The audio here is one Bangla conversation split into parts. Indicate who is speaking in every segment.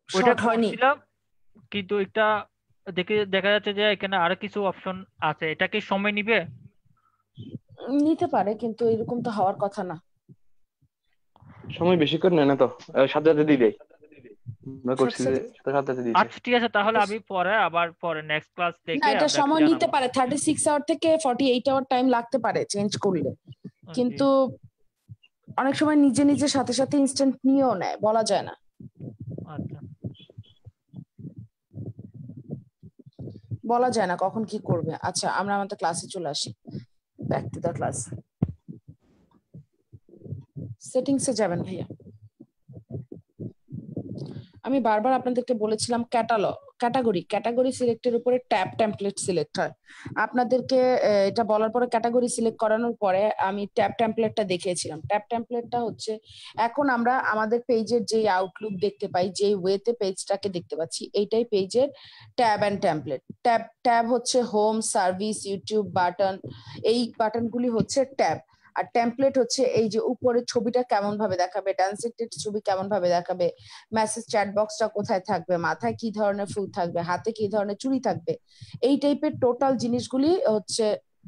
Speaker 1: ওইটা
Speaker 2: শর্ট হয়নি।
Speaker 1: করছিলাম, কিন্তু এটা দেখা যাচ্ছে যে এখানে আরো কিছু অপশন আছে। এটা কি সময় নিবে?
Speaker 2: নিতে পারে, কিন্তু এরকম তো হওয়ার কথা না।
Speaker 3: সময় বেশিক্ষণ নেয় না তো, সাথে সাথে দিয়ে দেয়। আমরা করছি
Speaker 2: সাথে
Speaker 3: যে
Speaker 2: সাথে
Speaker 3: সাথে সাথে দিয়েছে।
Speaker 1: আচ্ছা ঠিক আছে, তাহলে আমি পরে নেক্সট ক্লাস
Speaker 2: না,
Speaker 1: দেখে
Speaker 2: এটা
Speaker 1: আপনাকে
Speaker 2: সময় নিতে
Speaker 1: জানাবো।
Speaker 2: পারে, 36 আওয়ার থেকে 48 আওয়ার টাইম লাগতে পারে চেঞ্জ করলে।
Speaker 1: জি।
Speaker 2: কিন্তু অনেক সময় নিজে নিজে সাথে সাথে ইনস্ট্যান্ট নিয়েও নেয়, বলা যায় না।
Speaker 1: আচ্ছা
Speaker 2: বলা যায় না কখন কি করবে। আচ্ছা, আমরা আমাদের ক্লাসে চলে আসি, ব্যাক টু দ্য ক্লাস। সেটিংসে যাবেন ভাইয়া। আমি বারবার আপনাদেরকে বলেছিলাম ক্যাটাগরি সিলেক্টের উপরে ট্যাব টেমপ্লেট সিলেক্ট হয়। আপনাদেরকে এটা বলার পরে ক্যাটাগরি সিলেক্ট করানোর পরে আমি ট্যাব টেমপ্লেটটা দেখিয়েছিলাম। ট্যাব টেমপ্লেটটা হচ্ছে, এখন আমরা আমাদের পেজের যে আউটলুক দেখতে পাই, যে ওয়েতে পেজটাকে দেখতে পাচ্ছি, এইটাই পেজের ট্যাব অ্যান্ড টেমপ্লেট। ট্যাব হচ্ছে হোম, সার্ভিস, ইউটিউব বাটন, এই বাটনগুলি হচ্ছে ট্যাব। আর টেমপ্লেট হচ্ছে এই যে উপরের ছবিটা কেমন ভাবে দেখাবে, ডান্সের ছবি কেমন ভাবে দেখাবে, মেসেজ চ্যাট বক্সটা কোথায় থাকবে, মাথায় কি ধরনের ফুল থাকবে, হাতে কি ধরনের চুড়ি থাকবে, এই টাইপের টোটাল জিনিসগুলি হচ্ছে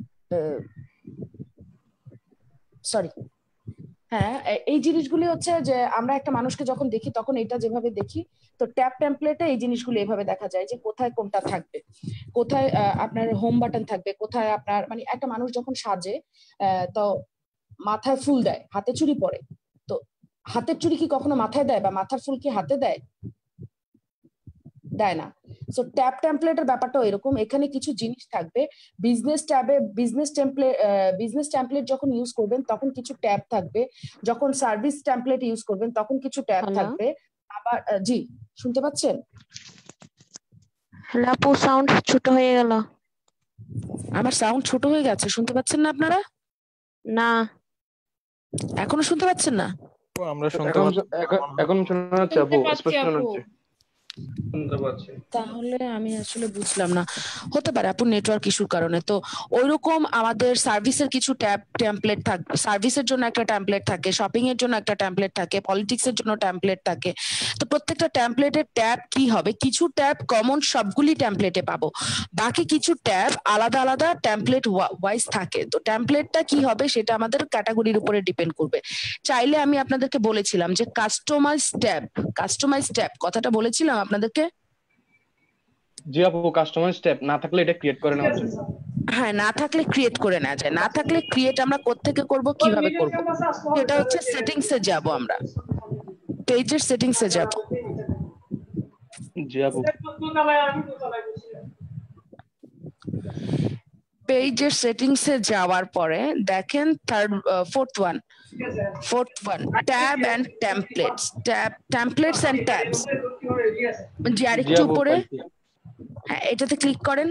Speaker 2: সরি হ্যাঁ, এই জিনিসগুলি হচ্ছে যে আমরা একটা মানুষকে যখন দেখি তখন এটা যেভাবে দেখি, তো ট্যাব টেমপ্লেটে এই জিনিসগুলো এভাবে দেখা যায় যে কোথায় কোনটা থাকবে, কোথায় আপনার হোম বাটন থাকবে, কোথায় আপনার মানে একটা মানুষ যখন সাজে তো মাথায় ফুল দেয়, হাতে চুড়ি পরে, তো হাতের চুড়ি কি কখনো মাথায় দেয়, বা মাথার ফুল কি হাতে দেয়? দেয় না। সো ট্যাব টেমপ্লেটের ব্যাপারটাও এরকম, এখানে কিছু জিনিস থাকবে। বিজনেস টেমপ্লেট যখন ইউজ করবেন তখন কিছু ট্যাব থাকবে, যখন সার্ভিস টেমপ্লেট ইউজ করবেন তখন কিছু ট্যাব
Speaker 4: হ্যালো
Speaker 2: থাকবে। আবার জি, শুনতে পাচ্ছেন?
Speaker 4: হ্যালো আপু, সাউন্ড ছোট হয়ে গেল।
Speaker 2: আমার সাউন্ড ছোট হয়ে গেছে, শুনতে পাচ্ছেন না আপনারা?
Speaker 4: না,
Speaker 2: এখনো শুনতে পাচ্ছেন না?
Speaker 5: আমরা শুনতে
Speaker 3: এখন
Speaker 5: পাচ্ছি।
Speaker 3: এখন শোনা যাচ্ছে আপু, স্পষ্ট শোনা যাচ্ছে।
Speaker 2: তাহলে আমি আসলে বুঝলাম না, হতে পারে আপু নেটওয়ার্ক ইস্যুর কারণে। তো ওইরকম আমাদের সার্ভিসের কিছু টেমপ্লেট থাকবে, সার্ভিসের জন্য একটা টেমপ্লেট থাকে, শপিং এর জন্য একটা টেমপ্লেট থাকে, পলিটিক্স এর জন্য টেমপ্লেট থাকে। তো প্রত্যেকটা টেমপ্লেটের ট্যাব কি হবে, কিছু ট্যাব কমন সবগুলি টেমপ্লেটে পাবো, বাকি কিছু ট্যাব আলাদা আলাদা টেমপ্লেট ওয়াইজ থাকে। তো টেমপ্লেটটা কি হবে সেটা আমাদের ক্যাটাগরির উপরে ডিপেন্ড করবে। চাইলে আমি আপনাদেরকে বলেছিলাম যে কাস্টমাইজ ট্যাব কথাটা বলেছিলাম আপনাদেরকে।
Speaker 3: জি আপু, কাস্টমাইজ ট্যাব না থাকলে এটা ক্রিয়েট করে নেওয়া যায়।
Speaker 2: হ্যাঁ, না থাকলে ক্রিয়েট করে নেওয়া যায়। না থাকলে ক্রিয়েট আমরা কোত্থেকে করব, কিভাবে করব, এটা হচ্ছে সেটিংসে যাব, আমরা পেজের সেটিংসে যাব।
Speaker 3: জি আপু।
Speaker 2: পেজের সেটিংসে যাওয়ার পরে দেখেন fourth one tab and templates, templates and tabs, যে আরেকটু উপরে, হ্যাঁ এটাতে ক্লিক করেন।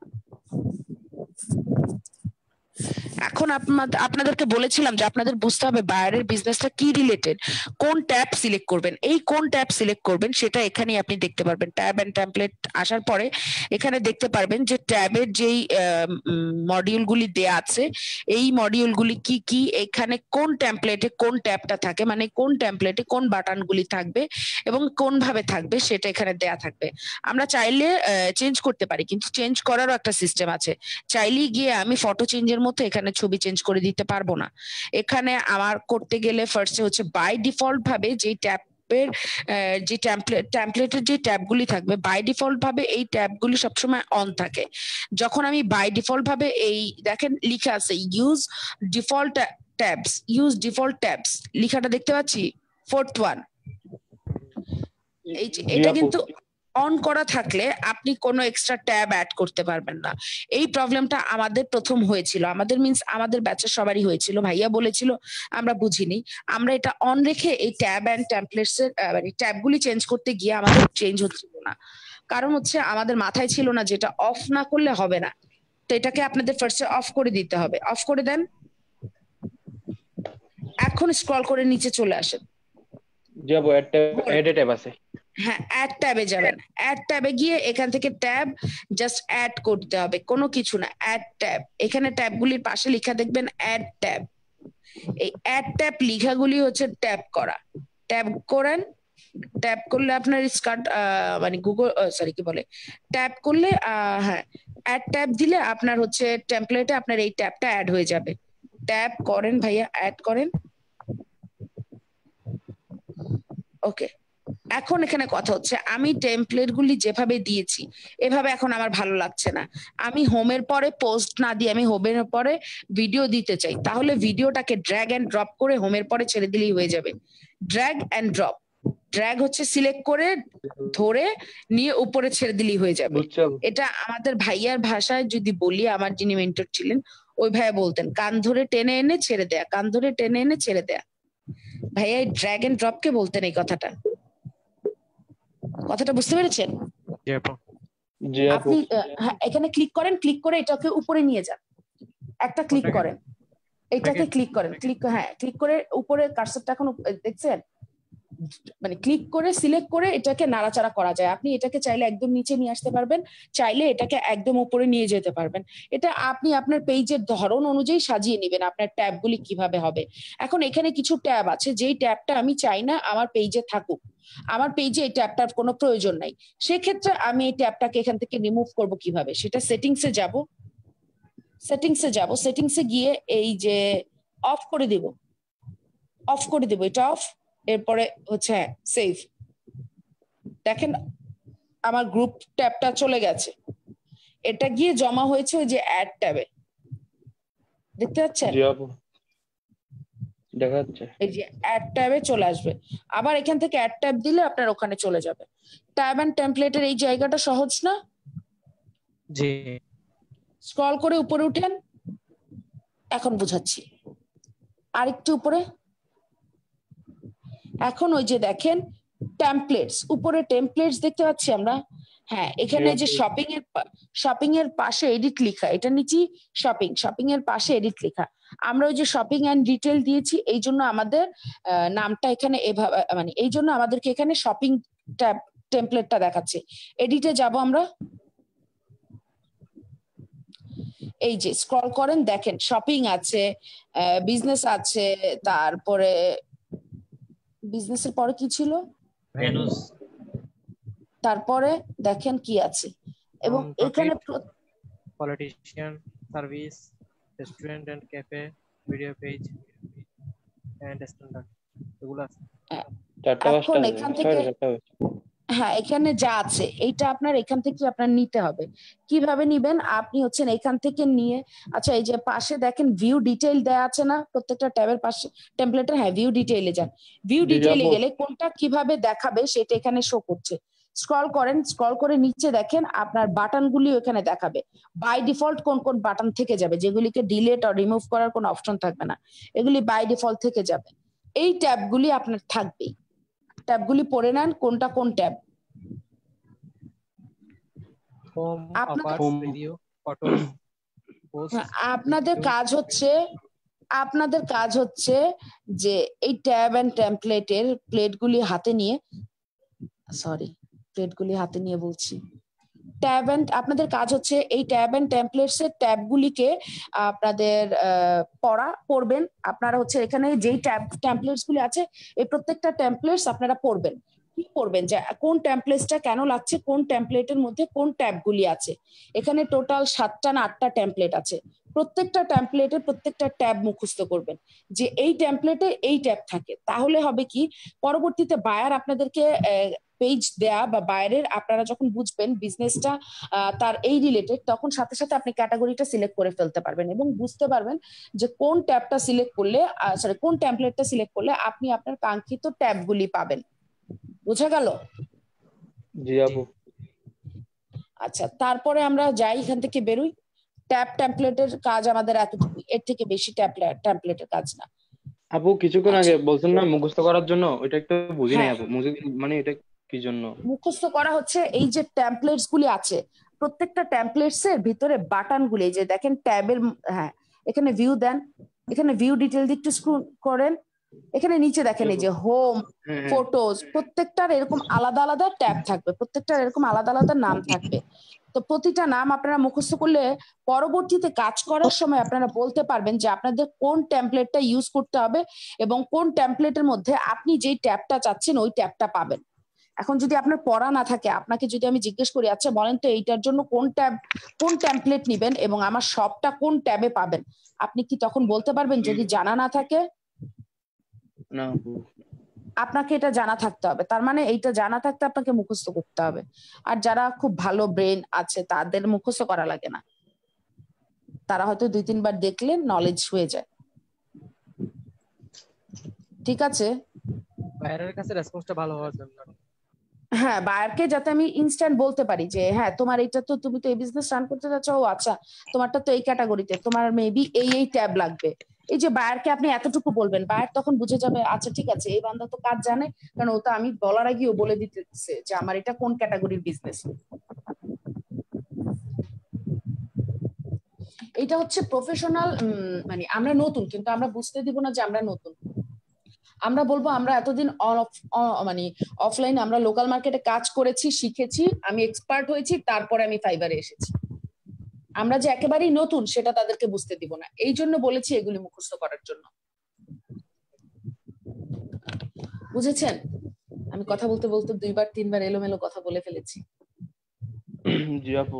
Speaker 2: এখন আপনাদেরকে বলেছিলাম যে আপনাদের বুঝতে হবে বায়ারের বিজনেসটা কি রিলেটেড, কোন ট্যাব সিলেক্ট করবেন। এই কোন ট্যাব সিলেক্ট করবেন সেটা এখানেই আপনি দেখতে পারবেন। ট্যাব এন্ড টেমপ্লেট আসার পরে এখানে দেখতে পারবেন যে ট্যাবের যেই মডিউলগুলি দেয়া আছে, এই মডিউলগুলি কি কি, এখানে কোন টেমপ্লেটে কোন ট্যাবটা থাকে, মানে কোন টেমপ্লেটে কোন বাটনগুলি থাকবে এবং কোন ভাবে থাকবে সেটা এখানে দেয়া থাকবে। আমরা চাইলে চেঞ্জ করতে পারি, কিন্তু চেঞ্জ করারও একটা সিস্টেম আছে। চাইলেই গিয়ে আমি ফটো চেঞ্জের মতো এখানে ছবি চেঞ্জ করে দিতে পারবো না। এখানে আমার করতে গেলে ফার্স্টে হচ্ছে বাই ডিফল্ট ভাবে যে ট্যাবের যে টেমপ্লেটের যে ট্যাবগুলি থাকবে, বাই ডিফল্ট ভাবে এই ট্যাবগুলি সবসময় অন থাকে। যখন আমি বাই ডিফল্ট ভাবে এই দেখেন লিখা আছে ইউজ ডিফল্ট ট্যাবস লিখাটা দেখতে পাচ্ছি, ফোর্থ ওয়ান, এই যে এটা কিন্তু অন করা থাকলে আপনি কোনো এক্সট্রা ট্যাব অ্যাড করতে পারবেন না। এই প্রবলেমটা আমাদের প্রথম হয়েছিল, আমাদের মিন্স আমাদের ব্যাচের সবারই হয়েছিল, ভাইয়া বলেছিল আমরা বুঝিনি। আমরা এটা অন রেখে এই ট্যাব অ্যান্ড টেমপ্লেটস এর মানে ট্যাবগুলি চেঞ্জ করতে গিয়ে আমাদের চেঞ্জ হচ্ছিল না, কারণ হচ্ছে আমাদের মাথায় ছিল না যেটা অফ না করলে হবে না। তো এটাকে আপনাদের ফার্স্টে অফ করে দিতে হবে। অফ করে দেন, এখন স্ক্রল করে নিচে চলে আসেন।
Speaker 3: জি আপু, এড ট্যাব আছে।
Speaker 2: হ্যাঁ, অ্যাড ট্যাবে যাবেন। অ্যাড ট্যাবে গিয়ে এখান থেকে ট্যাব জাস্ট অ্যাড করতে হবে, কোনো কিছু না, অ্যাড ট্যাব। এখানে ট্যাবগুলির পাশে লেখা দেখবেন অ্যাড ট্যাব। এই অ্যাড ট্যাব লেখাগুলি হচ্ছে ট্যাব করা, ট্যাব করেন। ট্যাপ করলে আপনার স্কার্ট মানে গুগল সরি কি বলে ট্যাপ করলে হ্যাঁ অ্যাড ট্যাব দিলে আপনার হচ্ছে টেমপ্লেটে আপনার এই ট্যাবটা অ্যাড হয়ে যাবে। ট্যাপ করেন ভাইয়া, অ্যাড করেন। ওকে, এখন এখানে কথা হচ্ছে আমি টেমপ্লেট গুলি যেভাবে দিয়েছি এভাবে এখন আমার ভালো লাগছে না। আমি হোমের পরে পোস্ট না দিয়ে আমি হোমের পরে ভিডিও দিতে চাই, তাহলে ভিডিওটাকে ড্র্যাগ এন্ড ড্রপ করে হোমের পরে ছেড়ে দিলেই হয়ে যাবে। ড্র্যাগ এন্ড ড্রপ, ড্র্যাগ হচ্ছে সিলেক্ট করে ধরে নিয়ে উপরে ছেড়ে দিলেই হয়ে যাবে।
Speaker 3: বুঝছি আপু।
Speaker 2: এটা আমাদের ভাইয়ার ভাষায় যদি বলি, আমার যিনি মেন্টর ছিলেন ওই ভাইয়া বলতেন কান ধরে টেনে এনে ছেড়ে দেয়া, কান ধরে টেনে এনে ছেড়ে দেয়া। ভাইয়া ড্র্যাগ এন্ড ড্রপ কে বলতেন এই কথাটা। কথাটা বুঝতে পেরেছেন?
Speaker 1: জি আপু।
Speaker 3: জি আপু।
Speaker 2: আপনি হ্যাঁ, এখানে ক্লিক করেন, ক্লিক করে এটাকে উপরে নিয়ে যান। একটা ক্লিক
Speaker 1: কোনটাকে?
Speaker 2: করেন, এটাকে ক্লিক করেন, ক্লিক হ্যাঁ ক্লিক করে উপরে কার্সরটা এখন দেখছেন, মানে ক্লিক করে সিলেক্ট করে এটাকে নাড়াচাড়া করা যায়। আপনি এটাকে চাইলে একদম নিচে নিয়ে আসতে পারবেন, চাইলে এটাকে একদম উপরে নিয়ে যেতে পারবেন। এটা আপনি আপনার পেজের ধরন অনুযায়ী সাজিয়ে নেবেন আপনার ট্যাবগুলি কিভাবে হবে। এখন এখানে কিছু ট্যাব আছে যেই ট্যাবটা আমি চাই না আমার পেজে থাকুক, আমার পেজে এই ট্যাবটার কোনো প্রয়োজন নাই, সেক্ষেত্রে আমি এই ট্যাবটাকে এখান থেকে রিমুভ করব কিভাবে? সেটা সেটিংসে যাব, সেটিংসে গিয়ে এই যে অফ করে দেব, অফ করে দেব, এটা অফ। এরপরে হচ্ছে সেভ। দেখেন আমার গ্রুপ ট্যাবটা চলে গেছে, এটা গিয়ে জমা হয়েছে ওই যে অ্যাড ট্যাবে, দেখতে পাচ্ছেন?
Speaker 3: জি আপু, দেখা যাচ্ছে।
Speaker 2: এই যে অ্যাড ট্যাবে চলে আসবে। আবার এখান থেকে অ্যাড ট্যাব দিলে আপনার ওখানে চলে যাবে। ট্যাব এন্ড টেমপ্লেটের এই জায়গাটা সহজ না?
Speaker 1: জি।
Speaker 2: স্ক্রল করে উপরে উঠেন, এখন বুঝাচ্ছি। আরেকটু উপরে, এখন ওই যে দেখেন টেমপ্লেটস, উপরে টেমপ্লেটস দেখতে পাচ্ছি আমরা। হ্যাঁ, এখানে যে শপিং এর পাশে এডিট লেখা, এটা নিচে শপিং এর পাশে এডিট লেখা। আমরা ওই যে শপিং এন্ড ডিটেল দিয়েছি, এই জন্য আমাদের নামটা এখানে এভাবে, মানে এই জন্য আমাদেরকে এখানে শপিং টেমপ্লেটটা দেখাচ্ছে। এডিটে যাব আমরা, এই যে স্ক্রল করেন দেখেন শপিং আছে, বিজনেস আছে, তারপরে বিজনেসের পরে কি ছিল,
Speaker 1: ভেনুস,
Speaker 2: তারপরে দেখেন কি আছে, এবং এখানে
Speaker 1: politician, service, restaurant and cafe, video page and standard, এগুলো আছে।
Speaker 3: চারটা পাঁচটা
Speaker 2: এখন এখান থেকে হ্যাঁ এখানে যা আছে এইটা আপনার এখান থেকে আপনার নিতে হবে। কিভাবে নিবেন? আপনি হচ্ছেন এখান থেকে নিয়ে, আচ্ছা এই যে পাশে দেখেন ভিউ ডিটেইল দেয়া আছে না প্রত্যেকটা ট্যাবের পাশে টেমপ্লেটের, হ্যাঁ ভিউ ডিটেইলে যান। ভিউ ডিটেইলে গেলে কোনটা কিভাবে দেখাবে সেটা এখানে শো করছে। স্ক্রল করেন, স্ক্রল করে নিচে দেখেন আপনার বাটনগুলি এখানে দেখাবে। বাই ডিফল্ট কোন কোন বাটন থেকে যাবে, যেগুলিকে ডিলিট আর রিমুভ করার কোনো অপশন থাকবে না, এগুলি বাই ডিফল্ট থেকে যাবে। এই ট্যাবগুলি আপনার থাকবেই। ট্যাবগুলি পড়ে নেন কোনটা কোন tab.
Speaker 1: Home, offers, review, photos, post.
Speaker 2: আপনাদের কাজ হচ্ছে যে এই ট্যাব এন্ড টেমপ্লেটের প্লেটগুলি হাতে নিয়ে, বলছি ট্যাব এন্ড, আপনাদের কাজ হচ্ছে এই ট্যাব এন্ড টেমপ্লেটস এর ট্যাবগুলিকে আপনাদের পড়বেন। আপনারা হচ্ছে এখানে যেই টেমপ্লেটস গুলি আছে এই প্রত্যেকটা টেমপ্লেটস আপনারা পড়বেন। কি পড়বেন? যে কোন টেমপ্লেটসটা কেন লাগছে, কোন টেমপ্লেটের মধ্যে কোন ট্যাবগুলি আছে। এখানে টোটাল 7টা না 8টা টেমপ্লেট আছে, প্রত্যেকটা টেমপ্লেটে প্রত্যেকটা ট্যাব মুখস্থ করবেন যে এই টেমপ্লেটে এই ট্যাব থাকে। তাহলে হবে কি, পরবর্তীতে বায়ার আপনাদেরকে পেজ দেয়া বা বাইরের আপনারা যখন বুঝবেন বিজনেসটা তার এই রিলেটেড, তখন সাথে সাথে আপনি ক্যাটাগরিটা সিলেক্ট করে ফেলতে পারবেন এবং বুঝতে পারবেন যে কোন ট্যাবটা সিলেক্ট করলে, কোন টেমপ্লেটটা সিলেক্ট করলে আপনি আপনার কাঙ্ক্ষিত ট্যাবগুলি পাবেন। বোঝা গেল?
Speaker 3: জি আপু।
Speaker 2: আচ্ছা, তারপরে আমরা যাই এখান থেকে বেরোই। ট্যাব টেমপ্লেটের কাজ আমাদের এতটুকু, এর থেকে বেশি টেমপ্লেটের কাজ না।
Speaker 3: আপু কিছুক্ষণ আগে বলছেন না মুখস্থ করার জন্য, ওইটা একটু বুঝি নাই আপু, মানে এটা কি জন্য
Speaker 2: মুখস্থ করা হচ্ছে? এই যে টেমপ্লেটস গুলি আছে প্রত্যেকটা টেমপ্লেটস এর ভিতরে বাটন গুলি, যে দেখেন ট্যাবের, হ্যাঁ এখানে ভিউ দেন, এখানে ভিউ ডিটেইল দিয়ে একটু স্ক্রল করেন, এখানে নিচে দেখেন এই যে হোম, ফটোজ, প্রত্যেকটার এরকম আলাদা আলাদা ট্যাব থাকবে, প্রত্যেকটার এরকম আলাদা আলাদা নাম থাকবে। তো প্রতিটা নাম আপনারা মুখস্থ করলে পরবর্তীতে কাজ করার সময় আপনারা বলতে পারবেন যে আপনাদের কোন টেমপ্লেটটা ইউজ করতে হবে এবং কোন টেমপ্লেটের মধ্যে আপনি যেই ট্যাবটা চাচ্ছেন ওই ট্যাবটা পাবেন। এখন যদি আপনার পড়া না থাকে, আপনাকে যদি আমি জিজ্ঞেস করি আচ্ছা বলেন তো এইটার জন্য কোন টেমপ্লেট নিবেন এবং আমার সবটা কোন ট্যাবে পাবেন, আপনি কি তখন বলতে পারবেন যদি জানা না থাকে?
Speaker 3: না আপু।
Speaker 2: আপনাকে এটা জানা থাকতে হবে, তার মানে এইটা জানা থাকতে আপনাকে মুখস্থ করতে হবে। আর যারা খুব ভালো ব্রেন আছে তাদের মুখস্থ করা লাগে না, তারা হয়তো 2-3 বার দেখলে নলেজ হয়ে যায়। ঠিক আছে,
Speaker 5: বাইরের কাছে রেসপন্সটা ভালো হওয়ার জন্য।
Speaker 2: হ্যাঁ, বায়ারকে যাতে আমি ইনস্ট্যান্ট বলতে পারি যে হ্যাঁ তোমার এটা তো, তুমি তো এই বিজনেস রান করতে যাচ্ছ, ও আচ্ছা তোমারটা তো এই ক্যাটাগরিতে, তোমার মেবি এই ট্যাব লাগবে। এই যে বায়ারকে আপনি এতটুকু বলবেন, বায়ার তখন বুঝে যাবে আচ্ছা ঠিক আছে এই বান্দা তো কাজ জানে, কারণ ও তো আমি বলার আগেও বলে দিতেছে যে আমার এটা কোন ক্যাটাগরির বিজনেস। এটা হচ্ছে প্রফেশনাল, মানে আমরা নতুন কিন্তু আমরা বুঝতে দিব না যে আমরা নতুন। আমরা বলবো আমরা এতদিন মানে অফলাইনে আমরা লোকাল মার্কেটে কাজ করেছি, শিখেছি, আমি এক্সপার্ট হয়েছি, তারপরে আমি ফাইবারে এসেছি। আমরা যে একেবারেই নতুন সেটা তাদেরকে বুঝতে দিব না, এই জন্য বলেছি এগুলি মুখস্থ করার জন্য। বুঝেছেন? আমি কথা বলতে বলতে 2-3 বার এলোমেলো কথা বলে ফেলেছি।
Speaker 3: জি আপু।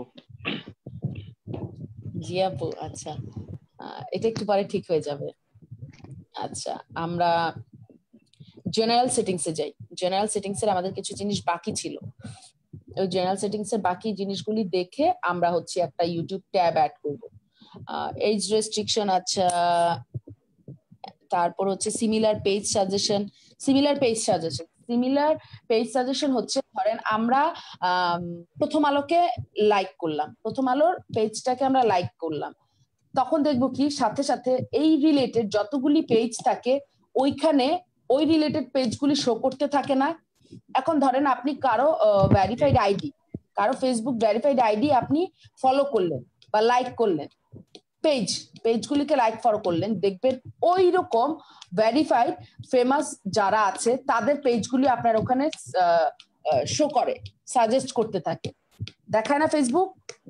Speaker 2: জি আপু, আচ্ছা এটা একটু পরে ঠিক হয়ে যাবে। আচ্ছা, আমরা জেনারেল সেটিংস এ যাই। জেনারেল সেটিংস এর আমাদের কিছু জিনিস বাকি ছিল, ওই জেনারেল সেটিংস এর বাকি জিনিসগুলি দেখে আমরা হচ্ছে একটা ইউটিউব ট্যাব অ্যাড করব। এজ রেস্ট্রিকশন, আচ্ছা, তারপর হচ্ছে similar page suggestion. Similar page suggestion হচ্ছে ধরেন আমরা প্রথম আলোকে লাইক করলাম, প্রথম আলোর পেজটাকে আমরা লাইক করলাম, তখন দেখবো কি সাথে সাথে এই রিলেটেড যতগুলি পেজ থাকে ওইখানে ওই রিলেটেড পেজগুলি শো করতে থাকে না। এখন ধরেন আপনি কারো ভেরিফাইড আইডি, কারো ফেসবুক ভেরিফাইড আইডি আপনি ফলো করলেন বা লাইক করলেন, পেজগুলিকে লাইক ফলো করলেন, দেখবেন ওই রকম ভেরিফাইড ফেমাস যারা আছে তাদের পেজগুলি আপনার ওখানে শো করে, সাজেস্ট করতে থাকে, দেখায় না ফেসবুক?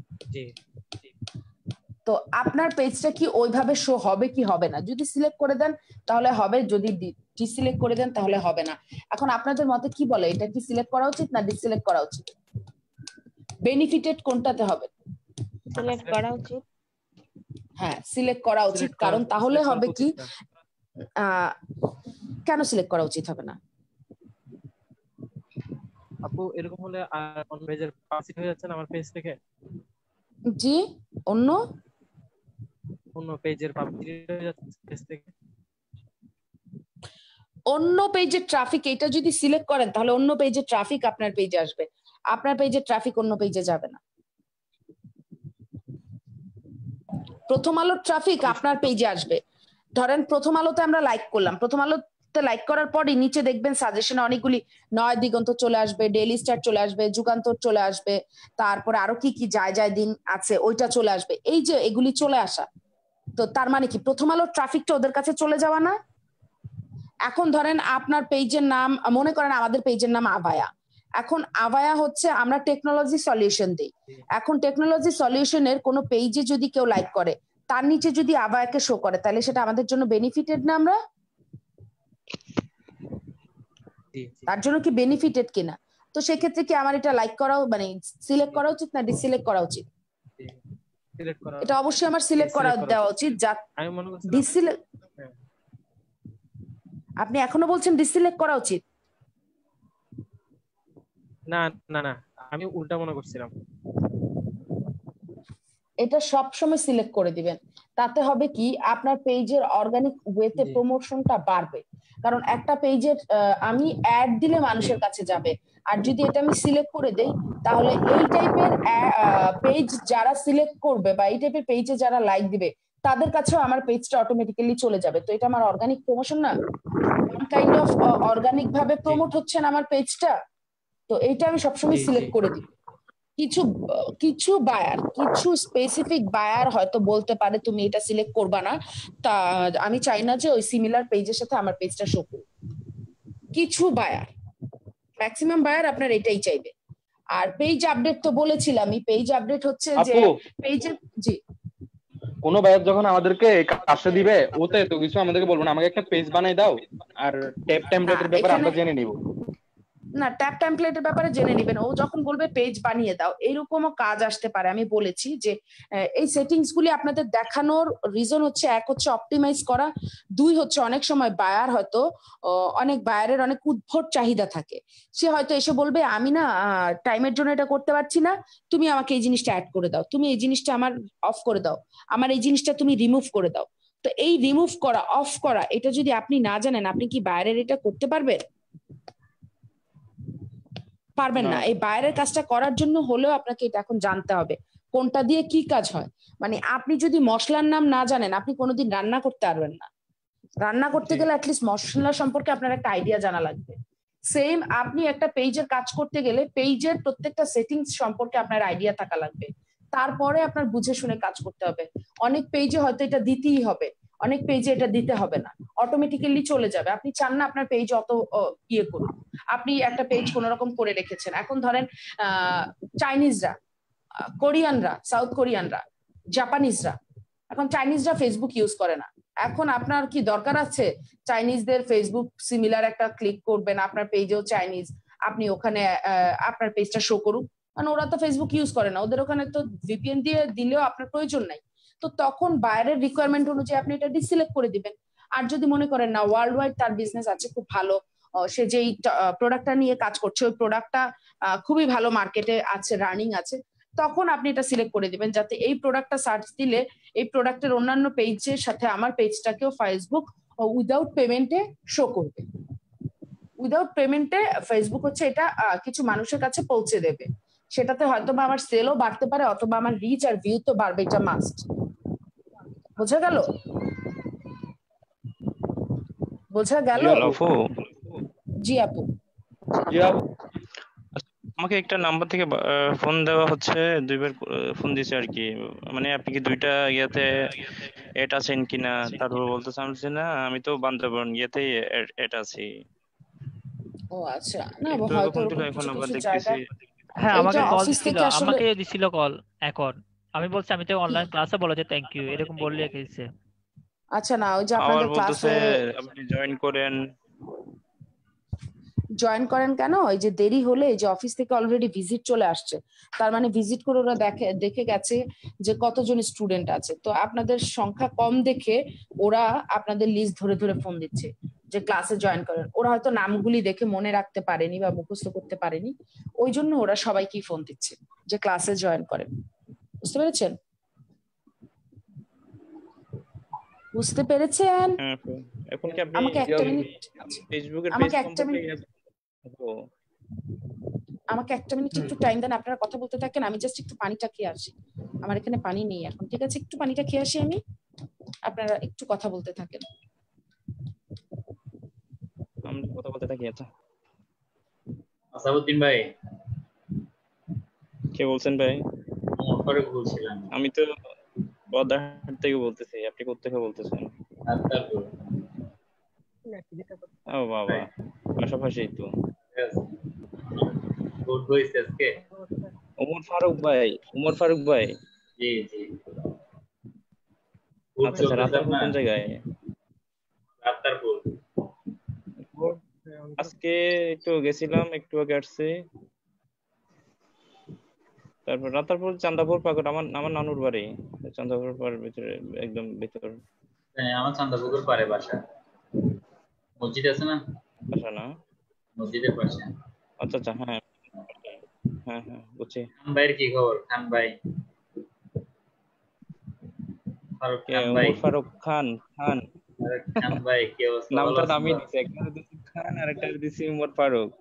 Speaker 2: তো আপনার পেজটা কি ওইভাবে শো হবে কি হবে না? যদি সিলেক্ট করে দেন তাহলে হবে, যদি ডিসিলেক্ট করে দেন তাহলে হবে না। এখন আপনাদের মতে কি বলে, এটা কি সিলেক্ট করা উচিত না ডিসিলেক্ট করা উচিত? বেনিফিটেড কোনটাতে হবে?
Speaker 4: সিলেক্ট করা উচিত।
Speaker 2: হ্যাঁ, সিলেক্ট করা উচিত, কারণ তাহলে হবে কি, কেন সিলেক্ট করা উচিত হবে না
Speaker 5: আপু? এরকম হলে অন্য পেজের পাবলিসিটি হয়ে যাচ্ছে না আমার পেজ থেকে?
Speaker 2: জি, অন্য
Speaker 5: পেজের পাবলিসিটি হয়ে যাচ্ছে পেজ থেকে।
Speaker 2: অন্য পেজের ট্রাফিক, এটা যদি সিলেক্ট করেন তাহলে অন্য পেজের ট্রাফিক আপনার পেজে আসবে, আপনার পেজের ট্রাফিক অন্য পেজে যাবে না। প্রথম আলোর ট্রাফিক আপনার পেজে আসবে। ধরেন প্রথম আলোতে আমরা লাইক করলাম, প্রথম আলোতে লাইক করার পরই নিচে দেখবেন সাজেশনে অনেকগুলি নয় দিগন্ত চলে আসবে, ডেইলি স্টার চলে আসবে, যুগান্তর চলে আসবে, তারপরে আরো কি কি যায় দিন আছে ওইটা চলে আসবে। এই যে এগুলি চলে আসা, তো তার মানে কি প্রথম আলোর ট্রাফিকটা ওদের কাছে চলে যাওয়া না? এখন ধরেন আপনার পেজের নাম, মনে করেন আমাদের পেজের নাম আভায়া, এখন আভায়া হচ্ছে আমরা টেকনোলজি সলিউশন দিই। এখন টেকনোলজি সলিউশনের কোনো পেজে যদি কেউ লাইক করে তার নিচে যদি আভায়াকে শো করে তাহলে সেটা আমাদের জন্য বেনিফিটেড না? আমরা তার জন্য কি বেনিফিটেড কিনা? তো সেক্ষেত্রে কি আমার এটা লাইক করা মানে সিলেক্ট করা উচিত না ডিসিলেক্ট করা উচিত? এটা অবশ্যই আমার সিলেক্ট করা দেওয়া উচিত। যা ডিসিলেক্ট, আপনি এখনো বলছেন ডিসিলেক্ট করা উচিত?
Speaker 5: না না না, আমি উল্টা মনে করছিলাম।
Speaker 2: এটা সব সময় সিলেক্ট করে দিবেন, তাতে হবে কি আপনার পেজের অর্গানিক ওয়েতে প্রমোশনটা বাড়বে। কারণ একটা পেজের আমি অ্যাড দিলে মানুষের কাছে যাবে, আর যদি এটা আমি সিলেক্ট করে দেই তাহলে এই টাইপের পেজ যারা সিলেক্ট করবে বা এই টাইপের পেজে যারা লাইক দিবে তাদের কাছেও আমার পেজটা অটোমেটিক্যালি চলে যাবে। তো এটা আমার অর্গানিক প্রমোশন না? ওয়ান কাইন্ড অফ অর্গানিক ভাবে প্রমোট হচ্ছে না আমার পেজটা? তো এইটা আমি সবসময় সিলেক্ট করে দিই। কিছু বায়ার, কিছু স্পেসিফিক বায়ার হয়তো বলতে পারে তুমি এটা সিলেক্ট করবা না, তা আমি চাই না যে ওই সিমিলার পেজের সাথে আমার পেজটা শো করুক। কিছু বায়ার, ম্যাক্সিমাম বায়ার আপনার এটাই চাইবে। আর পেজ আপডেট তো বলেছিলামই, পেজ আপডেট হচ্ছে যে
Speaker 3: আপু
Speaker 2: পেজের, জি
Speaker 3: কোনো ভাইয়ার যখন আমাদেরকে এই কাজটা দিবে ওতে তো কিছু আমাদেরকে বলবো না, আমাকে একটা পেজ বানাই দাও আর ট্যাব
Speaker 2: না
Speaker 3: টেমপ্লেটের ব্যাপারে
Speaker 2: এখানে
Speaker 3: আমরা জেনে নিব।
Speaker 2: না, ট্যাব টেমপ্লেটের ব্যাপারে জেনে নেবেন। ও যখন বলবে পেজ বানিয়ে দাও, এরকমও কাজ আসতে পারে। আমি বলেছি যে এই সেটিংস গুলি আপনাদের দেখানোর রিজন হচ্ছে, এক হচ্ছে অপটিমাইজ করা, দুই হচ্ছে অনেক সময় বায়ার হয়তো অনেক বায়ারের অনেক উদ্ভট চাহিদা থাকে। সে হয়তো এসে বলবে আমি না টাইমের জন্য এটা করতে পারছি না, তুমি আমাকে এই জিনিসটা অ্যাড করে দাও, তুমি এই জিনিসটা আমার অফ করে দাও, আমার এই জিনিসটা তুমি রিমুভ করে দাও। তো এই রিমুভ করা, অফ করা, এটা যদি আপনি না জানেন, আপনি কি বায়ারের এটা করতে পারবেন? পারবেন
Speaker 3: না
Speaker 2: না। এই বাইরের কাজটা করার জন্য হলেও আপনাকে এটা এখন জানতে হবে কোনটা দিয়ে কি কাজ হয়। মানে আপনি যদি মশলার নাম না জানেন, আপনি কোনোদিন রান্না করতে পারবেন না। রান্না করতে
Speaker 5: জি
Speaker 2: গেলে অ্যাটলিস্ট মশলা সম্পর্কে আপনার একটা আইডিয়া জানা লাগবে। সেম আপনি একটা পেজের কাজ করতে গেলে পেজের প্রত্যেকটা সেটিংস সম্পর্কে আপনার আইডিয়া থাকা লাগবে। তারপরে আপনার বুঝে শুনে কাজ করতে হবে। অনেক পেজে হয়তো এটা দিতেই হবে, অনেক পেজে এটা দিতে হবে না, অটোমেটিক্যালি চলে যাবে। আপনি চান না আপনার পেজ অত ইয়ে করুন। আপনি একটা পেজ কোন রকম করে রেখেছেন, এখন ধরেন চাইনিজরা, কোরিয়ানরা, সাউথ কোরিয়ানরা, জাপানিজরা, এখন চাইনিজরা ফেসবুক ইউজ করে না। এখন আপনার কি দরকার আছে চাইনিজদের ফেসবুক সিমিলার একটা ক্লিক করবেন, আপনার পেজেও চাইনিজ, আপনি ওখানে আপনার পেজটা শো করুক? কারণ ওরা তো ফেসবুক ইউজ করে না, ওদের ওখানে তো ভিপিএন দিয়ে দিলেও আপনার প্রয়োজন নাই। তো তখন বাইরের রিকোয়ারমেন্ট অনুযায়ী আপনি এটা ডিসিলেক্ট করে দিবেন। আর যদি মনে করেন না ওয়ার্ল্ড ওয়াইড তার বিজনেস আছে খুব ভালো, সে যেই প্রোডাক্টটা নিয়ে কাজ করছে ওই প্রোডাক্টটা খুবই ভালো মার্কেটে আছে, রানিং আছে, তখন আপনি এটা সিলেক্ট করে দিবেন যাতে এই প্রোডাক্টটা সার্চ দিলে এই প্রোডাক্টের অন্যান্য পেজের সাথে আমার পেজটাকেও ফেসবুক উইদাউট পেমেন্টে শো করবে। উইদাউট পেমেন্টে ফেসবুক হচ্ছে এটা কিছু মানুষের কাছে পৌঁছে দেবে। সেটাতে হয়তো বা আমার সেলও বাড়তে পারে, অথবা আমার রিচ আর ভিউ তো বাড়বে, এটা মাস্ট। বোঝা গেল? বোঝা গেল?
Speaker 3: জি আপু।
Speaker 6: আপু
Speaker 2: জি আপু।
Speaker 3: জি আপু।
Speaker 6: আমাকে একটা নাম্বার থেকে ফোন দেওয়া হচ্ছে, দুইবার ফোন দিছে আর কি। মানে আপনি কি দুইটা ইয়াতে এড আছেন কিনা, তারপর বলতে চাচ্ছি না আমি তো বান্দরবন ইয়েতেই এড আছি।
Speaker 2: ও আচ্ছা, না
Speaker 6: একটু আগে
Speaker 2: হয়তো
Speaker 6: ফোন দিল,
Speaker 2: ওরকম
Speaker 6: এখন
Speaker 2: কিছু
Speaker 6: আবার
Speaker 2: কিছু
Speaker 6: দেখতেছি।
Speaker 2: জায়গায়
Speaker 1: হ্যাঁ,
Speaker 2: এইটা
Speaker 1: আমাকে কল
Speaker 2: অফিস
Speaker 1: দিছিল,
Speaker 2: থেকে আসলে।
Speaker 1: আমাকে দিছিল কল এখন। আমি বলছি আমি তো অনলাইন ক্লাসে, বলে যে থ্যাংক ইউ, এরকম বললে রেখেছে।
Speaker 2: আচ্ছা, না ওই যে
Speaker 6: আবার
Speaker 2: আপনাদের
Speaker 6: বলতেছে
Speaker 2: ক্লাসে
Speaker 6: আপনি জয়েন করেন।
Speaker 2: জয়েন করেন কেন? এই যে দেরি হলে, এই যে অফিস থেকে অলরেডি ভিজিট চলে আসছে, তার মানে ভিজিট করে ওরা দেখে গেছে যে কতজন স্টুডেন্ট আছে। তো আপনাদের সংখ্যা কম দেখে ওরা আপনাদের লিস্ট ধরে ধরে ফোন দিচ্ছে যে ক্লাসে জয়েন করেন। ওরা হয়তো নামগুলি দেখে মনে রাখতে পারেনি বা মুখস্থ করতে পারেনি, ওই জন্য ওরা সবাইকেই ফোন দিচ্ছে যে ক্লাসে জয়েন করেন। বুঝতে পেরেছেন? বুঝতে পেরেছেন?
Speaker 6: হ্যাঁ আপু, এখন কি আপনি
Speaker 2: আমাকে একটা মিনিট,
Speaker 6: ফেসবুকের পেজ
Speaker 2: আমাকে একটা
Speaker 6: সম্পর্কে
Speaker 2: মিনিট,
Speaker 6: আপু?
Speaker 2: আমাকে একটা মিনিট একটু টাইম দেন। আপনারা কথা বলতে থাকেন, আমি জাস্ট একটু পানিটা খেয়ে আসি। আমার এখানে পানি নেই এখন, ঠিক আছে? একটু পানিটা খেয়ে আসি আমি, আপনারা একটু কথা বলতে থাকেন।
Speaker 6: আমরা কথা বলতে থাকি। আচ্ছা,
Speaker 7: আসাদুদ্দিন ভাই,
Speaker 6: কে বলছেন ভাই?
Speaker 7: মোটরে বলছিলাম।
Speaker 6: আমি তো বদারহাট থেকে বলতেছি, আপনি কোথা থেকে বলতেছেন?
Speaker 7: আক্তারপুর।
Speaker 6: ও বাবা, পাশাপাশি তো।
Speaker 7: গুড হইছে আজকে।
Speaker 6: ওমর ফারুক ভাই, ওমর ফারুক ভাই।
Speaker 7: জি জি।
Speaker 6: আচ্ছা আচ্ছা, রাতারপুর কোন জায়গায়?
Speaker 7: আক্তারপুর।
Speaker 6: আজকে একটু গেছিলাম, একটু আগে আসছি। তারপর রাতারপুর চান্দাপুর পাকুড়, আমার আমার নানুর বাড়ি চান্দাপুর পাড়ের ভিতরে, একদম ভিতর।
Speaker 7: হ্যাঁ, আমার চান্দাপুকুর পারে বাসা। মসজিদ আছে না?
Speaker 6: বাসা না?
Speaker 7: মসজিদের পাশে।
Speaker 6: আচ্ছা আচ্ছা, হ্যাঁ হ্যাঁ হ্যাঁ বুঝছি।
Speaker 7: খান ভাইয়ের কি খবর? খান ভাই, ফারুক
Speaker 6: কে?
Speaker 7: খান ভাই।
Speaker 6: ওমর ফারুক খান? খান
Speaker 7: খান ভাই কি অবস্থা? ভালো
Speaker 6: নামটা
Speaker 7: আছেন
Speaker 6: আমি
Speaker 7: তো?
Speaker 6: দিছি, একটা দিছি খান আর একটা দিছি ওমর ফারুক।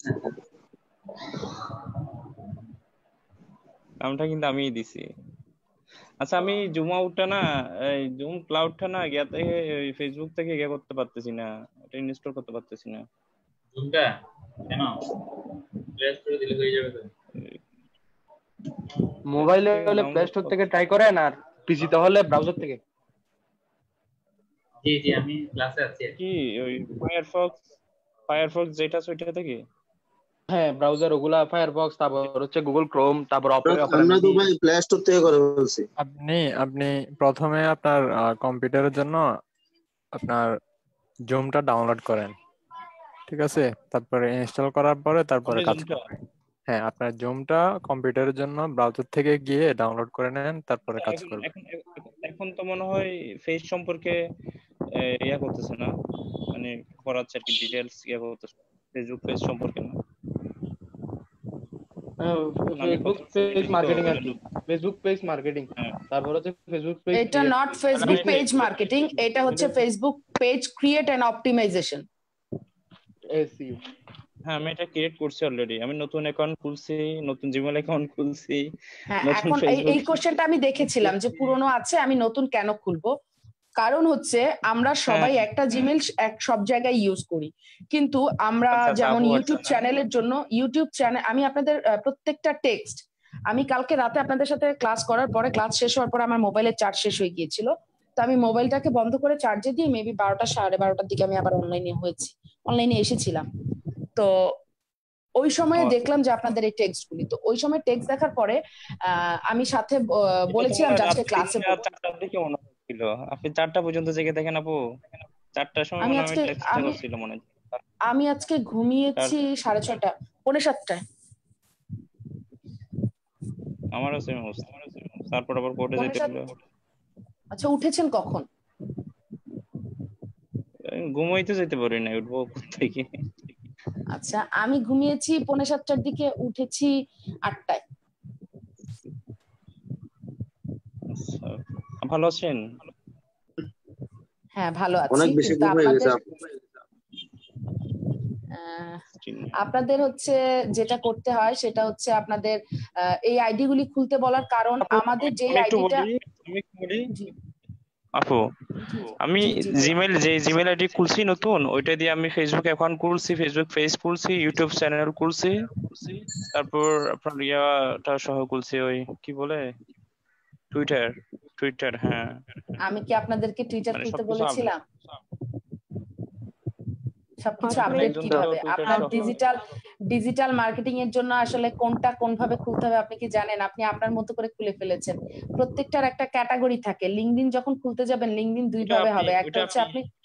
Speaker 6: নামটা কিন্তু আমিই দিছি। আচ্ছা, আমি জুম আউটটা না, এই জুম ক্লাউডটা না গিয়া থেকে ফেসবুক থেকে ইয়ে করতে পারতেছি না, এটা ইনস্টল করতে পারতেছি না।
Speaker 7: জুমটা কেন? প্লে স্টোরে দিলে হয়ে যাবে তো।
Speaker 3: মোবাইলে হলে প্লে স্টোর থেকে ট্রাই করেন, আর পিসিতে হলে ব্রাউজার থেকে।
Speaker 7: জি জি, আমি ক্লাসে আছি।
Speaker 6: কি ওই ফায়ারফক্স যেটা আছে ওইটা থেকে?
Speaker 3: হ্যাঁ ব্রাউজার ওগুলা ফায়ারফক্স, তারপর হচ্ছে গুগল ক্রোম, তারপর অপেরা
Speaker 8: আমরা তো
Speaker 3: মিনি।
Speaker 8: ভাই প্লে স্টোর থেকে করে ফেলছি।
Speaker 9: আপনি আপনি প্রথমে আপনার কম্পিউটারের জন্য আপনার জুমটা ডাউনলোড করেন, ঠিক আছে? তারপরে ইনস্টল করার পরে তারপরে
Speaker 6: অনলি
Speaker 9: কাজ
Speaker 6: জুমটা?
Speaker 9: করবে। হ্যাঁ, আপনার জুমটা কম্পিউটারের জন্য ব্রাউজার থেকে গিয়ে ডাউনলোড করে নেন, তারপরে কাজ
Speaker 6: এখন
Speaker 9: করবে।
Speaker 6: এখন এখন তো মনে হয় ফেস সম্পর্কে ইয়া করতেছে না, মানে করাচ্ছে আর কি, ডিটেলস ইয়া করতেছে ফেসবুক পেজ সম্পর্কে না? আমি
Speaker 3: ফেসবুক
Speaker 6: প্রথম
Speaker 3: পেজ
Speaker 6: শুনি তো
Speaker 3: মার্কেটিং আর
Speaker 6: এটা
Speaker 3: কি, ফেসবুক পেজ মার্কেটিং।
Speaker 6: হ্যাঁ।
Speaker 3: তারপর হচ্ছে ফেসবুক পেজ
Speaker 2: এটা নট ফেসবুক পেজ মার্কেটিং, এটা হচ্ছে Facebook page create and optimization.
Speaker 3: SEO.
Speaker 6: হ্যাঁ, আমি এটা ক্রিয়েট করছি অলরেডি। আমি নতুন অ্যাকাউন্ট খুলছি, নতুন জিমেল অ্যাকাউন্ট খুলছি,
Speaker 2: হ্যাঁ,
Speaker 6: নতুন
Speaker 2: এখন
Speaker 6: ফেসবুক।
Speaker 2: এই কোশ্চেনটা আমি দেখেছিলাম যে পুরনো আছে, আমি নতুন কেন খুলবো? কারণ হচ্ছে আমরা সবাই একটা জিমেল এক সব জায়গায় ইউজ করি, কিন্তু আমরা
Speaker 6: আচ্ছা, আচ্ছা,
Speaker 2: যেমন
Speaker 6: আপু,
Speaker 2: ইউটিউব
Speaker 6: আচ্ছা।
Speaker 2: চ্যানেলের জন্য ইউটিউব চ্যানেল, আমি আপনাদের প্রত্যেকটা টেক্সট, আমি কালকে রাতে আপনাদের সাথে ক্লাস করার পরে, ক্লাস শেষ হওয়ার পরে আমার মোবাইলের চার্জ শেষ হয়ে গিয়েছিল, তো আমি মোবাইলটাকে বন্ধ করে চার্জে দিয়ে মেবি 12টা 12:30টার দিকে আমি আবার অনলাইনে এসেছিলাম। তো ওই সময়ে দেখলাম যে আপনাদের এই টেক্সট গুলি, তো ওই সময় টেক্সট দেখার পরে আমি সাথে বলেছিলাম যে আজকে ক্লাসে
Speaker 6: 4টার দিকে মনে হচ্ছিল আপনি 4টা পর্যন্ত জেগে দেখেন আপু। 4টার সময়
Speaker 2: আমি
Speaker 6: মনে হয়
Speaker 2: আজকে
Speaker 6: টেক্সটটা করছিল মনে হয়।
Speaker 2: আমি আজকে ঘুমিয়েছি 6:30, 6:45।
Speaker 6: আমারও সেম অবস্থা, তারপর আবার কোর্টে যেতে হলো।
Speaker 2: আচ্ছা, উঠেছেন কখন?
Speaker 6: ঘুমাইতে যেতে পারি না, উঠবো থেকে।
Speaker 2: আচ্ছা, আমি ঘুমিয়েছি 6:45টার দিকে, উঠেছি 8টায়।
Speaker 6: আচ্ছা, ভালো আছেন?
Speaker 2: হ্যাঁ, ভালো আছি।
Speaker 8: অনেক বেশি ঘুম হয়ে গেছে।
Speaker 2: আপনাদের হচ্ছে যেটা করতে হয় সেটা হচ্ছে আপনাদের এই আইডি গুলি খুলতে বলার কারণ আমাদের যে আইডিটা,
Speaker 6: আপু আমি জিমেল আইডি খুলছি নতুন, ওইটা দিয়ে আমি ফেসবুক অ্যাকাউন্ট খুলছি, ফেসবুক পেজ খুলছি, ইউটিউব চ্যানেল খুলছি, তারপর আপনার ইয়াটা সহ খুলছি, ওই কি বলে টুইটার। হ্যাঁ,
Speaker 2: আমি কি আপনাদেরকে টুইটার খুলতে
Speaker 6: সবকিছু
Speaker 2: বলেছিলাম? সবকিছু
Speaker 4: আপনি
Speaker 2: আপডেট
Speaker 6: একজন
Speaker 2: কিভাবে?
Speaker 6: তো Twitter
Speaker 2: আপনার
Speaker 6: সহ।
Speaker 2: ডিজিটাল মার্কেটিং এর জন্য আসলে কোনটা কোনভাবে খুলতে হবে আপনি কি জানেন? আপনি আপনার মতো করে খুলে ফেলেছেন। প্রত্যেকটার একটা ক্যাটাগরি থাকে। লিংকডইন যখন খুলতে যাবেন, লিংকডইন দুই ভাবে হবে। একটা হচ্ছে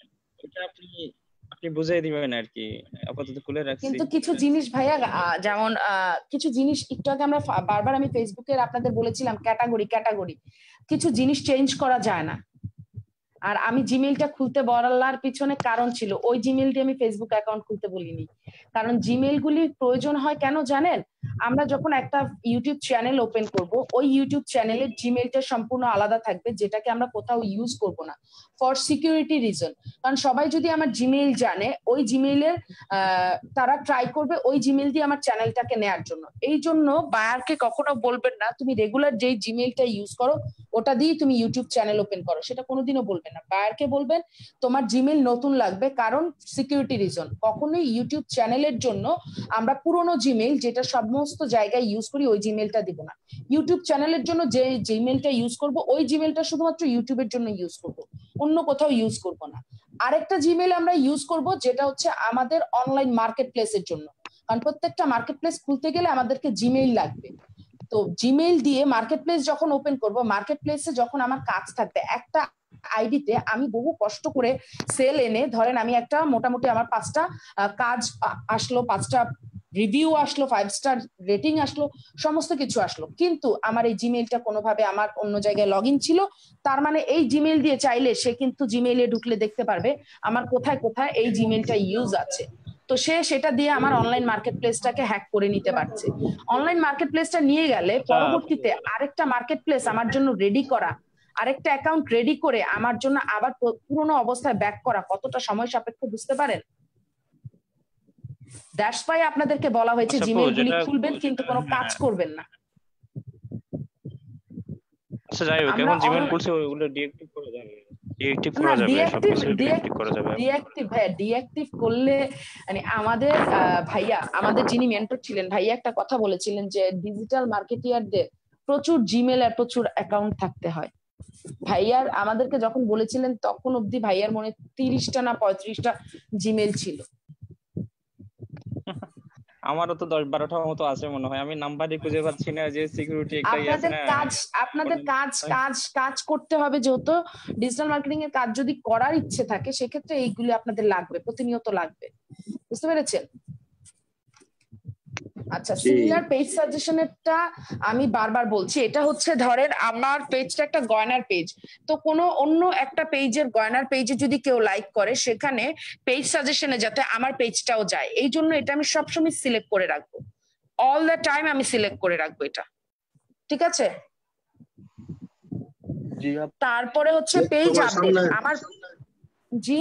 Speaker 6: আপনি বুঝিয়ে দিবেন আর কি, আপাতত খুলে রাখছি।
Speaker 2: কিন্তু কিছু জিনিস ভাইয়া, যেমন কিছু জিনিস একটু আগে আমরা বারবার আমি ফেসবুকের আপনাদের বলেছিলাম ক্যাটাগরি, কিছু জিনিস চেঞ্জ করা যায় না। আর আমি জিমেইলটা খুলতে বলার পিছনে কারণ ছিল, ওই জিমেইল দিয়ে আমি ফেসবুক অ্যাকাউন্ট খুলতে বলিনি। কারণ জিমেইল গুলির প্রয়োজন হয় কেন জানেন? আমরা যখন একটা ইউটিউব চ্যানেল ওপেন করব, ওই ইউটিউব চ্যানেলের জিমেইলটা সম্পূর্ণ আলাদা থাকবে, যেটাকে আমরা কোথাও ইউজ করব না, ফর সিকিউরিটি রিজন। কারণ সবাই যদি আমার জিমেইল জানে, ওই জিমেইলের তারা ট্রাই করবে ওই জিমেইল দিয়ে আমার চ্যানেলটাকে নেয়ার জন্য। এই জন্য বায়ারকে কখনো বলবেন না তুমি রেগুলার যেই জিমেইলটা ইউজ করো ওটা দিয়ে তুমি ইউটিউব চ্যানেল ওপেন করো, সেটা কোনোদিনও বলবেন না। বায়ারকে বলবেন তোমার জিমেইল নতুন লাগবে, কারণ সিকিউরিটি রিজন। কখনোই ইউটিউব চ্যানেলের জন্য আমরা পুরোনো জিমেইল যেটা সমস্ত জায়গায় ইউজ করি ওই জিমেইলটা দিব না। ইউটিউব চ্যানেলের জন্য যে জিমেইলটা ইউজ করব ওই জিমেইলটা শুধুমাত্র ইউটিউবের জন্য ইউজ করব, অন্য কোথাও ইউজ করব না। আরেকটা জিমেইল আমরা ইউজ করব যেটা হচ্ছে আমাদের অনলাইন মার্কেট প্লেসের জন্য, কারণ প্রত্যেকটা মার্কেট প্লেস খুলতে গেলে আমাদেরকে জিমেইল লাগবে। তো জিমেইল দিয়ে মার্কেট প্লেস যখন ওপেন করব, মার্কেট প্লেসে যখন আমার কাজ থাকবে, একটা আইডিতে আমি বহু কষ্ট করে সেল এনে, ধরেন আমি একটা মোটামুটি আমার 5টা কাজ আসলো, 5টা রিভিউ আসলো, 5 স্টার রেটিং আসলো, সমস্ত কিছু আসলো, কিন্তু আমার এই জিমেইলটা কোনোভাবে আমার অন্য জায়গায় লগ ইন ছিল। তার মানে এই জিমেইল দিয়ে চাইলে সে কিন্তু জিমেইলে ঢুকলে দেখতে পারবে আমার কোথায় কোথায় এই জিমেইলটা ইউজ আছে। তো সে সেটা দিয়ে আমার অনলাইন মার্কেট প্লেসটাকে হ্যাক করে নিতে পারছে। অনলাইন মার্কেট প্লেসটা নিয়ে গেলে পরবর্তীতে আরেকটা মার্কেট প্লেস আমার জন্য রেডি করা, আরেকটা অ্যাকাউন্ট রেডি করে আমার জন্য আবার পুরোনো অবস্থায় ব্যাক করা কতটা সময় সাপেক্ষ বুঝতে পারেন? দ্যাটস ওয়াই আপনাদেরকে বলা হয়েছে জিমেইল গুলি খুলবেন কিন্তু কোনো কাজ করবেন না।
Speaker 6: আচ্ছা, যাই হোক, এখন জিমেইল খুলছে ওগুলো ডিএক্টিভ করা যাবে? ডিএক্টিভ করা যাবে, সবকিছু ডিএক্টিভ করা যাবে।
Speaker 2: ডিএক্টিভ করলে মানে আমাদের ভাইয়া, আমাদের যিনি মেন্টর ছিলেন ভাইয়া একটা কথা বলেছিলেন যে ডিজিটাল মার্কেটিয়ারদের প্রচুর জিমেইল আর প্রচুর অ্যাকাউন্ট থাকতে হয়। ভাইয়ার আমাদেরকে যখন বলেছিলেন তখন অবধি ভাইয়ার মনে 30টা না 35টা জিমেইল ছিল।
Speaker 6: আমারও তো 10-12টা মতো আছে মনে হয়, আমি নাম্বারই খুঁজে পাচ্ছি না, যে সিকিউরিটি একটা আছে
Speaker 2: আপনাদের
Speaker 6: না।
Speaker 2: আপনাদের কাজ করতে হবে, যেহেতু ডিজিটাল মার্কেটিং এর কাজ যদি করার ইচ্ছে থাকে সেক্ষেত্রে এইগুলি আপনাদের লাগবে, প্রতিনিয়ত লাগবে, বুঝতে পেরেছেন? আচ্ছা, সিমিলার পেজ সাজেশনেরটা আমি বারবার বলছি, এটা হচ্ছে ধরেন আমার পেজটা একটা গয়নার পেজ, তো কোনো অন্য একটা পেজের গয়নার পেজে যদি কেউ লাইক করে সেখানে পেজ সাজেশনে যাতে আমার পেজটাও যায়, এই জন্য এটা আমি সবসময় সিলেক্ট করে রাখবো, অল দ্য টাইম আমি সিলেক্ট করে রাখবো এটা, ঠিক আছে? তারপরে হচ্ছে পেজ আপডেট আমার, জি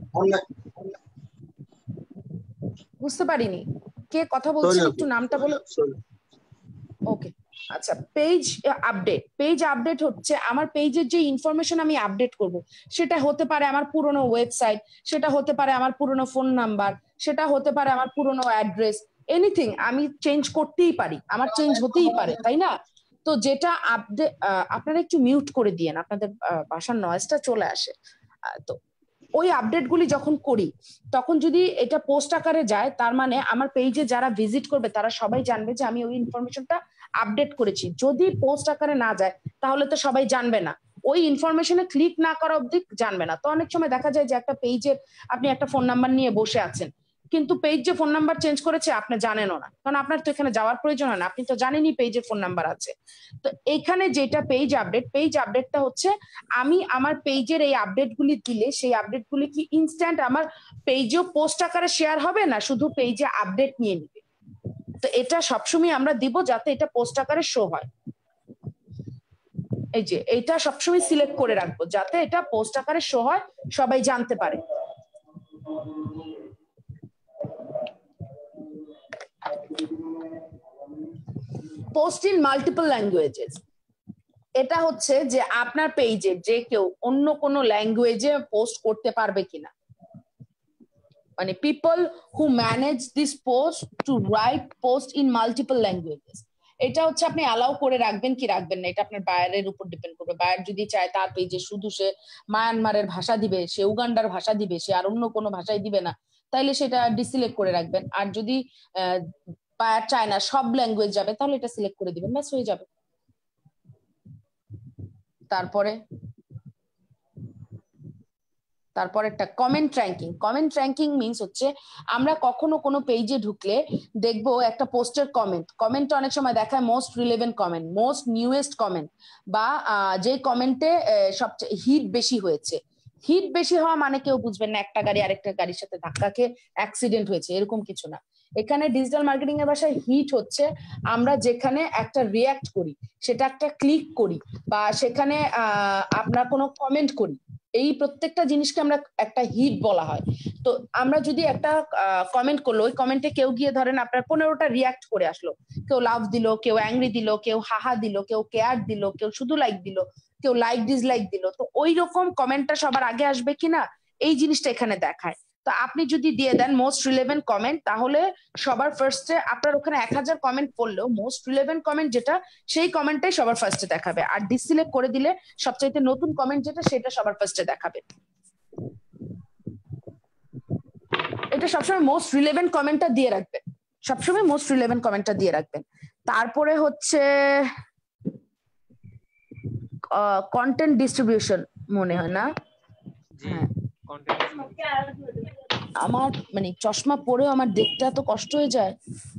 Speaker 2: বুঝতে পারিনি কে কথা বলছেন, একটু নামটা বলো। ওকে, আচ্ছা, পেজ আপডেট হচ্ছে আমার পেজের যে ইনফরমেশন আমি আপডেট করব, সেটা হতে পারে আমার পুরনো ওয়েবসাইট, সেটা হতে পারে আমার পুরনো ফোন নাম্বার, সেটা হতে পারে আমার পুরনো অ্যাড্রেস, এনিথিং আমি চেঞ্জ করতেই পারি, আমার চেঞ্জ হতেই পারে, তাই না? তো যেটা আপডেট, আপনারা একটু মিউট করে দিয়েন, আপনাদের বাসার নয়েজটা চলে আসে। তো ওই আপডেটগুলি যখন করি তখন যদি এটা পোস্ট আকারে যায়, তার মানে আমার পেজে যারা ভিজিট করবে তারা সবাই জানবে যে আমি ওই ইনফরমেশনটা আপডেট করেছি। যদি পোস্ট আকারে না যায় তাহলে তো সবাই জানবে না, ওই ইনফরমেশনে ক্লিক না করা অবধি জানবে না। তো অনেক সময় দেখা যায় যে একটা পেজের আপনি একটা ফোন নাম্বার নিয়ে বসে আছেন, কিন্তু পেজ যে ফোন নাম্বার চেঞ্জ করেছে আপনি জানেনও না, কারণ আপনার তো এখানে যাওয়ার প্রয়োজন হয় না, আপনি তো জানেনই পেজের ফোন নাম্বার আছে। তো এইখানে যেটা পেজ আপডেটটা হচ্ছে আমি আমার পেজের এই আপডেটগুলি দিলে সেই আপডেটগুলি কি ইনস্ট্যান্ট আমার পেজেও পোস্ট আকারে শেয়ার হবে না, শুধু পেজে আপডেট নিয়ে নিবে। তো এটা সবসময় আমরা দিব যাতে এটা পোস্ট আকারে শো হয়, এই যে এইটা সবসময় সিলেক্ট করে রাখবো যাতে এটা পোস্ট আকারে শো হয়, সবাই জানতে পারে। পোস্ট ইন মাল্টিপল ল্যাঙ্গুয়েজেস, এটা হচ্ছে যে আপনার পেজে যে কেউ অন্য কোনো ল্যাঙ্গুয়েজে পোস্ট করতে পারবে কিনা, মানে people who manage this post to write post in multiple languages, এটা হচ্ছে আপনি অ্যালাউ করে রাখবেন কি রাখবেন না, এটা আপনার বায়ারের উপর ডিপেন্ড করবে। বায়ার যদি চায় তার পেজে শুধু সে মায়ানমারের ভাষা দিবে, সে উগান্ডার ভাষা দিবে, সে আর অন্য কোনো ভাষায় দিবে না, তাইলে সেটা ডিসিলেক্ট করে রাখবেন। আর যদি বায়ার চায় না সব ল্যাঙ্গুয়েজ যাবে, তাহলে এটা সিলেক্ট করে দিবেন, ব্যাস হয়ে যাবে। তারপরে একটা কমেন্ট র্যাঙ্কিং মিন্স হচ্ছে আমরা কখনো কোনো পেজে ঢুকলে দেখবো একটা পোস্টের কমেন্ট অনেক সময় দেখায় most relevant comment, most newest comment, বা যে কমেন্টে সবচেয়ে হিট বেশি হয়েছে। হিট বেশি হওয়া মানে কেউ বুঝবেন না একটা গাড়ি আরেকটা গাড়ির সাথে ধাক্কা খেয়ে অ্যাক্সিডেন্ট হয়েছে, এরকম কিছু না। এখানে ডিজিটাল মার্কেটিং এর ভাষায় হিট হচ্ছে আমরা যেখানে একটা রিয়াক্ট করি, সেটা একটা ক্লিক করি, বা সেখানে আমরা কোনো কমেন্ট করি, এই প্রত্যেকটা জিনিসকে আমরা একটা হিট বলা হয়। তো আমরা যদি একটা কমেন্ট করলো, ওই কমেন্টে কেউ গিয়ে ধরেন আপনার 15টা রিয়াক্ট করে আসলো, কেউ লাভ দিল, কেউ অ্যাংরি দিল, কেউ হাহা দিল, কেউ কেয়ার দিল, কেউ শুধু লাইক দিল, কেউ লাইক ডিসলাইক দিল, তো ওই রকম কমেন্টটা সবার আগে আসবে কিনা এই জিনিসটা এখানে দেখায়। তো আপনি যদি দিয়ে দেন মোস্ট রিলেভেন্ট কমেন্ট, তাহলে সবার ফার্স্টে আপনার ওখানে 1000 কমেন্ট পড়লেও মোস্ট রিলেভেন্ট কমেন্ট যেটা সেই কমেন্টটাই সবার ফার্স্টে দেখাবে, আর ডিসিলেক্ট করে দিলে সবচাইতে নতুন কমেন্ট যেটা সেটা সবার ফার্স্টে দেখাবে। এটা সবসময় মোস্ট রিলেভেন্ট কমেন্টটা দিয়ে রাখবেন, সবসময় মোস্ট রিলেভেন্ট কমেন্টটা দিয়ে রাখবেন। তারপরে হচ্ছে কন্টেন্ট ডিস্ট্রিবিউশন মনে হয় না, হ্যাঁ আমার মানে চশমা পরেও আমার দেখতে এত কষ্ট হয়ে যায়।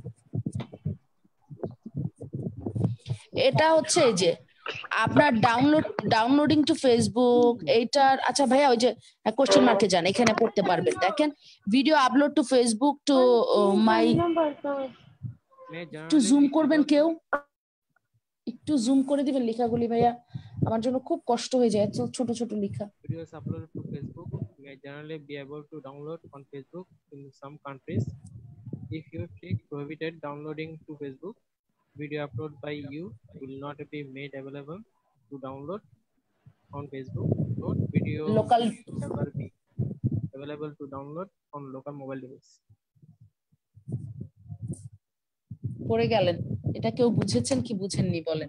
Speaker 2: এটা হচ্ছে যে আপনার ডাউনলোডিং টু ফেসবুক, এইটার আচ্ছা ভাইয়া ওই যে কোশ্চেন মার্কে যান, এখানে পড়তে পারবেন। দেখেন video upload to Facebook to my, একটু জুম করবেন, কেউ একটু জুম করে দিবেন লেখাগুলি ভাইয়া, আমার জন্য খুব কষ্ট হয়ে যায় ছোট ছোট লেখা।
Speaker 5: Videos uploaded to Facebook may generally be able to download on Facebook in some countries. If you click prohibited downloading to Facebook, video upload by you will not be made available to download on Facebook. Note: video
Speaker 2: local
Speaker 5: never be available to download on local mobile device.
Speaker 2: পড়ে গেলেন, এটা কেউ বুঝেছেন কি বুঝেননি বলেন?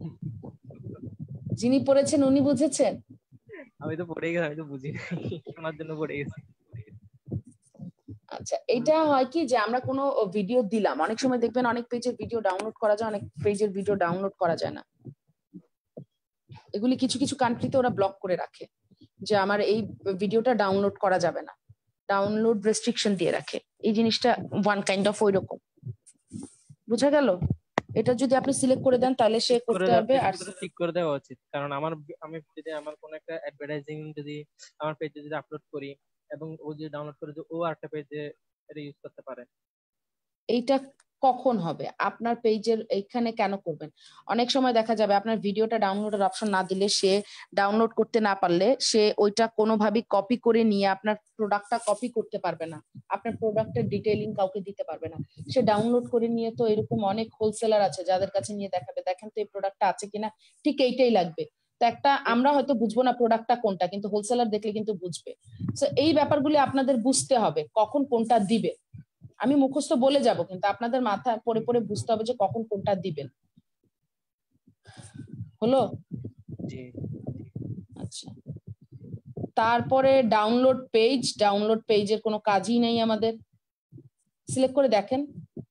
Speaker 2: যিনি পড়েছেন উনি বুঝেছেন?
Speaker 5: আমি তো পড়ে গেছি, আমি তো বুঝি নাই, শোনার জন্য পড়ে গেছি।
Speaker 2: আচ্ছা আচ্ছা, এটা হয় কি যে আমরা কোনো ভিডিও দিলাম, অনেক সময় দেখবেন অনেক পেজের ভিডিও ডাউনলোড করা যায়, অনেক পেজের ভিডিও ডাউনলোড করা যায় না। এগুলি কিছু কিছু কান্ট্রিতে ওরা ব্লক করে রাখে যে আমার এই ভিডিওটা ডাউনলোড করা যাবে না, ডাউনলোড রেস্ট্রিকশন দিয়ে রাখে। এই জিনিসটা ওয়ান কাইন্ড অফ ওই রকম, বুঝা গেল? এটা যদি আপনি সিলেক্ট করে দেন তাহলে সে করতে হবে। আর
Speaker 5: ঠিক করে দেওয়া উচিত, কারণ আমি যদি আমার কোনো একটা অ্যাডভার্টাইজিং যদি আমার পেজে যদি আপলোড করি এবং ও যদি ডাউনলোড করে ও আরেকটা পেজে এটা ইউজ করতে পারে।
Speaker 2: এইটা কখন হবে? আপনার পেজের এইখানে কেন করবেন? অনেক সময় দেখা যাবে আপনার ভিডিওটা ডাউনলোডের অপশন না দিলে, সে ডাউনলোড করতে না পারলে সে ওইটা কোনোভাবে কপি করে নিয়ে আপনার প্রোডাক্টটা কপি করতে পারবে না, আপনার প্রোডাক্টের ডিটেইলিং কাউকে দিতে পারবে না। সে ডাউনলোড করে নিয়ে, তো এরকম অনেক হোলসেলার আছে যাদের কাছে নিয়ে দেখাবে, দেখেন তো এই প্রোডাক্টটা আছে কিনা, ঠিক এইটাই লাগবে। তো একটা আমরা হয়তো বুঝবো না প্রোডাক্টটা কোনটা, কিন্তু হোলসেলার দেখলে কিন্তু বুঝবে। তো এই ব্যাপারগুলি আপনাদের বুঝতে হবে কখন কোনটা দিবে। আমি মুখস্থ বলে যাব, কিন্তু আপনাদের মাথা পড়ে পড়ে বুঝতে হবে যে কখন কোনটা দিবেন। হলো? আচ্ছা, তারপরে ডাউনলোড পেজ। ডাউনলোড পেজের কোনো কাজই নেই আমাদের। সিলেক্ট করে দেখেন,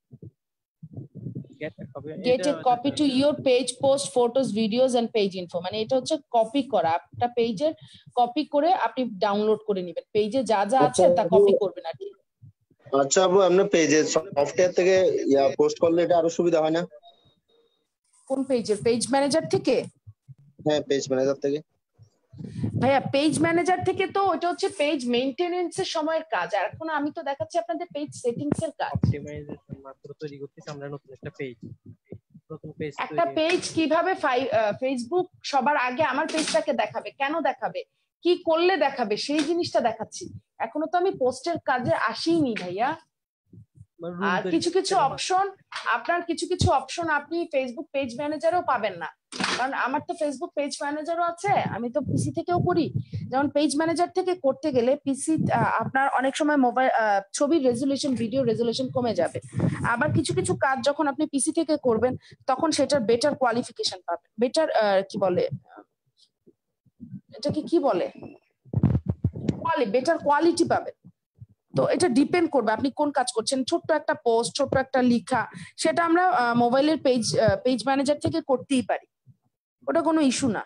Speaker 2: get a copy to your page, post photos, videos and page info. মানে এটা হচ্ছে কপি করা, একটা পেজের কপি করে আপনি ডাউনলোড করে নেবেন। পেজে যা যা আছে তা কপি করবেন আর কি।
Speaker 8: আচ্ছা আপু, আপনার পেজে সফটওয়্যার থেকে পোস্ট করলে এটা আরো সুবিধা হয় না?
Speaker 2: কোন পেজের? পেজ ম্যানেজার থেকে?
Speaker 8: হ্যাঁ, পেজ ম্যানেজার থেকে।
Speaker 2: ভাইয়া পেজ ম্যানেজার থেকে তো ওটা হচ্ছে পেজ মেইনটেনেন্স এর সময়ের কাজ, আর এখন আমি তো দেখাচ্ছি আপনাদের পেজ সেটিংস এর কাজ।
Speaker 5: অপটিমাইজেশন মাত্র তৈরি করতেছি আমরা নতুন একটা পেজ।
Speaker 2: একটা পেজ কিভাবে ফেসবুক সবার আগে আমার পেজটাকে দেখাবে, কেন দেখাবে, কি করলে দেখাবে, সেই জিনিসটা দেখাচ্ছি। এখনো তো আমি পোস্টের কাজে আসিনি ভাইয়া। আর কিছু কিছু অপশন, আপনার কিছু কিছু অপশন আপনি ফেসবুক পেজ ম্যানেজারও পাবেন না, কারণ আমার তো ফেসবুক পেজ ম্যানেজারও আছে, আমি তো পিসি থেকেও করি। যেমন পেজ ম্যানেজার থেকে করতে গেলে পিসি আপনার অনেক সময় মোবাইল ছবির রেজুলেশন, ভিডিও রেজুলেশন কমে যাবে। আবার কিছু কিছু কাজ যখন আপনি পিসি থেকে করবেন তখন সেটার বেটার কোয়ালিফিকেশন পাবেন, বেটার কি বলে এটাকে, কি বলে, বেটার কোয়ালিটি পাবেন। তো এটা ডিপেন্ড করবে আপনি কোন কাজ করছেন। ছোট্ট একটা পোস্ট, ছোট্ট একটা লেখা, সেটা আমরা মোবাইলের পেজ ম্যানেজার থেকে করতেই পারি, ওটা কোনো ইস্যু না।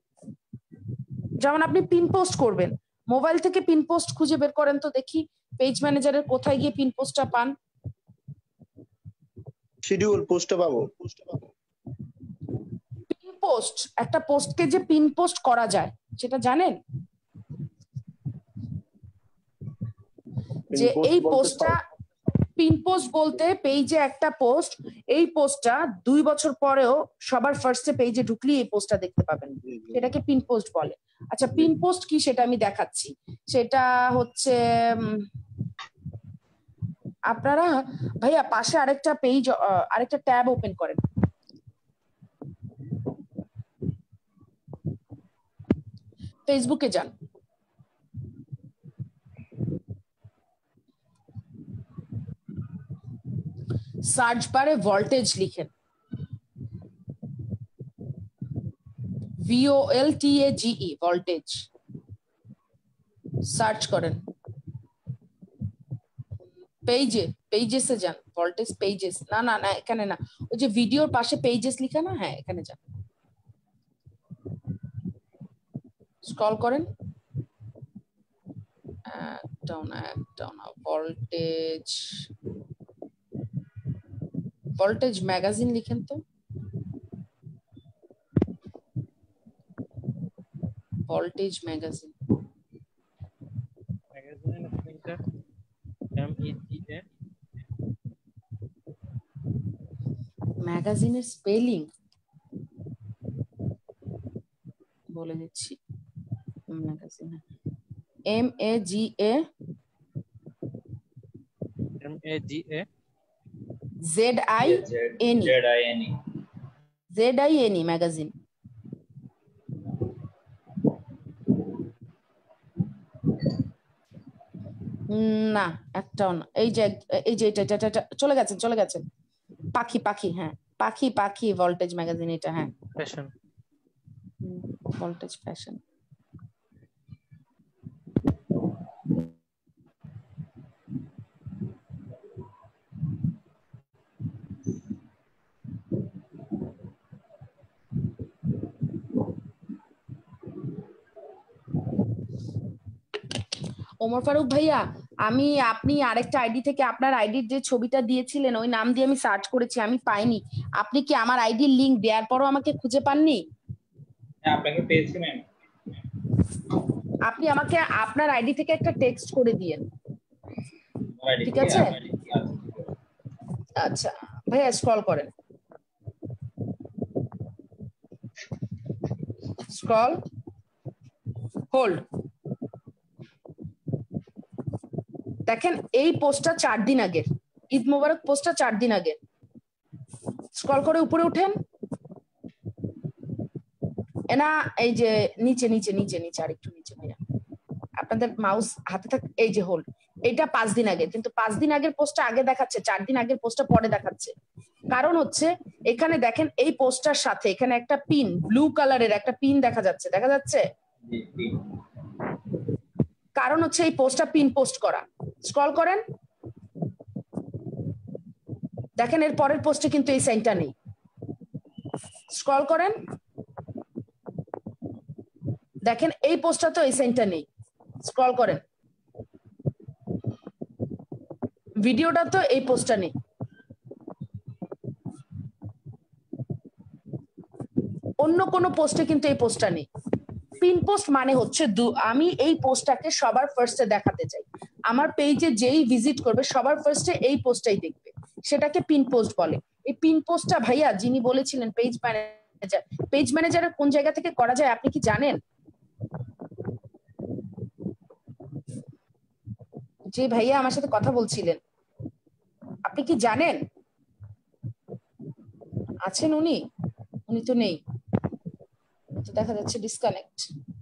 Speaker 2: যেমন আপনি পিন পোস্ট করবেন, মোবাইল থেকে পিন পোস্ট খুঁজে বের করেন তো দেখি পেজ ম্যানেজারের কোথায় গিয়ে পিন পোস্টটা পান।
Speaker 8: শিডিউল পোস্টে পাবো।
Speaker 2: পিন পোস্ট, একটা পোস্টকে যে পিন পোস্ট করা যায় সেটা জানেন? যে এই পোস্টটা পিন পোস্ট বলতে, পেজে একটা পোস্ট, এই পোস্টটা 2 বছর পরেও সবার ফার্স্টে পেজে ঢুকলে এই পোস্টটা দেখতে পাবেন, সেটাকে পিন পোস্ট বলে। আচ্ছা, পিন পোস্ট কি সেটা আমি দেখাচ্ছি। সেটা হচ্ছে আপনারা ভাইয়া পাশে আরেকটা পেজ, আরেকটা ট্যাব ওপেন করেন, ফেসবুকে যান, সার্চ বারে ভোল্টেজ লিখেন, VOLTAGE, ভোল্টেজ সার্চ করেন। পেজেসে যান, ভোল্টেজ পেজেস, না না না এখানে না, ওই যে ভিডিওর পাশে পেজেস লিখা না, হ্যাঁ এখানে যান, স্ক্রল করেন, একটাও না, ভোল্টেজ ম্যাগাজিন লিখেন তো, ভোল্টেজ ম্যাগাজিন। ম্যাগাজিনের স্পেলিং বলে দিচ্ছি, ম্যাগাজিন MAGA ZINE ম্যাগাজিন। না একটাও না, এই যে এটা চলে গেছেন, পাখি, হ্যাঁ পাখি ভোল্টেজ ম্যাগাজিন, এটা হ্যাঁ
Speaker 5: fashion,
Speaker 2: voltage fashion. Omar Faruk ভাইয়া, আপনি আরেকটা আইডি থেকে আপনার আইডির যে ছবিটা দিয়েছিলেন ওই নাম দিয়ে আমি সার্চ করেছি, আমি পাইনি। আপনি কি আমার আইডির লিংক দেওয়ার পরও আমাকে খুঁজে পাননি?
Speaker 7: হ্যাঁ আপনাকে পেয়েছি ম্যাম।
Speaker 2: আপনি আমাকে আপনার আইডি থেকে একটা টেক্সট করে দিয়েন, ঠিক আছে? আচ্ছা ভাইয়া স্ক্রল করেন, স্ক্রল হোল্ড। দেখেন এই পোস্টটা 4 দিন আগের, ঈদ মোবারক পোস্টটা 4 দিন আগের। স্ক্রল করে উপরে উঠেন, না এই যে নিচে নিচে নিচে নিচে আরেকটু নিচে ভাইয়া, আপনাদের মাউস হাতে থাক, এই যে হোল্ড। এটা 5 দিন আগে, কিন্তু 5 দিন আগের পোস্টটা আগে দেখাচ্ছে, 4 দিন আগের পোস্টটা পরে দেখাচ্ছে। কারণ হচ্ছে এখানে দেখেন এই পোস্টটার সাথে এখানে একটা পিন, ব্লু কালারের একটা পিন দেখা যাচ্ছে, দেখা যাচ্ছে? কারণ হচ্ছে এই পোস্টটা পিন পোস্ট করা। স্ক্রল করেন, দেখেন এর পরের পোস্টে কিন্তু এই সাইনটা নেই। স্ক্রল করেন, দেখেন এই পোস্টটা তো এই সাইনটা নেই। স্ক্রল করেন, ভিডিওটা তো এই পোস্টটা নেই। অন্য কোনো পোস্টে কিন্তু এই পোস্টটা নেই। পিন পোস্ট মানে হচ্ছে আমি এই পোস্টটাকে সবার ফার্স্টে দেখাতে চাই, আমার পেজে যেই ভিজিট করবে সবার ফার্স্টে এই পোস্টটাই দেখবে, সেটাকে পিন পোস্ট বলে। এই পিন পোস্টটা ভাইয়া যিনি বলেছিলেন পেজ ম্যানেজার, পেজ ম্যানেজারের কোন জায়গা থেকে করা যায় আপনি কি জানেন? যে ভাইয়া আমার সাথে কথা বলছিলেন, আপনি কি জানেন? আছেন উনি? উনি তো নেই, দেখা যাচ্ছে ডিসকানেক্ট।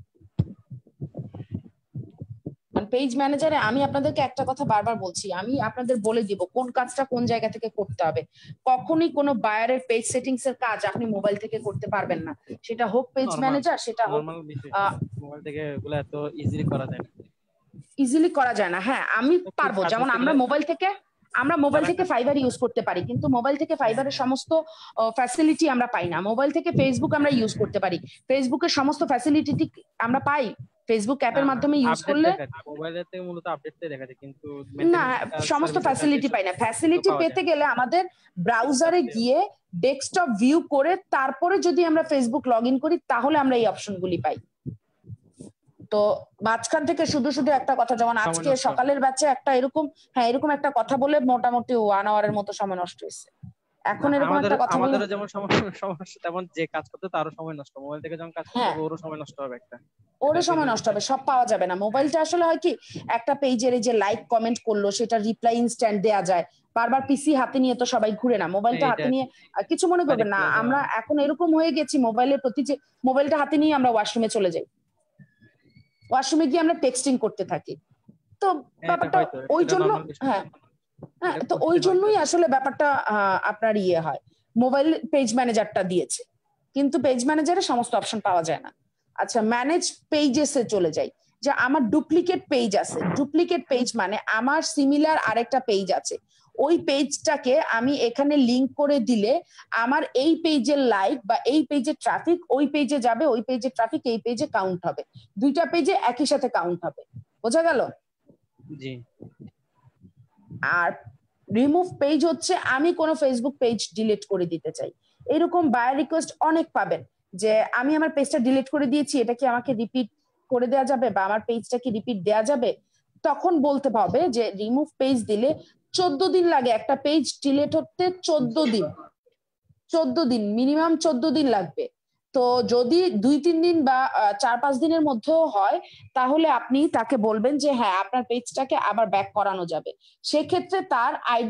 Speaker 2: পেজ ম্যানেজারে আমি আপনাদেরকে একটা কথা বারবার বলছি, আমি আপনাদের বলে দিব কোন কাজটা কোন জায়গা থেকে করতে হবে। কখনোই কোনো বায়ারের পেজ সেটিংস এর কাজ আপনি মোবাইল থেকে করতে পারবেন না, সেটা হোক পেজ ম্যানেজার, সেটা হোক
Speaker 5: মোবাইল থেকে এগুলো এত ইজিলি করা যায় না।
Speaker 2: ইজিলি করা যায় না, হ্যাঁ আমি পারবো। যেমন আমরা মোবাইল থেকে ফাইবার ইউজ করতে পারি, কিন্তু মোবাইল থেকে ফাইবারের সমস্ত ফ্যাসিলিটি আমরা পাই না। মোবাইল থেকে ফেসবুক আমরা ইউজ করতে পারি, ফেসবুকের সমস্ত ফ্যাসিলিটি আমরা পাই ফেসবুক অ্যাপের মাধ্যমে ইউজ করলে।
Speaker 5: মোবাইলেতে মূলত আপডেটটাই দেখা যায়, কিন্তু
Speaker 2: না সমস্ত ফ্যাসিলিটি পাই না। ফ্যাসিলিটি পেতে গেলে আমাদের ব্রাউজারে গিয়ে ডেস্কটপ ভিউ করে তারপরে যদি আমরা ফেসবুক লগ ইন করি তাহলে আমরা এই অপশনগুলি পাই। তো মাঝখান থেকে শুধু শুধু একটা কথা, যেমন আজকে সকালের ব্যাচে একটা এরকম একটা কথা বলে মোটামুটি 1 আওয়ারের মতো সময় নষ্ট হয়েছে। এখন এরকম একটা কথা বলে
Speaker 5: আমাদের যেমন সমস্যা, তেমন যে কাজ করতে তারও সময় নষ্ট, মোবাইল থেকে যখন কাজ করতে ওরও সময় নষ্ট হবে, ওরও
Speaker 2: সময় নষ্ট হবে, সব পাওয়া যাবে না। মোবাইলটা আসলে হয় কি, একটা পেজের এই যে লাইক কমেন্ট করলো সেটা রিপ্লাই ইনস্ট্যান্ট দেয়া যায়। বারবার পিসি হাতে নিয়ে তো সবাই ঘুরে না, মোবাইলটা হাতে নিয়ে কিছু মনে করবেন না, আমরা এখন এরকম হয়ে গেছি মোবাইলের প্রতি যে মোবাইলটা হাতে নিয়ে আমরা ওয়াশরুমে চলে যাই, ওয়াশরুমে গিয়ে আমরা টেক্সটিং করতে থাকি। তো ব্যাপারটা ওই জন্য তো ওই জন্যই আসলে ব্যাপারটা আপনার হয়, মোবাইল পেজ ম্যানেজারটা দিয়েছে, কিন্তু পেজ ম্যানেজারে সমস্ত অপশন পাওয়া যায় না। আচ্ছা ম্যানেজ পেজেসে চলে যাই, যে আমার ডুপ্লিকেট পেজ আছে। ডুপ্লিকেট পেজ মানে আমার সিমিলার আরেকটা পেজ আছে, ওই পেজটাকে আমি এখানে লিংক করে দিলে আমার এই পেজের লাইক বা এই পেজের ট্রাফিক ওই পেজে যাবে, ওই পেজের ট্রাফিক এই পেজে কাউন্ট হবে, দুইটা পেজে একই সাথে কাউন্ট হবে। বোঝা গেল?
Speaker 5: জি।
Speaker 2: আর রিমুভ পেজ হচ্ছে আমি কোনো ফেসবুক পেজ ডিলিট করে দিতে চাই, এরকম বায়ার রিকোয়েস্ট অনেক পাবেন যে আমি আমার পেজটা ডিলিট করে দিয়েছি, এটা কি আমাকে রিপিট করে দেওয়া যাবে বা আমার পেজটা কি রিপিট দেওয়া যাবে? তখন বলতে হবে যে রিমুভ পেজ দিলে 14 দিন লাগে একটা পেজ ডিলিট হতে, 14 দিন মিনিমাম 14 দিন লাগবে। তো যদি 2-3 দিন বা 4-5 দিনের মধ্যেও হয় তাহলে আপনি তাকে বলবেন যে হ্যাঁ আপনার পেজটাকে আবার ব্যাক করানো যাবে। সেক্ষেত্রে তার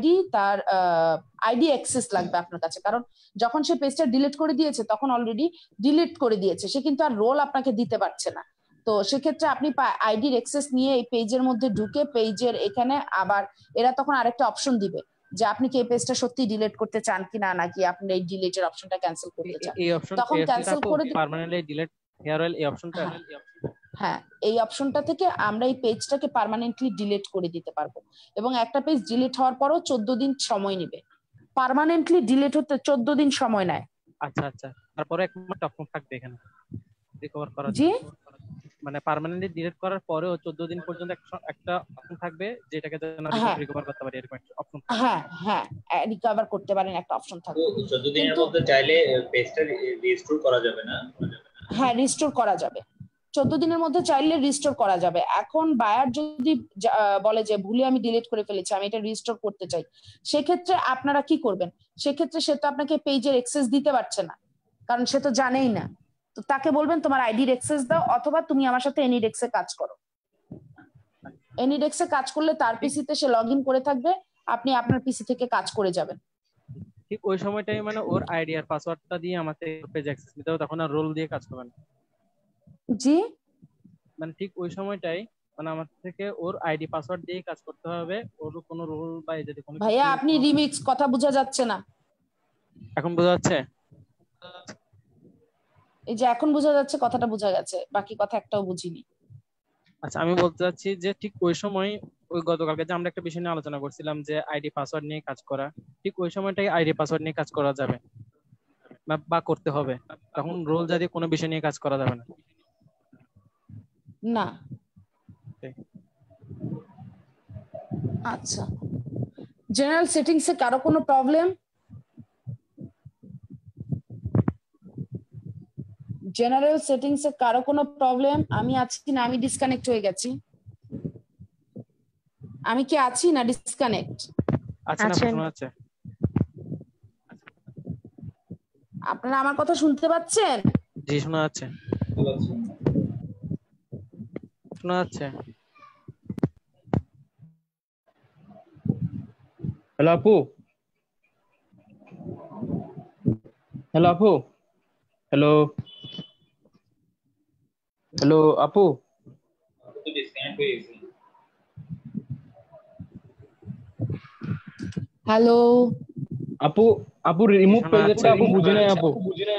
Speaker 2: আইডি অ্যাক্সেস লাগবে আপনার কাছে, কারণ যখন সে পেজটা ডিলিট করে দিয়েছে তখন অলরেডি ডিলিট করে দিয়েছে, সে কিন্তু আর রোল আপনাকে দিতে পারছে না। তো সেক্ষেত্রে আপনি আইডির অ্যাক্সেস নিয়ে এই পেজের মধ্যে ঢুকে পেজের এখানে আবার এরা তখন আরেকটা অপশন দিবে যে আপনি কি এই পেজটা সত্যি ডিলিট করতে চান কিনা, নাকি আপনি এই ডিলিটের অপশনটা ক্যান্সেল করতে চান। তখন ক্যান্সেল করে
Speaker 5: পার্মানেন্টলি ডিলিট হেয়ারওয়েল এই অপশনটা,
Speaker 2: হ্যাঁ এই অপশনটা থেকে আমরা এই পেজটাকে পার্মানেন্টলি ডিলিট করে দিতে পারবো, এবং একটা পেজ ডিলিট হওয়ার পরও 14 দিন সময় নেবে। পার্মানেন্টলি ডিলিট হতে 14 দিন সময় নেয়।
Speaker 5: আচ্ছা আচ্ছা, তারপরে এক মাস অপশন থাকবে এখানে রিকভার করার।
Speaker 2: জি
Speaker 5: মানে পার্মানেন্টলি ডিলিট করার পরেও 14 দিন পর্যন্ত একটা অপশন থাকবে যেটাকে যেন
Speaker 2: হ্যাঁ
Speaker 5: রিকভার করতে পারি, এরকম একটা অপশন থাকবে।
Speaker 2: হ্যাঁ হ্যাঁ রিকভার করতে পারেন একটা অপশন
Speaker 7: তো
Speaker 2: থাকবে
Speaker 7: 14 দিনের
Speaker 2: কিন্তু
Speaker 7: মধ্যে চাইলে পেজটা রিস্টোর করা যাবে না?
Speaker 2: হ্যাঁ রিস্টোর করা যাবে 14 দিনের মধ্যে চাইলে রিস্টোর করা যাবে। এখন বায়ার যদি বলে যে ভুলে আমি ডিলিট করে ফেলেছি, আমি এটা রিস্টোর করতে চাই, সেক্ষেত্রে আপনারা কি করবেন? সেক্ষেত্রে সে তো আপনাকে পেজের অ্যাক্সেস দিতে পারছে না, কারণ সে তো জানেই না। তো তাকে বলবেন তোমার আইডির অ্যাক্সেস দাও, অথবা তুমি আমার সাথে এনিডেক্সে কাজ করো। এনিডেক্সে কাজ করলে তার পিসিতে সে লগ ইন করে থাকবে, আপনি আপনার পিসি থেকে কাজ করে যাবেন।
Speaker 5: ঠিক ওই সময়টাই মানে ওর আইডি আর পাসওয়ার্ডটা দিয়ে আমাকে পেজ অ্যাক্সেস নিতে হবে, তখন আর রোল দিয়ে কাজ করবে না।
Speaker 2: জি
Speaker 5: মানে ঠিক ওই সময়টাই মানে আমার থেকে ওর আইডি পাসওয়ার্ড দিয়ে কাজ করতে হবে, ওর কোনো রোল বা যদি কোনো
Speaker 2: ভাইয়া
Speaker 5: কিছু।
Speaker 2: আপনি রিমিক্স, কথা বোঝা যাচ্ছে না।
Speaker 5: এখন বোঝা যাচ্ছে?
Speaker 2: এই যে এখন বোঝা যাচ্ছে, কথাটা বোঝা গেছে, বাকি কথা একটাও বুঝিনি।
Speaker 5: আচ্ছা, আমি বলতে চাচ্ছি যে ঠিক ওই সময় ওই গতকালকে যে আমরা একটা বিষয় নিয়ে আলোচনা করছিলাম যে আইডি পাসওয়ার্ড নিয়ে কাজ করা, ঠিক ওই সময়টাই আইডি পাসওয়ার্ড নিয়ে কাজ করা যাবে বা করতে হবে, তখন রোল জাতীয় কোনো বিষয় নিয়ে কাজ করা যাবে না।
Speaker 2: না আচ্ছা, জেনারেল সেটিংসে কারো কোনো প্রবলেম? জেনারেল সেটিংসে কারো কোনো প্রবলেম? আমি আছি না আমি ডিসকানেক্ট হয়ে গেছি? আমি কি আছি না ডিসকানেক্ট?
Speaker 5: আচ্ছা, না শোনা যাচ্ছে।
Speaker 2: আপনারা আমার কথা শুনতে পাচ্ছেন?
Speaker 5: জি শোনা যাচ্ছে, শোনা যাচ্ছে।
Speaker 3: হ্যালো আপু, হ্যালো আপু, হ্যালো হ্যালো আপু,
Speaker 7: তো ডিসকানেক্ট হয়ে গেছে।
Speaker 2: হ্যালো
Speaker 3: আপু আপু রিমুভ পেজটা আপু বুঝি নাই আপু।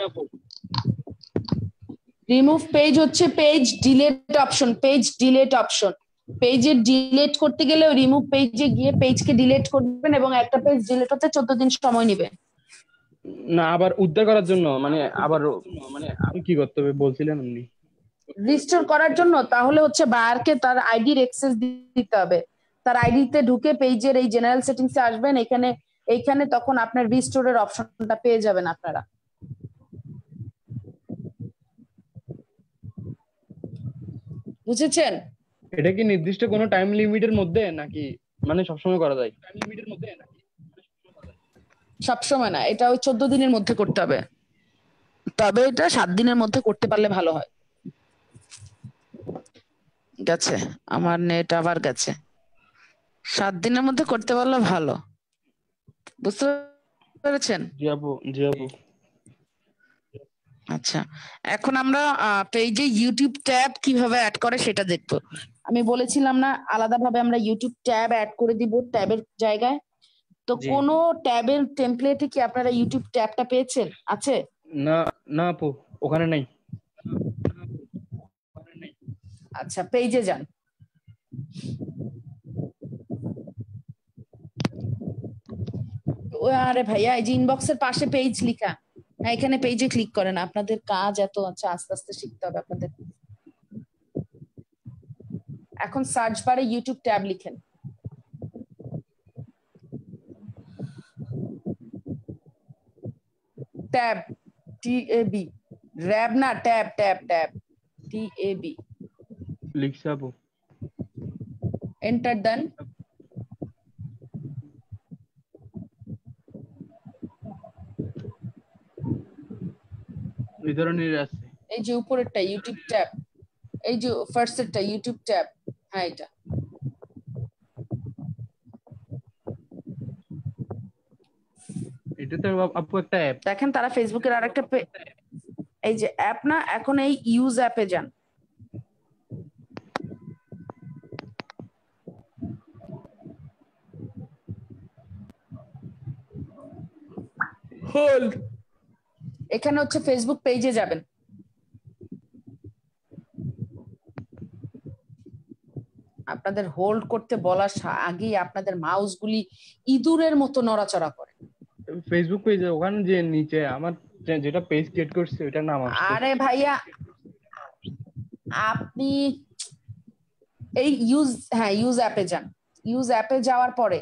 Speaker 2: রিমুভ পেজ হচ্ছে page delete option, page delete option. পেজে ডিলিট করতে গেলে রিমুভ পেজে গিয়ে পেজকে ডিলিট করবেন, এবং একটা পেজ ডিলিট হতে 14 দিন সময় নেবে।
Speaker 3: না আবার উদ্ধার করার জন্য মানে আবার কি করতে হবে বলছিলেন আপনি?
Speaker 2: রিস্টোর করার জন্য তাহলে হচ্ছে বায়ারকে তার আইডির অ্যাক্সেস দিতে হবে। তার আইডিতে ঢুকে পেজের এই জেনারেল সেটিংসে আসবেন, এইখানে তখন আপনার রিস্টোরের অপশনটা পেয়ে যাবেন আপনারা। বুঝেছেন?
Speaker 3: এটা কি নির্দিষ্ট কোনো টাইম লিমিটের মধ্যে নাকি মানে সবসময় করা যায়?
Speaker 2: সবসময় না, এটা ওই 14 দিনের মধ্যে করতে হবে, তবে এটা 7 দিনের মধ্যে করতে পারলে ভালো হয়। গেছে আমার নেট আবার গেছে। 7 দিনের মধ্যে করতে পারলে ভালো, বুঝতে পেরেছেন?
Speaker 3: জি আপু, জি আপু।
Speaker 2: আচ্ছা, এখন আমরা পেজে ইউটিউব ট্যাব কিভাবে অ্যাড করে সেটা দেখব। আমি বলেছিলাম না আলাদাভাবে আমরা ইউটিউব ট্যাব অ্যাড করে দিব ট্যাবের জায়গায়। তো কোন ট্যাবের টেমপ্লেটে কি আপনারা ইউটিউব ট্যাবটা পেয়েছেন? আছে?
Speaker 3: না না আপু, ওখানে নাই।
Speaker 2: আচ্ছা, পেজে যান। আরে ভাইয়া, এই যে ইনবক্সের পাশে পেজ লেখা, হ্যাঁ এখানে পেজে ক্লিক করেন। আপনাদের কাজ এত, আচ্ছা আস্তে আস্তে শিখতে হবে আপনাদের। এখন সার্চ বারে ইউটিউব ট্যাব লিখেন। ট্যাব, TAB, র‍্যাব না, ট্যাব ট্যাব ট্যাব, TAB
Speaker 3: লিখছি আপু।
Speaker 2: এন্টার দেন।
Speaker 3: এই ধরনের আছে।
Speaker 2: এই যে উপরেরটা ইউটিউব ট্যাব, এই যে ফার্স্টেরটা ইউটিউব ট্যাব, হ্যাঁ এটা।
Speaker 3: এটা তো আপু একটা অ্যাপ।
Speaker 2: দেখেন তারা ফেসবুকের আরেকটা এই যে অ্যাপ না, এখন এই ইউজ অ্যাপে যান। হোল্ড, এখানে হচ্ছে ফেসবুক পেজে যাবেন। আপনাদের হোল্ড করতে বলার আগেই আপনাদের মাউস গুলি ইঁদুরের মতো নড়াচড়া করে।
Speaker 3: ফেসবুক পেজে ওখানে যে নিচে আমার যেটা পেজ ক্রিয়েট করছে ওটার নাম আসছে।
Speaker 2: আরে ভাইয়া আপনি এই ইউজ অ্যাপে যান। ইউজ অ্যাপে যাওয়ার পরে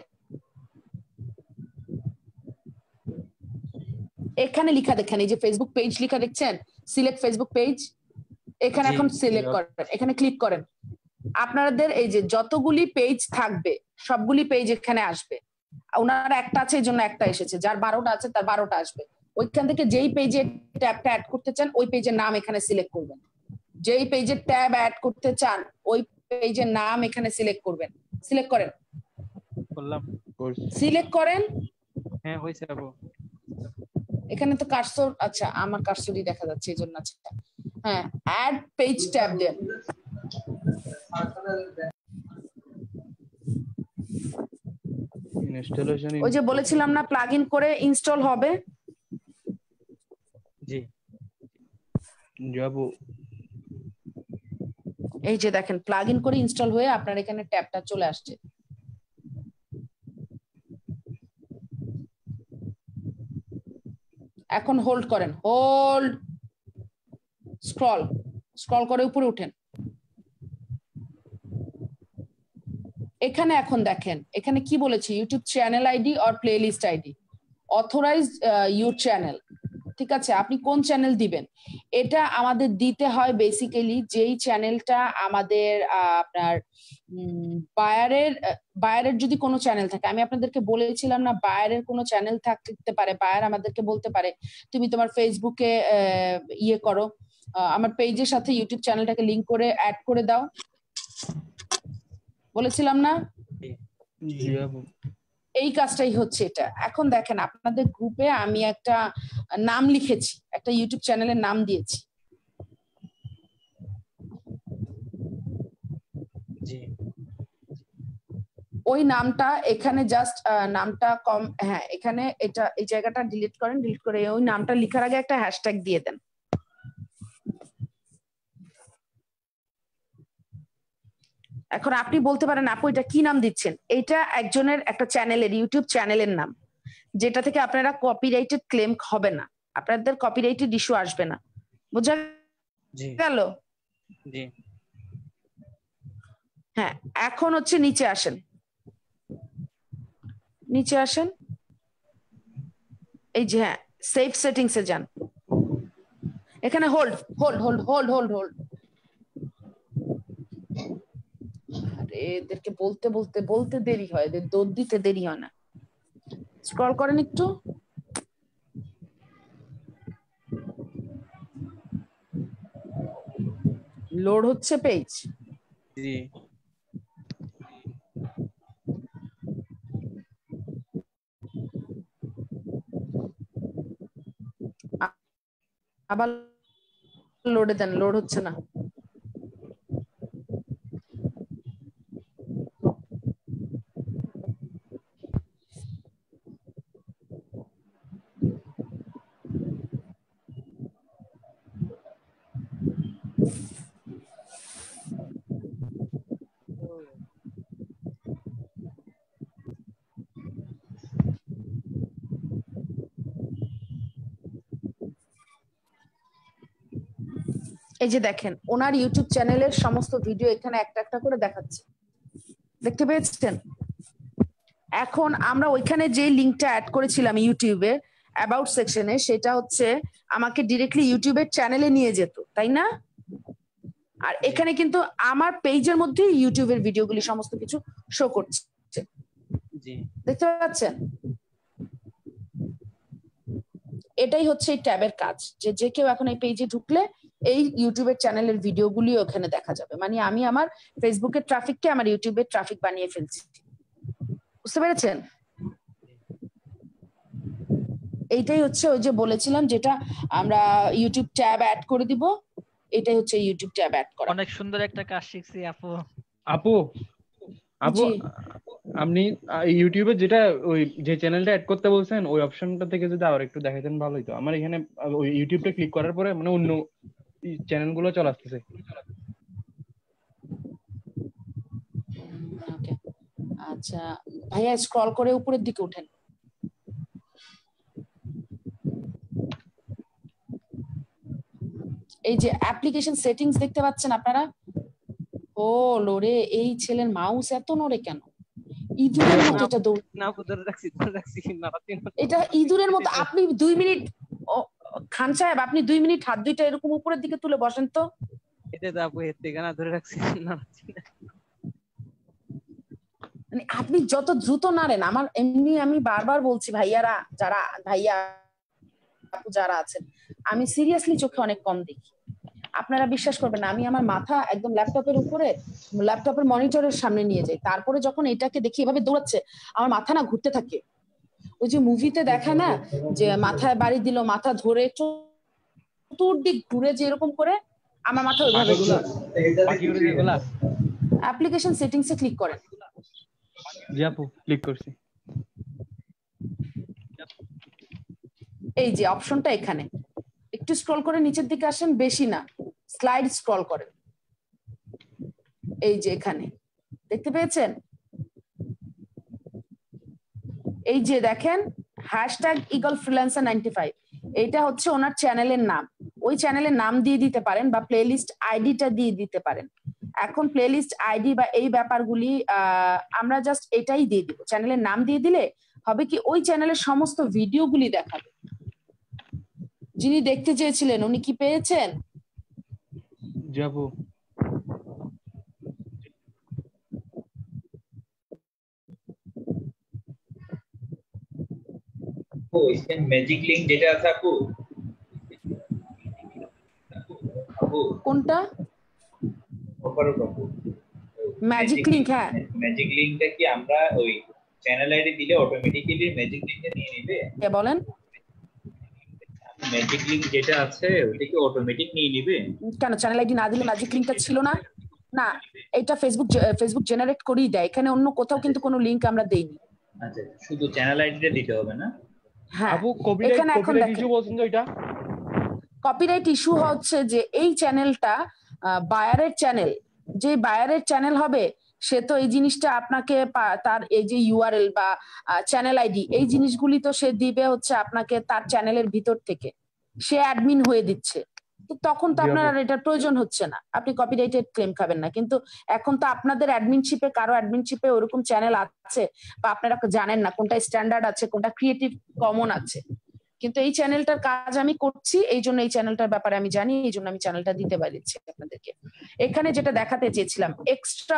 Speaker 2: এখানে লেখা দেখেন, এই যে ফেসবুক পেজ লেখা দেখছেন, সিলেক্ট ফেসবুক পেজ, এখানে এখন সিলেক্ট করেন, এখানে ক্লিক করেন। আপনাদের এই যে যতগুলি পেজ থাকবে সবগুলি পেজ এখানে আসবে। ওনার একটা আছে এই জন্য একটা এসেছে, যার 12টা আছে তার 12টা আসবে। ওইখান থেকে যেই পেজে ট্যাবটা অ্যাড করতে চান ওই পেজের নাম এখানে সিলেক্ট করবেন। যেই পেজে ট্যাব অ্যাড করতে চান ওই পেজের নাম এখানে সিলেক্ট করবেন। সিলেক্ট করেন,
Speaker 5: করলাম।
Speaker 2: সিলেক্ট করেন।
Speaker 5: হ্যাঁ হয়েছে আপু।
Speaker 2: এখানে তো কার্সর, আচ্ছা আমার কার্সরই দেখা যাচ্ছে এই জন্য। আচ্ছা হ্যাঁ, অ্যাড পেজ ট্যাব দেন।
Speaker 3: ইনস্টলেশন
Speaker 2: ওই যে বলেছিলাম না প্লাগ ইন করে ইনস্টল হবে।
Speaker 5: জি
Speaker 3: যাবো।
Speaker 2: এই যে দেখেন প্লাগ ইন করে ইনস্টল হয়ে আপনার এখানে ট্যাবটা চলে আসছে। এখন হোল্ড করেন, হোল্ড, স্ক্রল, স্ক্রল করে উপরে উঠেন। এখানে এখন দেখেন এখানে কি বলেছি, YouTube channel ID or playlist ID, authorize your channel. ঠিক আছে, আপনি কোন চ্যানেল দিবেন এটা আমাদের দিতে হয় বেসিক্যালি যেই চ্যানেলটা আমাদের আপনার বায়ারের যদি কোনো চ্যানেল থাকে। আমি আপনাদেরকে বলেছিলাম না বায়ারের কোনো চ্যানেল থাকতে পারে, বায়ার আমাদেরকে বলতে পারে তুমি তোমার ফেসবুকে ইয়ে করো, আমার পেজের সাথে ইউটিউব চ্যানেলটাকে লিংক করে অ্যাড করে দাও, বলেছিলাম না? এই কাজটাই হচ্ছে এটা। এখন দেখেন আপনাদের গ্রুপে আমি একটা নাম লিখেছি, একটা ইউটিউব চ্যানেলের নাম দিয়েছি। ওই নামটা এখানে জাস্ট নামটা কম, হ্যাঁ এখানে এটা এই জায়গাটা ডিলিট করেন, ডিলিট করে ওই নামটা লেখার আগে একটা হ্যাশট্যাগ দিয়ে দেন। এখন আপনি বলতে পারেন আপু এটা কি নাম দিচ্ছেন, এটা একজনের একটা চ্যানেলের ইউটিউব চ্যানেলের নাম, যেটা থেকে আপনারা কপিরাইটেড ক্লেম হবে না, আপনাদের কপিরাইটেড ইস্যু আসবে না। বুঝা গেল?
Speaker 5: জি
Speaker 2: হ্যাঁ, এখন হচ্ছে নিচে আসেন, নিচে আসেন, এই যে হ্যাঁ সেভ সেটিংসে যান। এখানে hold hold hold hold hold hold, আরে এদেরকে বলতে বলতে বলতে দেরি হয়, এদের দৌড় দিতে দেরি হয় না। স্ক্রল করেন একটু, লোড হচ্ছে পেজ।
Speaker 5: জি
Speaker 2: আবার লোডে দেন, লোড হচ্ছে না। এই যে দেখেন ওনার ইউটিউব চ্যানেলের সমস্ত ভিডিও এখানে একটা একটা করে দেখাচ্ছে, দেখতে পেয়েছেন? এখন আমরা ওইখানে যে লিঙ্কটা অ্যাড করেছিলাম ইউটিউবে অ্যাবাউট সেকশনে, সেটা হচ্ছে আমাকে ডিরেক্টলি ইউটিউবের চ্যানেলে নিয়ে যেত, তাই না? আর এখানে কিন্তু আমার পেজের মধ্যে ইউটিউবের ভিডিওগুলি সমস্ত কিছু শো করছে, দেখতে পাচ্ছেন? এটাই হচ্ছে এই ট্যাবের কাজ, যে যে কেউ এখন এই পেজে ঢুকলে এই ইউটিউবের চ্যানেলের ভিডিওগুলি ওখানে দেখা যাবে। মানে আমি আমার ফেসবুকের ট্রাফিককে আমার ইউটিউবের ট্রাফিক বানিয়ে ফেলছি, বুঝতে পেরেছেন? এইটাই হচ্ছে ওই যে বলেছিলাম যেটা আমরা ইউটিউব ট্যাব অ্যাড করে দিব, এটাই হচ্ছে ইউটিউব ট্যাব অ্যাড করা।
Speaker 1: অনেক সুন্দর একটা কাজ শিখছি আপু।
Speaker 3: আপু আপু আপনি ইউটিউবে যেটা ওই যে চ্যানেলটা অ্যাড করতে বলছেন ওই অপশনটা থেকে যদি আর একটু দেখাতেন ভালো হতো। আমার এখানে ওই ইউটিউবটা ক্লিক করার পরে মানে অন্য চ্যানেলগুলো চলে আসতেছে।
Speaker 2: আচ্ছা ভাইয়া স্ক্রল করে উপরের দিকে উঠেন। এই যে অ্যাপ্লিকেশন সেটিংস দেখতে পাচ্ছেন আপনারা। ও লোরে, এই ছেলের মাউস এত নড়ে কেন? ইঁদুরের মতো এটা এটা ইঁদুরের মতো। আপনি 2 মিনিট খান সাহেব, আপনি 2 মিনিট হাত দুইটা এরকম উপরের দিকে তুলে বসেন তো।
Speaker 5: এটা তো আপু এর থেকে না ধরে রাখছি
Speaker 2: মানে আপনি যত দ্রুত নাড়েন, আমার এমনি আমি বারবার বলছি ভাইয়ারা, যারা ভাইয়া যারা আছেন, আমি সিরিয়াসলি চোখে অনেক কম দেখি। আপনারা বিশ্বাস করবেন না, আমি আমার মাথা একদম ল্যাপটপের উপরে, ল্যাপটপের মনিটরের সামনে নিয়ে যাই, তারপরে যখন এটাকে দেখি এভাবে দৌড়াচ্ছে, আমার মাথা না ঘুরতে থাকে। ওই যে মুভিতে দেখায় না যে মাথায় বাড়ি দিল, মাথা ধরে চতুর্দিক ঘুরে যে এরকম করে, আমার মাথা ওইভাবে ঘুরে। অ্যাপ্লিকেশন সেটিংসে ক্লিক করেন।
Speaker 3: জি আপু ক্লিক করছি।
Speaker 2: এই যে অপশনটা এখানে, একটু স্ক্রল করে নিচের দিকে আসেন, বেশি না, স্লাইড স্ক্রল করেন। এই যে এখানে দেখতে পেয়েছেন, এই যে দেখেন #eagle_freelancer95, এইটা হচ্ছে ওনার চ্যানেলের নাম। ওই চ্যানেলের নাম দিয়ে দিতে পারেন বা প্লেলিস্ট আইডিটা দিয়ে দিতে পারেন। এখন প্লেলিস্ট আইডি বা এই ব্যাপারগুলি আমরা জাস্ট এটাই দিয়ে দিব। চ্যানেলের নাম দিয়ে দিলে হবে কি, ওই চ্যানেলের সমস্ত ভিডিওগুলি দেখাবে। যিনি দেখতে চেয়েছিলেন উনি কি পেয়েছেন?
Speaker 3: জি আপু।
Speaker 7: ম্যাজিক লিংক যেটা আছে আপু,
Speaker 2: কোনটা? Magic link? হ্যাঁ,
Speaker 7: ম্যাজিক লিংকটা কি আমরা ওই চ্যানেল আইডি দিলে অটোমেটিক্যালি ম্যাজিক লিংকটা নিয়ে নেবে?
Speaker 2: কে বলেন?
Speaker 7: ম্যাজিক লিংক যেটা আছে ওটা কি অটোমেটিক নিয়ে নেবে?
Speaker 2: কেন চ্যানেল আইডি না দিলে ম্যাজিক লিংকটা ছিল না? না, এটা ফেসবুক জেনারেট করেই দেয়, এখানে অন্য কোথাও কিন্তু কোনো লিংক আমরা দেইনি।
Speaker 7: আচ্ছা, শুধু চ্যানেল আইডিটা দিতে হবে না?
Speaker 2: হ্যাঁ,
Speaker 3: আপু কপিরাইট ইস্যু বলছেন যে এটা
Speaker 2: কপিরাইট ইস্যু হচ্ছে যে এই চ্যানেলটা বায়ারের চ্যানেল, যে বায়ারের চ্যানেল হবে সে তো এই জিনিসটা আপনাকে তার এই যে ইউআরএল বা চ্যানেল আইডি, এই জিনিসগুলি তো সে দিবে হচ্ছে আপনাকে তার চ্যানেলের ভিতর থেকে, সে অ্যাডমিন হয়ে দিচ্ছে। তো তখন তো আপনার আর এটার প্রয়োজন হচ্ছে না, আপনি কপিরাইটেড ক্লেম খাবেন না। কিন্তু এখন তো আপনাদের অ্যাডমিনশিপে, কারো অ্যাডমিনশিপে ওরকম চ্যানেল আছে বা আপনারা জানেন না কোনটা স্ট্যান্ডার্ড আছে, কোনটা ক্রিয়েটিভ কমন আছে। কিন্তু এই চ্যানেলটার কাজ আমি করছি, এই জন্য এই চ্যানেলটার ব্যাপারে আমি জানি, এই জন্য আমি চ্যানেলটা দিতে পারছি আপনাদেরকে। এখানে যেটা দেখাতে চেয়েছিলাম, এক্সট্রা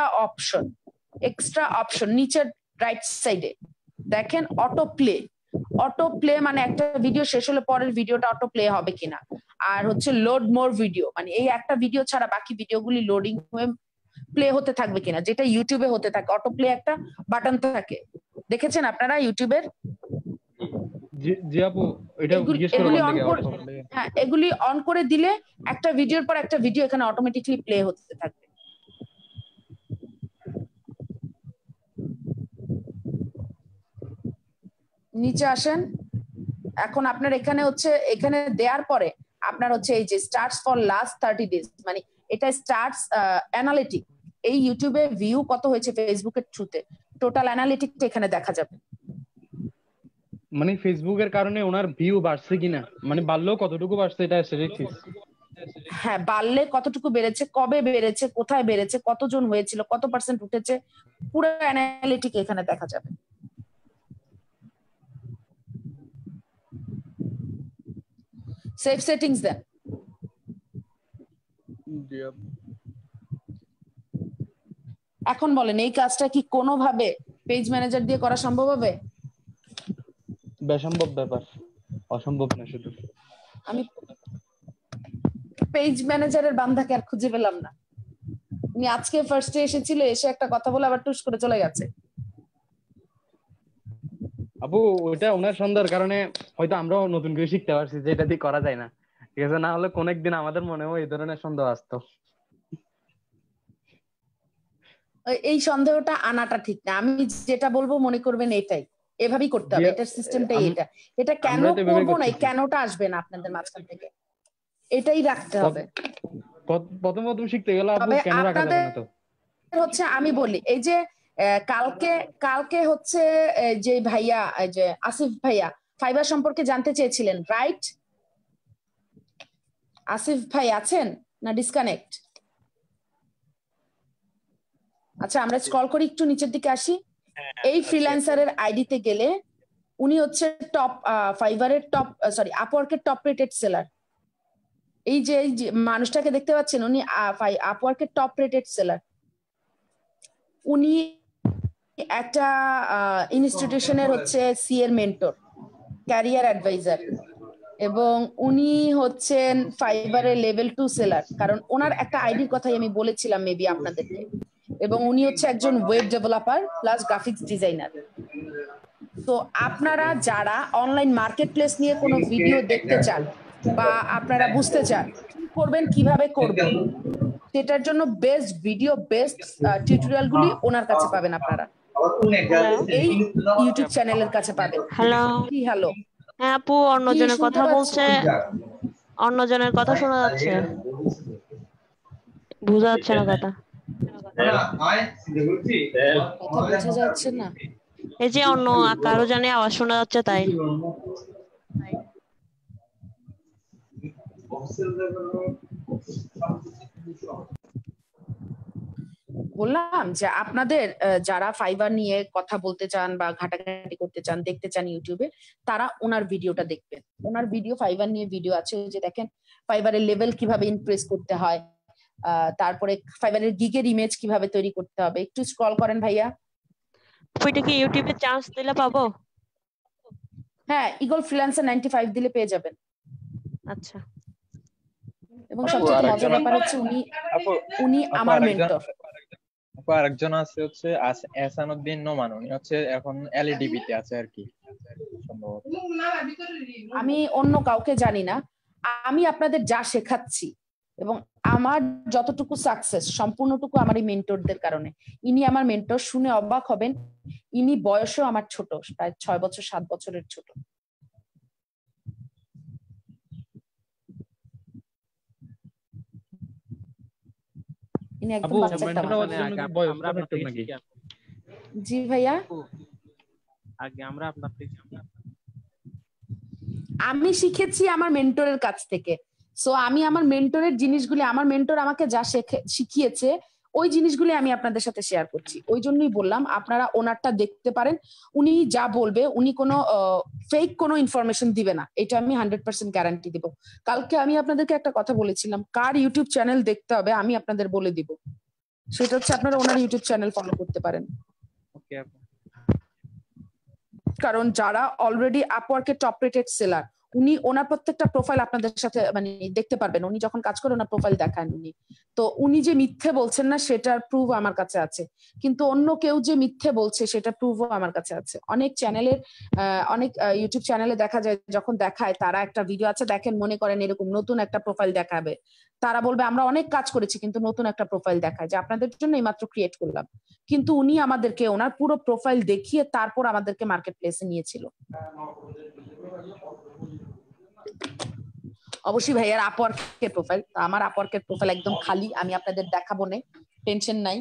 Speaker 2: অপশন নিচের রাইট সাইডে দেখেন, অটো প্লে মানে একটা ভিডিও শেষ হলে পরের ভিডিওটা অটো প্লে হবে কিনা, আর হচ্ছে লোড মোর ভিডিও মানে এই একটা ভিডিও ছাড়া বাকি ভিডিওগুলি লোডিং হয়ে প্লে হতে থাকবে কিনা, যেটা ইউটিউবে হতে থাকে। অটো প্লে একটা বাটন থাকে, দেখেছেন আপনারা ইউটিউবের?
Speaker 3: জি আপু, এটা জিজ্ঞেস করলাম।
Speaker 2: হ্যাঁ, এগুলি অন করে দিলে একটা ভিডিওর পর একটা ভিডিও এখানে অটোমেটিক্যালি প্লে হতে থাকবে। নিচে আসেন। এখন আপনার এখানে হচ্ছে, এখানে দেওয়ার পরে আপনার হচ্ছে এই যে স্টার্টস ফর লাস্ট 30 ডেজ, মানে এটা স্টার্টস অ্যানালিটিক, এই ইউটিউবে ভিউ কত হয়েছে ফেসবুকের থ্রুতে, টোটাল অ্যানালিটিকটা এখানে দেখা যাবে।
Speaker 3: মানে ফেসবুকের কারণে ওনার ভিউ বাড়ছে কিনা, মানে বাড়লেও কতটুকু বাড়ছে এটা স্ট্যাটিস্টিক্স।
Speaker 2: হ্যাঁ, বাড়লে কতটুকু বেড়েছে, কবে বেড়েছে, কোথায় বেড়েছে, কতজন হয়েছিল, কত পার্সেন্ট উঠেছে, পুরো অ্যানালিটিক এখানে দেখা যাবে। সেভ সেটিংস দেন। এখন বলেন এই কাজটা কি কোনোভাবে পেজ ম্যানেজার দিয়ে করা সম্ভব হবে?
Speaker 3: বেসম্ভব ব্যাপার, অসম্ভব না। শুধু
Speaker 2: আমি পেজ ম্যানেজারের বান্ধাকে আর খুঁজে পেলাম না। উনি আজকে ফার্স্টে এসেছিল, এসে একটা কথা বলে আবার টুস করে চলে গেছে।
Speaker 3: আপু ওইটা ওনার সন্দেহের কারণে হয়তো আমরাও নতুন করে শিখতে পারছি যে এটা দিয়ে করা যায় না, ঠিক আছে? না হলে কোন একদিন আমাদের মনেও এই ধরনের সন্দেহ আসতো।
Speaker 2: এই সন্দেহটা আনাটা ঠিক না, আমি যেটা বলবো মনে করবেন এটাই, এভাবেই করতে হবে, এটার সিস্টেমটাই এটা কেন করবো না, এই কেনটা আসবে না আপনাদের মাঝখান থেকে, এটাই রাখতে হবে।
Speaker 3: প্রথম শিখতে গেলে আপু কেন রাখা যাবে না? তো
Speaker 2: হচ্ছে আমি বলি, এই যে কালকে হচ্ছে যে ভাইয়া, যে আসিফ ভাইয়া ফাইবার সম্পর্কে জানতে চেয়েছিলেন, রাইট? আসিফ ভাই আছেন না ডিসকানেক্ট? আচ্ছা আমরা স্ক্রল করি একটু নিচের দিকে আসি। এই ফ্রিল্যান্সারের আইডিতে গেলে উনি হচ্ছে টপ ফাইবারের টপ আপওয়ার্কের টপ রেটেড সেলার। এই যে মানুষটাকে দেখতে পাচ্ছেন উনি আপওয়ার্কের টপ রেটেড সেলার। উনি একটা ইনস্টিটিউশনের হচ্ছে সিএর মেন্টর, ক্যারিয়ার অ্যাডভাইজার, এবং উনি হচ্ছেন ফাইবারের লেভেল 2 সেলার। কারণ ওনার একটা আইডির কথাই আমি বলেছিলাম মেবি আপনাদেরকে। এবং উনি হচ্ছে একজন web developer plus graphics designer. তো আপনারা যারা অনলাইন মার্কেট প্লেস নিয়ে কোনো ভিডিও দেখতে চান বা আপনারা বুঝতে চান করবেন কিভাবে করবেন, সেটার জন্য বেস্ট ভিডিও বেস্ট টিউটোরিয়াল গুলি ওনার কাছে পাবেন। আপনারা এই ইউটিউব চ্যানেলের কাছে পাবেন।
Speaker 4: হ্যালো
Speaker 2: কি হ্যালো?
Speaker 4: হ্যাঁ আপু, অন্যজনের কথা বলছে, অন্যজনের কথা শোনা যাচ্ছে, বোঝা যাচ্ছে না কথা।
Speaker 2: কথা বোঝা যাচ্ছে না।
Speaker 4: এই যে অন্য কারো জানি আওয়াজ শোনা যাচ্ছে তাই।
Speaker 2: বললাম যে আপনাদের যারা ফাইবার নিয়ে কথা বলতে চান বা ঘাটাঘাটি করতে চান, দেখতে চান ইউটিউবে, তারা ওনার ভিডিওটা দেখবেন। ওনার ভিডিও ফাইবার নিয়ে ভিডিও আছে, যে দেখেন ফাইবারের লেভেল কিভাবে ইমপ্রেস করতে হয়, তারপরে ফাইবারের গিগের ইমেজ কিভাবে তৈরি করতে হবে। একটু স্ক্রল করেন ভাইয়া।
Speaker 4: ওইটা কি ইউটিউবে চান্স দিলে পাবো?
Speaker 2: হ্যাঁ, ইগল ফ্রিল্যান্সার 95 দিলে পেয়ে যাবেন।
Speaker 4: আচ্ছা।
Speaker 2: এবং সবচেয়ে মজার ব্যাপার হচ্ছে উনি আমার মেন্টর।
Speaker 9: আরেকজন আছে হচ্ছে এহসানুদ্দিন নোমান, উনি হচ্ছে এখন এলইডিবি তে আছে আর কি সম্ভবত।
Speaker 2: আমি অন্য কাউকে জানি না। আমি আপনাদের যা শেখাচ্ছি এবং আমার যতটুকু সাকসেস সম্পূর্ণটুকু আমার এই মেন্টরদের কারণে। ইনি আমার মেন্টর, শুনে অবাক হবেন, ইনি বয়সেও আমার ছোট, প্রায় 6 বছর 7 বছরের ছোট। ইনি একদম বাচ্চা নাকি? জি ভাইয়া,
Speaker 5: আগে আমরা আপনার
Speaker 2: আমি শিখেছি আমার মেন্টরের কাছ থেকে। সো আমি আমার মেন্টরের জিনিসগুলি, আমার মেন্টর আমাকে যা শিখিয়েছে ওই জিনিসগুলি আমি আপনাদের সাথে শেয়ার করছি। ওই জন্যই বললাম আপনারা ওনারটা দেখতে পারেন। উনি যা বলবে, উনি কোনো ফেক কোনো ইনফরমেশন দিবে না, এটা আমি 100% গ্যারান্টি দিব। কালকে আমি আপনাদেরকে একটা কথা বলেছিলাম, কার ইউটিউব চ্যানেল দেখতে হবে আমি আপনাদের বলে দিব। সেটা হচ্ছে আপনারা ওনার ইউটিউব চ্যানেল ফলো করতে পারেন। কারণ যারা অলরেডি আপওয়ার্কের টপ রেটেড সেলার, উনি ওনার প্রত্যেকটা প্রোফাইল আপনাদের সাথে মানে দেখতে পারবেন। উনি যখন কাজ করে ওনার প্রোফাইল দেখান উনি। তো উনি যে মিথ্যে বলছেন না সেটার প্রুফ আমার কাছে আছে, কিন্তু অন্য কেউ যে মিথ্যে বলছে সেটা প্রুফও আমার কাছে আছে। অনেক চ্যানেলের অনেক ইউটিউব চ্যানেলে দেখা যায়, যখন দেখায় তারা একটা ভিডিও আছে দেখেন, মনে করেন এরকম নতুন একটা প্রোফাইল দেখাবে, তারা বলবে আমরা অনেক কাজ করেছি কিন্তু নতুন একটা প্রোফাইল দেখায় যে আপনাদের জন্য এইমাত্র ক্রিয়েট করলাম। কিন্তু উনি আমাদেরকে ওনার পুরো প্রোফাইল দেখিয়ে তারপর আমাদেরকে মার্কেট প্লেসে নিয়েছিল। অবশ্যই ভাইয়ার আপওয়ার্কের প্রোফাইল, আমার আপওয়ার্কের প্রোফাইল একদম খালি, আমি আপনাদের দেখাবো না, টেনশন নাই।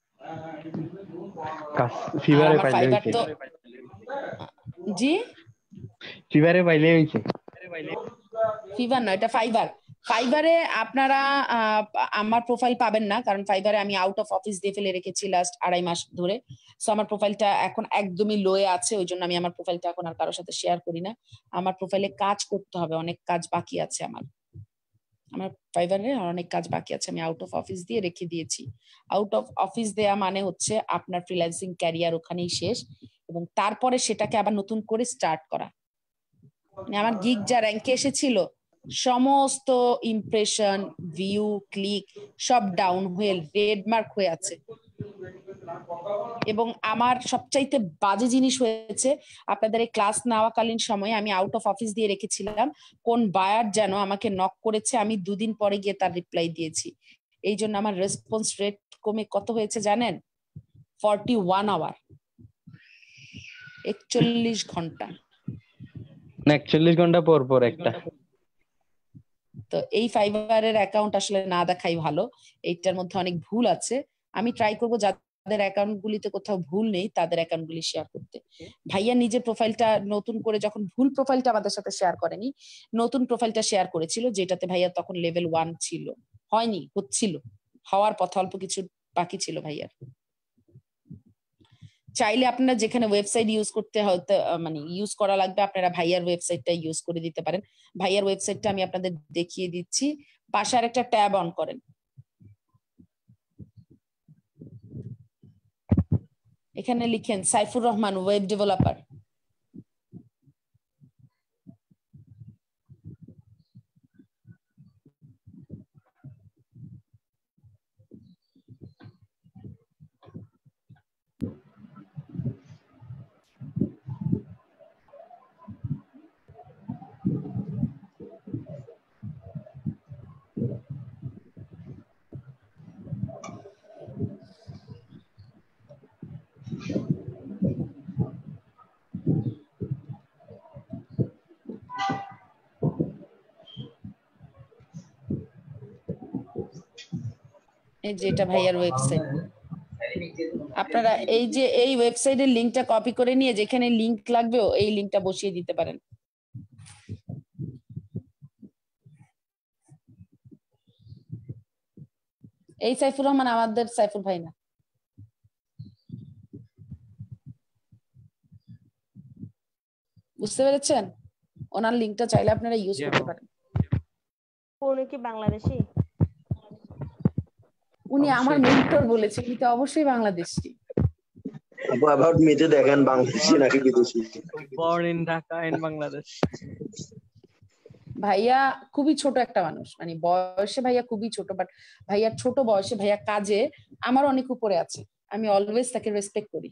Speaker 3: ফিভারে পাইলে
Speaker 2: তো জি
Speaker 3: ফিভারে পাইলে হইছে,
Speaker 2: ফিভার না, এটা ফাইবার। ফাইবারে আপনারা আমার প্রোফাইল পাবেন না, কারণ ফাইবারে আমি আউট অফ অফিস দিয়ে ফেলে রেখেছি লাস্ট 2.5 মাস ধরে। সো আমার প্রোফাইলটা এখন একদমই লোয়ে আছে, ওই জন্য আমি আমার প্রোফাইলটা এখন আর কারোর সাথে শেয়ার করি না। আমার প্রোফাইলে কাজ করতে হবে, অনেক কাজ বাকি আছে আমার ফাইবারে অনেক কাজ বাকি আছে, আমি আউট অফ অফিস দিয়ে রেখে দিয়েছি। আউট অফ অফিস দেয়া মানে হচ্ছে আপনার ফ্রিল্যান্সিং ক্যারিয়ার ওখানেই শেষ, এবং তারপরে সেটাকে আবার নতুন করে স্টার্ট করা। মানে আমার গিগ যা র্যাঙ্কে এসেছিল, সমস্ত ইমপ্রেশন, ভিউ, ক্লিক সব ডাউন হয়ে রেড মার্ক হয়ে আছে। এবং আমার সবচাইতে বাজে জিনিস হয়েছে, আপনাদের এই ক্লাস নেওয়াকালীন সময়ে আমি আউট অফ অফিস দিয়ে রেখেছিলাম, কোন বায়ার যেন আমাকে নক করেছে, আমি 2 দিন পরে গিয়ে তার রিপ্লাই দিয়েছি। এই জন্য আমার রেসপন্স রেট কমে কত হয়েছে জানেন? 41 আওয়ার, 41 ঘন্টা।
Speaker 3: 41 ঘন্টা পর পর একটা।
Speaker 2: তো এই ফাইবারের অ্যাকাউন্ট আসলে না দেখাই ভালো, এইটার মধ্যে অনেক ভুল আছে। আমি ট্রাই করবো যাতে যাদের অ্যাকাউন্ট গুলিতে কোথাও ভুল নেই তাদের অ্যাকাউন্ট গুলি শেয়ার করতে। ভাইয়া নিজের প্রোফাইলটা নতুন করে যখন ভুল প্রোফাইলটা আমাদের সাথে শেয়ার করেনি, নতুন প্রোফাইলটা শেয়ার করেছিল যেটাতে ভাইয়া তখন লেভেল 1 ছিল, হয়নি, হচ্ছিল, হওয়ার পথে অল্প কিছু বাকি ছিল ভাইয়ার। চাইলে আপনারা যেখানে ওয়েবসাইট ইউজ করতে হয়তো মানে ইউজ করা লাগবে আপনারা ভাইয়ার ওয়েবসাইটটা ইউজ করে দিতে পারেন। ভাইয়ার ওয়েবসাইটটা আমি আপনাদের দেখিয়ে দিচ্ছি। পাশে একটা ট্যাব অন করেন, এখানে লিখেন সাইফুর রহমান ওয়েব ডেভেলপার। এই যে এটা ভাইয়ার ওয়েবসাইট। আপনারা এই যে এই ওয়েবসাইটের লিংকটা কপি করে নিয়ে যেখানে লিংক লাগবে এই লিংকটা বসিয়ে দিতে পারেন। এই সাইফুর রহমান আমাদের সাইফুর ভাই না। বুঝতে পেরেছেন? ওনার লিংকটা চাইলে আপনারা ইউজ করতে পারেন।
Speaker 4: উনি কি বাংলাদেশী?
Speaker 2: উনি আমার মেন্টর বলেছে, কিন্তু অবশ্যই বাংলাদেশী।
Speaker 8: আপু অ্যাবাউট মিতে দেখেন বাংলাদেশি নাকি বিদেশি।
Speaker 5: Born in Dhaka in Bangladesh.
Speaker 2: ভাইয়া খুবই ছোট একটা মানুষ, মানে বয়সে ভাইয়া খুবই ছোট, বাট ভাইয়ার ছোট বয়সে ভাইয়া কাজে আমার অনেক উপরে আছে। আমি অলওয়েজ তাকে রেসপেক্ট করি।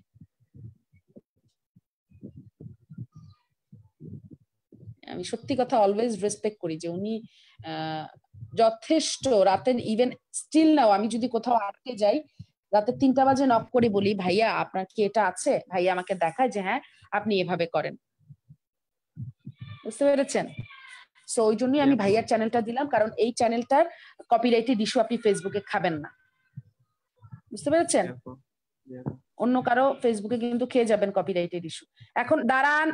Speaker 2: আমি সত্যি কথা অলওয়েজ রেসপেক্ট করি যে উনি যথেষ্ট রাতের, ইভেন স্টিল নাও আমি যদি কোথাও আটকে যাই রাতে 3টা বাজে নক করে বলি ভাইয়া আপনার কি এটা আছে, ভাইয়া আমাকে দেখায় যে হ্যাঁ আপনি এভাবে করেন। বুঝতে পেরেছেন? সো ওই জন্যই আমি ভাইয়ার চ্যানেলটা দিলাম, কারণ এই চ্যানেলটার কপিরাইটেড ইস্যু আপনি ফেসবুকে খাবেন না। বুঝতে পেরেছেন? অন্য কারো ফেসবুকে কিন্তু খেয়ে যাবেন কপিরাইটেড ইস্যু। এখন দাঁড়ান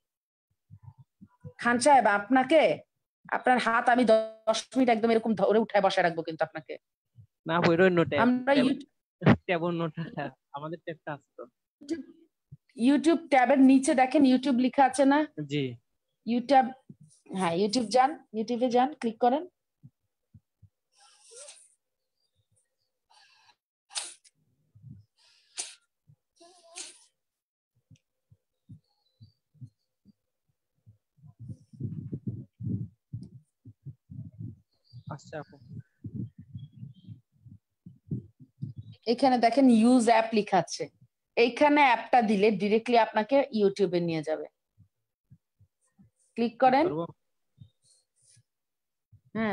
Speaker 2: খান সাহেব, আপনাকে আপনার হাত আমি 10 মিনিট একদম এরকম ধরে উঠায় বসায় রাখবো কিন্তু আপনাকে।
Speaker 5: না হইরো নোটে
Speaker 2: আমরা
Speaker 5: ট্যাব নোটটা আমাদের ট্যাবটা আছে তো।
Speaker 2: ইউটিউব ট্যাবের নিচে দেখেন ইউটিউব লেখা আছে না?
Speaker 5: জি
Speaker 2: ইউটিউব, হ্যাঁ ইউটিউব যান, ইউটিউবে যান, ক্লিক করেন।
Speaker 5: আচ্ছা আপু
Speaker 2: এখানে দেখেন ইউজ অ্যাপ লেখা আছে, এইখানে অ্যাপটা দিলে ডিরেক্টলি আপনাকে ইউটিউবে নিয়ে যাবে। ক্লিক করেন। হ্যাঁ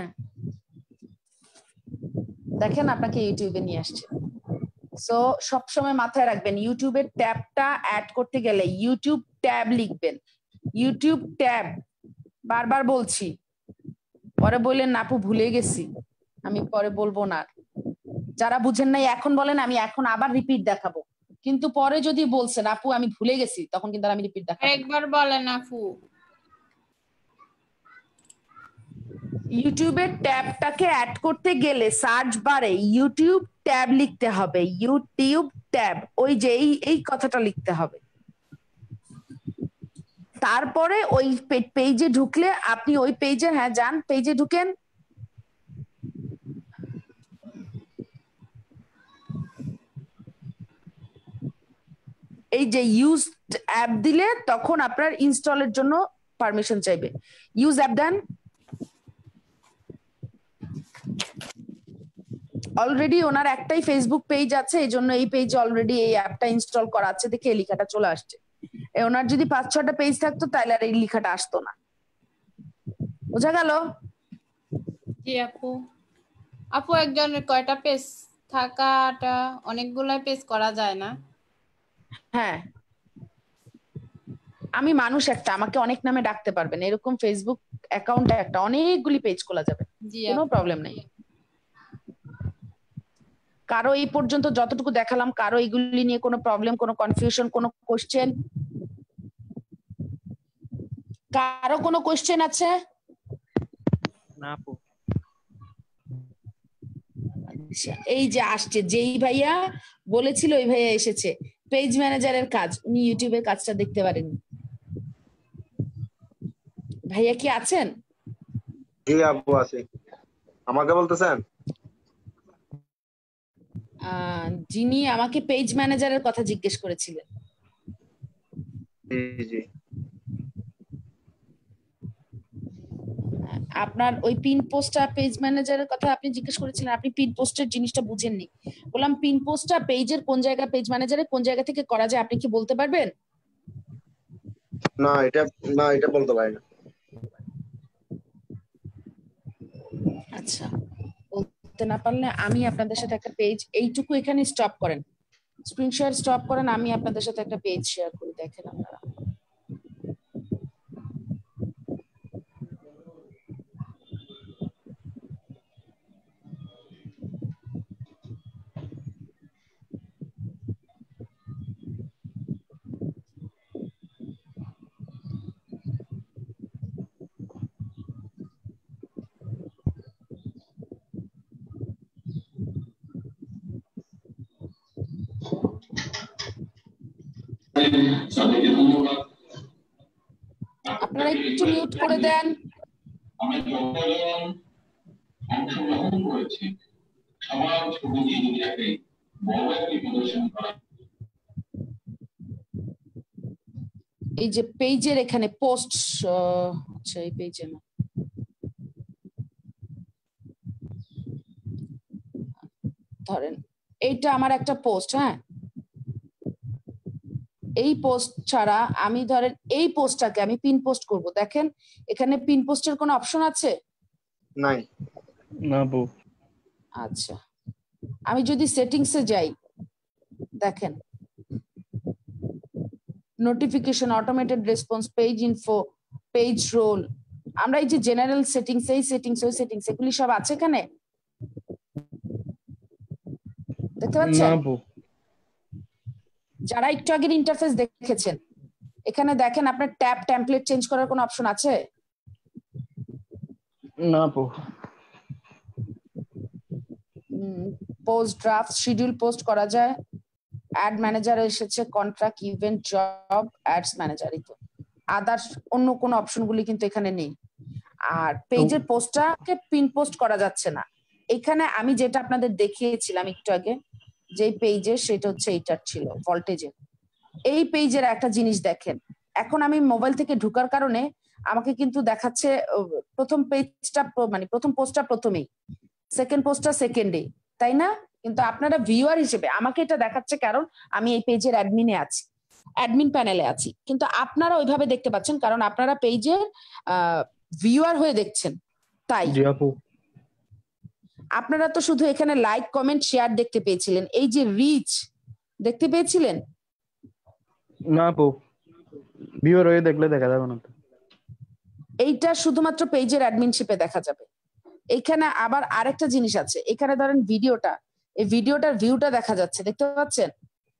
Speaker 2: দেখেন আপনাকে ইউটিউবে নিয়ে আসছে। সো সবসময় মাথায় রাখবেন ইউটিউবের ট্যাবটা অ্যাড করতে গেলে ইউটিউব ট্যাব লিখবেন। ইউটিউব ট্যাব, বারবার বলছি, পরে বললেন আপু ভুলে গেছি, আমি পরে বলবো না। যারা বুঝেন নাই এখন বলেন, আমি এখন আবার রিপিট দেখাবো, কিন্তু পরে যদি বলছেন আপু আমি ভুলে গেছি তখন কিন্তু আমি রিপিট দেখাবো।
Speaker 10: একবার বলেন আপু।
Speaker 2: ইউটিউবের ট্যাবটাকে অ্যাড করতে গেলে সার্চ বারে ইউটিউব ট্যাব লিখতে হবে, ইউটিউব ট্যাব, ওই যে এই কথাটা লিখতে হবে। তারপরে ওই পেজে ঢুকলে আপনি ওই পেজে, হ্যাঁ যান পেজে ঢুকেন, এই যে ইউজ অ্যাপ দিলে তখন আপনার ইনস্টলের জন্য পারমিশন চাইবে। ইউজ অ্যাপ দেন, অলরেডি ওনার একটাই ফেসবুক পেজ আছে, এই জন্য এই পেজে অলরেডি এই অ্যাপটা ইনস্টল করা আছে দেখে এই লেখাটা চলে আসছে। ওনার যদি 5-6টা পেজ থাকতো তাহলে আর এই লেখাটা আসতো না। বোঝা গেল?
Speaker 10: জি আপু। আপু একজনের কয়টা পেজ থাকাটা অনেকগুলা পেজ করা যায় না?
Speaker 2: হ্যাঁ, আমি মানুষ একটা, আমাকে অনেক নামে ডাকতে পারবেন, এরকম ফেসবুক অ্যাকাউন্ট একটা অনেকগুলি পেজ খোলা যাবে, কোনো প্রবলেম নেই। কারো এই পর্যন্ত যতটুকু দেখালাম কারো এগুলি নিয়ে কোনো প্রবলেম, কোনো কনফিউশন, কোনো কোশ্চেন? কারো কোনো কোশ্চেন আছে?
Speaker 5: না আপু।
Speaker 2: আচ্ছা, এই যে আসছে, যেই ভাইয়া বলেছিল ওই ভাইয়া এসেছে। পেজ ম্যানেজারের কাজ, উনি ইউটিউবের কাজটা দেখতে পারেন। ভাইয়া কি আছেন?
Speaker 8: জি আপু আছে। আমাকে বলতেছেন?
Speaker 2: যিনি আমাকে পেজ ম্যানেজারের কথা জিজ্ঞেস করেছিলেন।
Speaker 8: জি জি।
Speaker 2: আপনার ওই পিন পোস্টটা পেজ ম্যানেজারের কথা আপনি জিজ্ঞেস করেছিলেন, আপনি পিন পোস্টের জিনিসটা বুঝেননি। বললাম পিন পোস্টটা পেজের কোন জায়গা, পেজ ম্যানেজারের কোন জায়গা থেকে করা যায়, আপনি কি বলতে পারবেন?
Speaker 8: না এটা বলতে পারি না।
Speaker 2: আচ্ছা, বলতে না পারলে আমি আপনাদের সাথে একটা পেজ, এইটুকু এখানে স্টপ করেন, স্ক্রিন শেয়ার স্টপ করেন, আমি আপনাদের সাথে একটা পেজ শেয়ার করি, দেখেন আপনারা। আপনারা একটু মিউট করে দেন। এই যে পেজের এখানে পোস্ট, আচ্ছা এই পেজে না, ধরেন এইটা আমার একটা পোস্ট, হ্যাঁ, এই পোস্ট ছাড়া আমি ধরেন এই পোস্টটাকে আমি পিন পোস্ট করব, দেখেন এখানে পিন পোস্টের কোনো অপশন আছে?
Speaker 3: নাই। না বউ।
Speaker 2: আচ্ছা, আমি যদি সেটিংসে যাই, দেখেন notification, automated response, page info, page role, আমরা এই যে জেনারেল সেটিংস, এই সেটিংস, ওই সেটিংস, এগুলি সব আছে এখানে, দেখতে পাচ্ছেন?
Speaker 3: না বউ।
Speaker 2: যারা একটু আগের ইন্টারফেস দেখেছেন, এখানে দেখেন আপনার ট্যাব টেমপ্লেট চেঞ্জ করার কোনো অপশন আছে?
Speaker 3: না বউ।
Speaker 2: পোস্ট, ড্রাফট, শিডিউল পোস্ট করা যায়, অ্যাড ম্যানেজার এসেছে, কন্ট্রাক্ট, ইভেন্ট, জব, অ্যাডস ম্যানেজারই তো, আদার্স অন্য কোনো অপশনগুলি কিন্তু এখানে নেই। আর পেজের পোস্টটাকে পিন পোস্ট করা যাচ্ছে না। এখানে আমি যেটা আপনাদের দেখিয়েছিলাম একটু আগে, যে পেজে, সেটা হচ্ছে এইটার ছিল ভল্টেজের। এই পেজের একটা জিনিস দেখেন, এখন আমি মোবাইল থেকে ঢোকার কারণে আমাকে কিন্তু দেখাচ্ছে প্রথম পেজটা, মানে প্রথম পোস্টটা প্রথমেই, সেকেন্ড পোস্টটা সেকেন্ডে, তাই না? কিন্তু আপনারা ভিউয়ার হিসেবে আমাকে এটা দেখাচ্ছে, কারণ আমি এই পেজের অ্যাডমিনে আছি, অ্যাডমিন প্যানেলে আছি, কিন্তু আপনারা ওইভাবে দেখতে পাচ্ছেন কারণ আপনারা পেজের ভিউয়ার হয়ে দেখছেন। তাই
Speaker 3: জি আপু।
Speaker 2: আপনারা তো শুধু এখানে লাইক, কমেন্ট, শেয়ার দেখতে পেয়েছিলেন, এই যে রিচ দেখতে পেয়েছিলেন?
Speaker 3: না আপু, ভিউয়ার হয়ে দেখলে দেখা যাবে না তো।
Speaker 2: এইটা শুধুমাত্র পেজের অ্যাডমিনশিপে দেখা যাবে। এখানে আবার আরেকটা জিনিস আছে, এখানে ধরেন ভিডিওটা, এই ভিডিওটার ভিউটা দেখা যাচ্ছে, দেখতে পাচ্ছেন?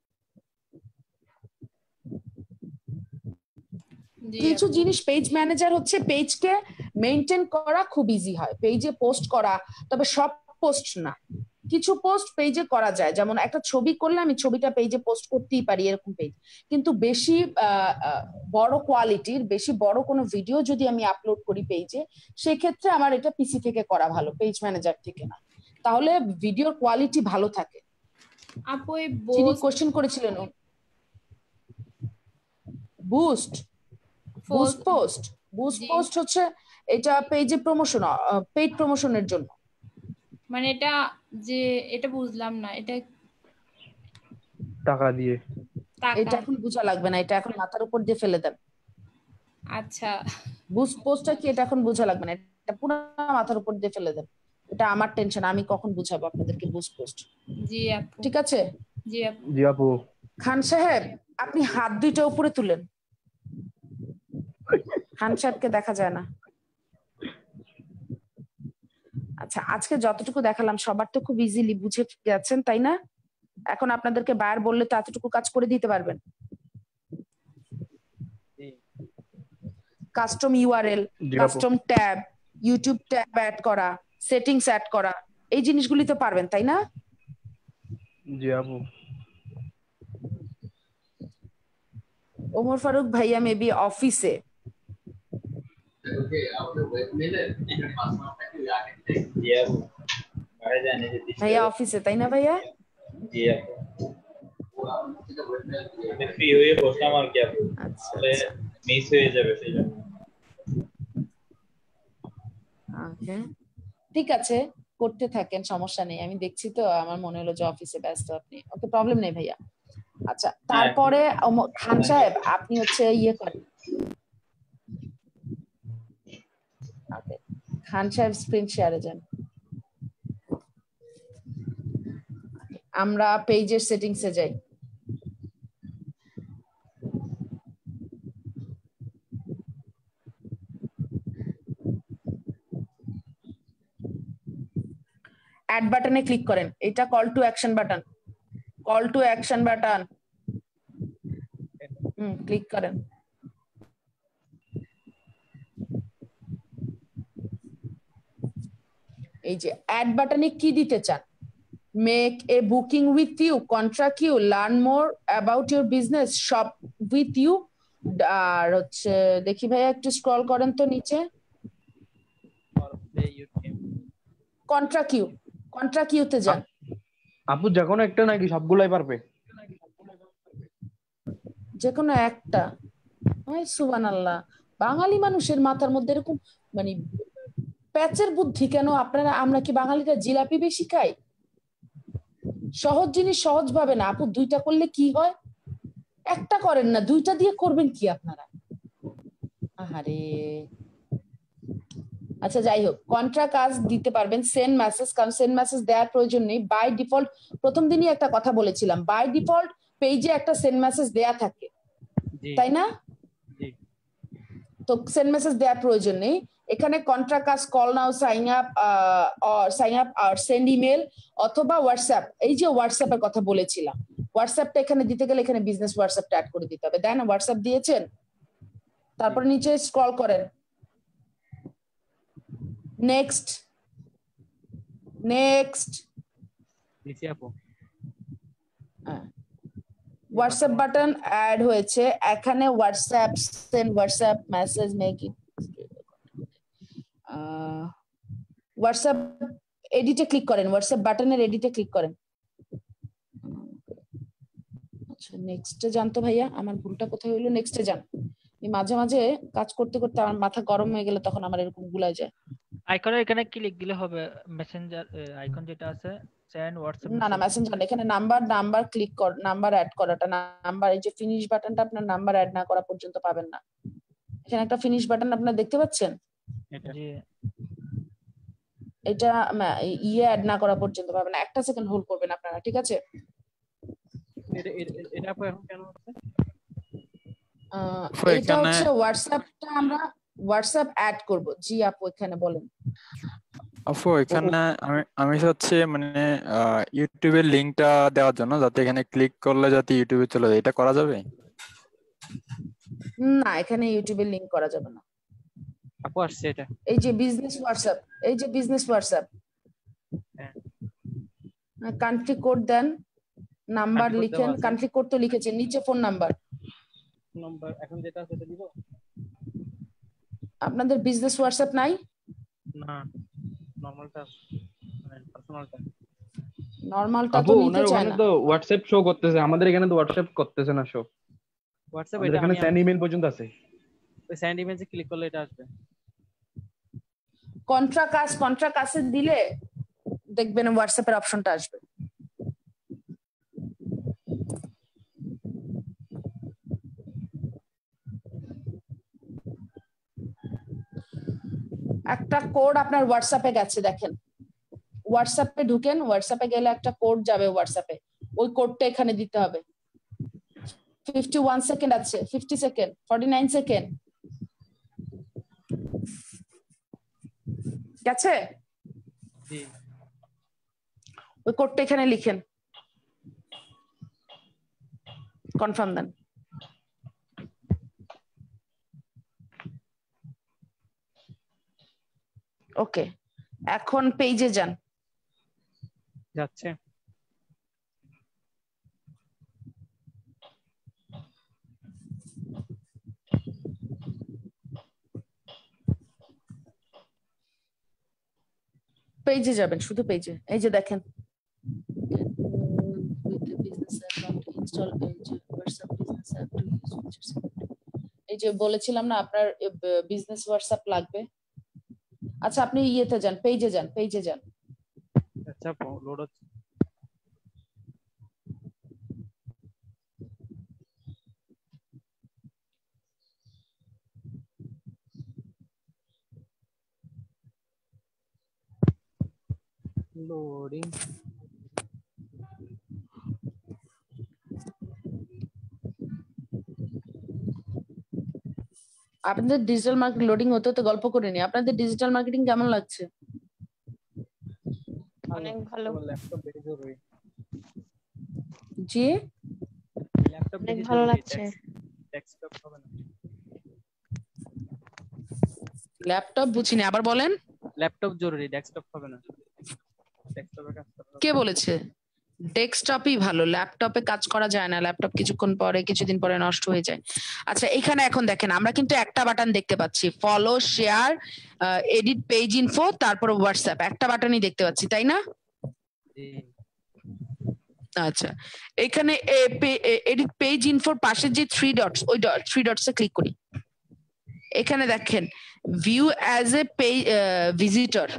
Speaker 2: কিছু জিনিস পেজ ম্যানেজার হচ্ছে পেজকে মেইনটেইন করা খুব ইজি হয়, পেজে পোস্ট করা, তবে সব পোস্ট না, কিছু পোস্ট পেজে করা যায়, যেমন একটা ছবি করলে আমি ছবিটা পেজে পোস্ট করতেই পারি, এরকম পেজ। কিন্তু বেশি বড় কোয়ালিটির, বেশি বড় কোনো ভিডিও যদি আমি আপলোড করি পেজে, সেক্ষেত্রে আমার এটা পিসি থেকে করা ভালো, পেজ ম্যানেজার থেকে না, তাহলে ভিডিওর কোয়ালিটি ভালো থাকে।
Speaker 10: আপু এই
Speaker 2: যিনি কোশ্চেন করেছিলেন, বুস্ট পোস্ট, বুস্ট পোস্ট হচ্ছে এটা পেজে প্রমোশন, পেইড প্রমোশনের জন্য।
Speaker 10: মানে এটা যে, এটা বুঝলাম না, এটা
Speaker 3: টাকা দিয়ে।
Speaker 2: এটা এখন বোঝা লাগবে না, এটা এখন মাথার উপর দিয়ে ফেলে দেন।
Speaker 10: আচ্ছা,
Speaker 2: বুস্ট পোস্টটা কি, এটা এখন বোঝা লাগবে না, এটা পুরো মাথার উপর দিয়ে ফেলে দেন, এটা আমার টেনশন, আমি কখন বুঝাবো আপনাদেরকে বুস্ট পোস্ট।
Speaker 10: জি আপু।
Speaker 2: ঠিক আছে?
Speaker 10: জি আপু।
Speaker 3: জি আপু।
Speaker 2: খান সাহেব, আপনি হাত দুইটা উপরে তুলেন, খান সাহেবকে দেখা যায় না। আচ্ছা, আজকে যতটুকু দেখালাম সবার তো খুব ইজিলি বুঝে গেছেন, তাই না? এখন আপনাদেরকে বায়ার বললে তো এতটুকু কাজ করে দিতে পারবেন। Custom URL, custom tab, YouTube tab add করা, সেটিংস অ্যাড করা, এই জিনিসগুলি তো পারবেন, তাই না?
Speaker 3: জি আপু।
Speaker 2: ওমর ফারুক ভাইয়া মেবি অফিসে। ভাইয়া অফিসে, তাই না ভাইয়া?
Speaker 7: জি আপু। আমি ফ্রি হয়ে বসলাম আর কি আপু, তাহলে মিস হয়ে যাবে সেই জন্য।
Speaker 2: ওকে, ঠিক আছে, করতে থাকেন, সমস্যা নেই। আমি দেখছি তো, আমার মনে হলো যে অফিসে ব্যস্ত আপনি। ওকে, প্রবলেম নেই ভাইয়া। আচ্ছা, তারপরে খান সাহেব আপনি হচ্ছে ইয়ে করেন। ওকে, খান সাহেব স্ক্রিন শেয়ারে যান। আমরা পেজের সেটিংসে যাই। অ্যাড বাটনে ক্লিক করেন, এটা call to action button. Call to action button click করেন। এই যে অ্যাড বাটনে কি দিতে চান? Make a booking with you, contract you, learn more about your business, shop with you. আর হচ্ছে দেখি ভাইয়া একটু স্ক্রল করেন তো নিচে। কন্ট্রাক্ট ইউ, কন্ট্রাক্ট ইউতে যান।
Speaker 3: আপু যে কোনো একটা নাকি সবগুলাই পারবে?
Speaker 2: যে কোনো একটা? সুবহানাল্লাহ, বাঙালি মানুষের মাথার মধ্যে এরকম মানে প্যাচের বুদ্ধি কেন? আপনারা, আমরা কি বাঙালিরা জিলাপি বেশি খাই? সহজ জিনিস সহজ ভাবে না আপু, দুইটা করলে কি হয়? একটা করেন না, দুইটা দিয়ে করবেন কি আপনারা? আহারে। আচ্ছা যাই হোক, কন্ট্রা কাজ দিতে পারবেন। সেন্ড মেসেজ, কারণ সেন্ড মেসেজ দেওয়ার প্রয়োজন নেই। বাই ডিফল্ট, প্রথম দিনই একটা কথা বলেছিলাম, বাই ডিফল্ট পেজে একটা সেন্ড মেসেজ দেয়া থাকে, তাই না? তো সেন্ড মেসেজ দেওয়ার প্রয়োজন নেই। এখানে কন্ট্রা কাজ, কল নাও, সাইন আপ আর সেন্ড ইমেল অথবা হোয়াটসঅ্যাপ। এই যে হোয়াটসঅ্যাপের কথা বলেছিলাম, হোয়াটসঅ্যাপটা এখানে দিতে গেলে এখানে বিজনেস হোয়াটসঅ্যাপটা অ্যাড করে দিতে হবে। দেন হোয়াটসঅ্যাপ দিয়েছেন, তারপর নিচে স্ক্রল করেন, next next. WhatsApp button add হয়েছে এখানে। WhatsApp send, WhatsApp message, make it. WhatsApp এডিটে ক্লিক করেন, হোয়াটসঅ্যাপ বাটনের এডিটে ক্লিক করেন। আচ্ছা নেক্সটে যান তো ভাইয়া, আমার ভুলটা কোথায় হইলো? নেক্সটে যান। মাঝে মাঝে কাজ করতে করতে আমার মাথা গরম হয়ে গেলে তখন আমার এরকম গুলাই যায়।
Speaker 1: আইকনে এখানে ক্লিক দিলে হবে, মেসেঞ্জার আইকন যেটা আছে, সেন্ড হোয়াটসঅ্যাপ।
Speaker 2: না না, মেসেঞ্জার এখানে নাম্বার ক্লিক কর, নাম্বার অ্যাড করাটা, নাম্বার, এই যে ফিনিশ বাটনটা আপনার নাম্বার অ্যাড না করা পর্যন্ত পাবেন না। এখানে একটা ফিনিশ বাটন আপনারা দেখতে পাচ্ছেন, এটা ইয়ে অ্যাড না করা পর্যন্ত পাবেন না। একটা সেকেন্ড হোল্ড করবেন আপনারা, ঠিক আছে?
Speaker 5: এটা আপু এখন কেন হচ্ছে?
Speaker 2: এটা হচ্ছে হোয়াটসঅ্যাপটা আমরা হোয়াটসঅ্যাপ অ্যাড করব। জি আপু এখানে বলেন।
Speaker 9: আপু এখানে আমি হচ্ছে মানে ইউটিউবের লিংকটা দেওয়ার জন্য, যাতে এখানে ক্লিক করলে যাতে ইউটিউবে চলে যায়, এটা করা যাবে?
Speaker 2: না, এখানে ইউটিউবের লিংক করা যাবে না
Speaker 5: আপু। আসছে এটা,
Speaker 2: এই যে বিজনেস হোয়াটসঅ্যাপ, এই যে বিজনেস হোয়াটসঅ্যাপ। কান্ট্রি কোড দেন, নাম্বার লিখেন, কান্ট্রি কোড তো লিখেছেন, নিচে ফোন নাম্বার।
Speaker 5: এখন যেটা আছে সেটা দিব।
Speaker 2: আপনাদের বিজনেস হোয়াটসঅ্যাপ নাই?
Speaker 5: না, নরমালটা, মানে পার্সোনালটা।
Speaker 2: নরমালটা তো নিতে চায় না।
Speaker 3: তো হোয়াটসঅ্যাপ শো করতেছে, আমাদের এখানে তো হোয়াটসঅ্যাপ করতেছে না শো।
Speaker 5: হোয়াটসঅ্যাপ
Speaker 3: এটা এখানে সেন্ড ইমেল পর্যন্ত আছে।
Speaker 5: ওই সেন্ড ইমেজে ক্লিক করলে এটা আসবে।
Speaker 2: কন্ট্রা কাজে দিলে দেখবেন হোয়াটসঅ্যাপের অপশনটা আসবে। একটা কোড আপনার হোয়াটসঅ্যাপে গেছে, দেখেন হোয়াটসঅ্যাপে ঢুকেন, হোয়াটসঅ্যাপে গেলে একটা কোড যাবে হোয়াটসঅ্যাপে, ওই কোডটা এখানে দিতে হবে। 51 সেকেন্ড আছে, 50 সেকেন্ড, 49 সেকেন্ড গেছে।
Speaker 5: জি
Speaker 2: ওই কোডটা এখানে লিখেন, কনফার্ম দেন। ওকে, এখন পেজে যান।
Speaker 5: যাচ্ছে।
Speaker 2: পেজে যাবেন, শুধু পেজে। এই যে দেখেন, এই যে বলেছিলাম না আপনার বিজনেস হোয়াটসঅ্যাপ লাগবে। আচ্ছা আপনি ইয়েতে যান, পেজে যান, পেজে যান।
Speaker 5: আচ্ছা লোড হচ্ছে। লোডিং।
Speaker 2: আপনাদের ডিজিটাল মার্কেটিং লোডিং হতে হতে গল্প করে নি। আপনাদের ডিজিটাল মার্কেটিং কেমন লাগছে?
Speaker 4: অনেক ভালো।
Speaker 5: ল্যাপটপ বেশি জরুরি।
Speaker 2: জি
Speaker 5: ল্যাপটপ
Speaker 4: অনেক
Speaker 5: বেশি
Speaker 4: ভালো
Speaker 5: জরুরি,
Speaker 4: লাগছে।
Speaker 5: ডেস্কটপ হবে না।
Speaker 2: ল্যাপটপ বুঝিনি, আবার বলেন।
Speaker 5: ল্যাপটপ জরুরি, ডেস্কটপ হবে না। ডেস্কটপে কাজ করতে হবে।
Speaker 2: কে বলেছে? ডেস্কটপই ভালো, ল্যাপটপে কাজ করা যায় না। ল্যাপটপ কিছুক্ষণ পরে, কিছুদিন পরে নষ্ট হয়ে যায়। আচ্ছা এখানে এখন দেখেন, আমরা কিন্তু একটা বাটন দেখতে পাচ্ছি, follow, share, edit page info, তারপর হোয়াটসঅ্যাপ, একটা বাটনই দেখতে পাচ্ছি, তাই না?
Speaker 5: জি
Speaker 2: আচ্ছা এখানে এডিট পেজ ইনফোর পাশে যে থ্রি ডটস, ওই থ্রি ডটসে ক্লিক করি। এখানে দেখেন view as a visitor,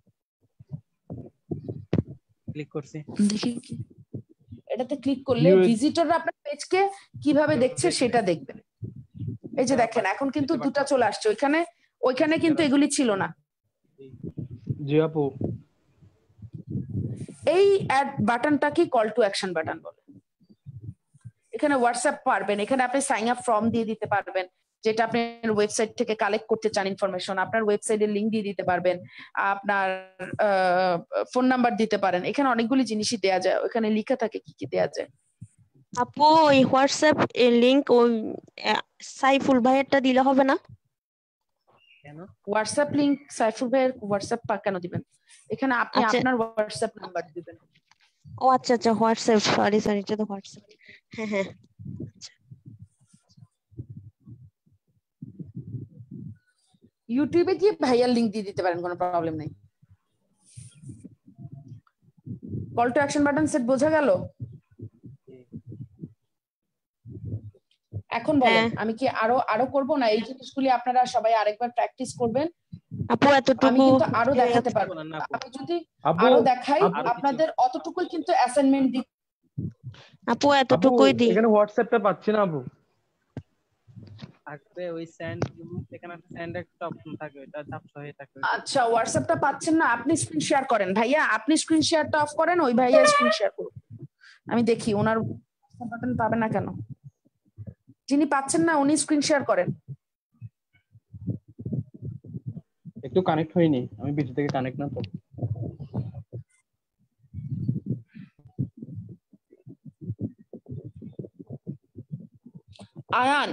Speaker 5: click করছি।
Speaker 2: দেখি কি এটাতে ক্লিক করলে ভিজিটররা আপনার পেজকে কিভাবে দেখছে সেটা দেখবেন। এই যে দেখেন এখন কিন্তু দুটো চলে আসছে, ওইখানে কিন্তু এগুলি ছিল না।
Speaker 3: জি আপু,
Speaker 2: এই অ্যাড বাটনটা কি কল টু অ্যাকশন বাটন বলে। এখানে হোয়াটসঅ্যাপ পারবেন, এখানে আপনি সাইন আপ ফর্ম দিয়ে দিতে পারবেন, যেটা আপনি ওয়েবসাইট থেকে কালেক্ট করতে চান ইনফরমেশন, আপনার ওয়েবসাইটের লিংক দিয়ে দিতে পারবেন, আপনার ফোন নাম্বার দিতে পারেন। এখানে অনেকগুলি জিনিসই দেয়া যায়, ওখানে লেখা থাকে কি কি দেয়া যায়।
Speaker 4: আপু ওই হোয়াটসঅ্যাপ লিংক ওই সাইফুল ভাইয়েরটা দিলে হবে না?
Speaker 5: কেন?
Speaker 2: হোয়াটসঅ্যাপ লিংক সাইফুল ভাইয়ের হোয়াটসঅ্যাপ কেন দিবেন? এখানে আপনি
Speaker 4: আচ্ছা।
Speaker 2: আপনার হোয়াটসঅ্যাপ নাম্বার দিবেন।
Speaker 4: ও আচ্ছা আচ্ছা, হোয়াটসঅ্যাপ, সরি এটা তো হোয়াটসঅ্যাপ। হ্যাঁ হ্যাঁ
Speaker 2: ইউটিউবে গিয়ে ভাইয়ার লিংক দিয়ে দিতে পারেন, কোনো প্রবলেম নেই। Call to action button set বোঝা গেল? এখন বলেন আমি কি আরো করব না? এই জিনিসগুলি আপনারা সবাই আরেকবার প্র্যাকটিস করবেন।
Speaker 4: আপু
Speaker 2: আমি
Speaker 4: এতটুকু
Speaker 2: কিন্তু আরো দেখাতে পারবো। আমি যদি আরো দেখাই আপনাদের অতটুকুই কিন্তু অ্যাসাইনমেন্ট দিই।
Speaker 4: আপু এতটুকুই দিই।
Speaker 3: এখানে হোয়াটসঅ্যাপটা পাচ্ছি না আপু।
Speaker 5: থাকবে ওই সেন্ড, এখানে সেন্ড একটা অপশন থাকে, এটা ঝাপসা হয়ে থাকে।
Speaker 2: আচ্ছা হোয়াটসঅ্যাপটা পাচ্ছেন না, আপনি স্ক্রিন শেয়ার করেন ভাইয়া, আপনি স্ক্রিন শেয়ারটা অফ করেন, ওই ভাইয়া স্ক্রিন শেয়ার করুন। আমি দেখি ওনার বাটন পাবে না কেন। যিনি পাচ্ছেন না উনি স্ক্রিন শেয়ার করেন।
Speaker 3: একটু কানেক্ট হয়নি, আমি বিটি থেকে কানেক্ট না তো।
Speaker 2: আয়ান,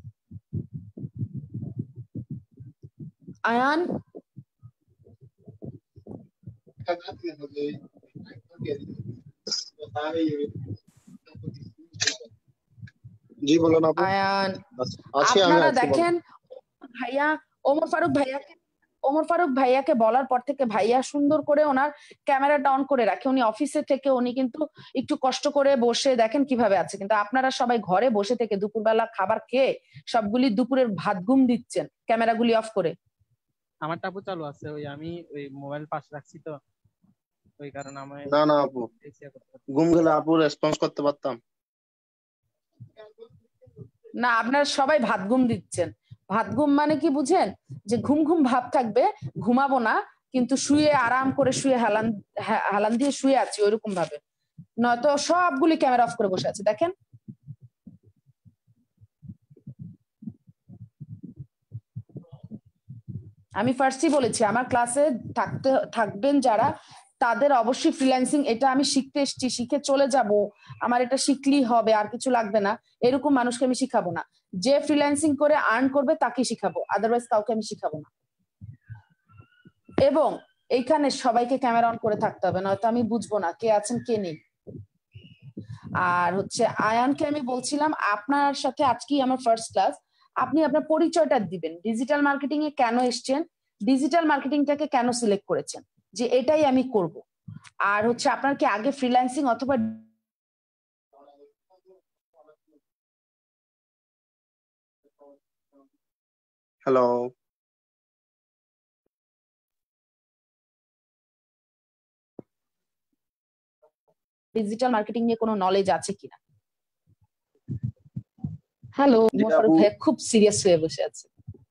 Speaker 2: আয়ান
Speaker 8: জি বলুন আপু।
Speaker 2: আয়ান
Speaker 8: আছি আমি।
Speaker 2: আপনারা দেখেন ভাইয়া ওমর ফারুক ভাইয়াকে বলার পর থেকে ভাইয়া সুন্দর করে ওনার ক্যামেরাটা অন করে রাখে। উনি অফিসে থেকে উনি কিন্তু একটু কষ্ট করে বসে দেখেন কিভাবে আছে, কিন্তু আপনারা সবাই ঘরে বসে থেকে দুপুরবেলা খাবার খেয়ে সবগুলি দুপুরের ভাত ঘুম দিচ্ছেন ক্যামেরাগুলি অফ করে।
Speaker 5: আমার টাপু চালু আছে, ওই আমি ওই মোবাইল পাশে রাখছি তো ওই কারণে আমি
Speaker 8: না আপু, ঘুম গেলে আপু রেসপন্স করতে পারতাম
Speaker 2: না। আপনারা সবাই ভাত ঘুম দিচ্ছেন। ভাত ঘুম মানে কি বুঝেন? যে ঘুম ঘুম ভাব থাকবে, ঘুমাবো না কিন্তু শুয়ে আরাম করে শুয়ে হালান দিয়ে শুয়ে আছি ওইরকম ভাবে, নয়তো সবগুলি ক্যামেরা অফ করে বসে আছে। দেখেন আমি ফার্স্টই বলেছি আমার ক্লাসে থাকবেন যারা, তাদের অবশ্যই ফ্রিল্যান্সিং এটা আমি শিখতে এসেছি, শিখে চলে যাব, আমার এটা শিখলেই হবে আর কিছু লাগবে না, এরকম মানুষকে আমি শিখাবো না। যে ফ্রিল্যান্সিং করে আর্ন করবে তাকে শিখাবো, আদারওয়াইজ কাউকে আমি শিখাবো না। এবং এইখানে সবাইকে ক্যামেরা অন করে থাকতে হবে, নয়তো আমি বুঝবো না কে আছেন কে নেই। আর হচ্ছে আয়ানকে আমি বলছিলাম আপনার সাথে আজকেই আমার ফার্স্ট ক্লাস, আপনি আপনার পরিচয়টা দিবেন, ডিজিটাল মার্কেটিং এ কেন এসছেন, ডিজিটাল মার্কেটিংটাকে কেন সিলেক্ট করেছেন, যে এটাই আমি করব। আর হচ্ছে আপনার কি আগে ফ্রিল্যান্সিং অথবা
Speaker 8: হ্যালো,
Speaker 2: ডিজিটাল মার্কেটিং নিয়ে কোনো নলেজ আছে কিনা? হ্যালো,
Speaker 8: জি
Speaker 2: মোশাররফ
Speaker 8: আপু,
Speaker 2: ভাই খুব সিরিয়াস হয়ে বসে আছে।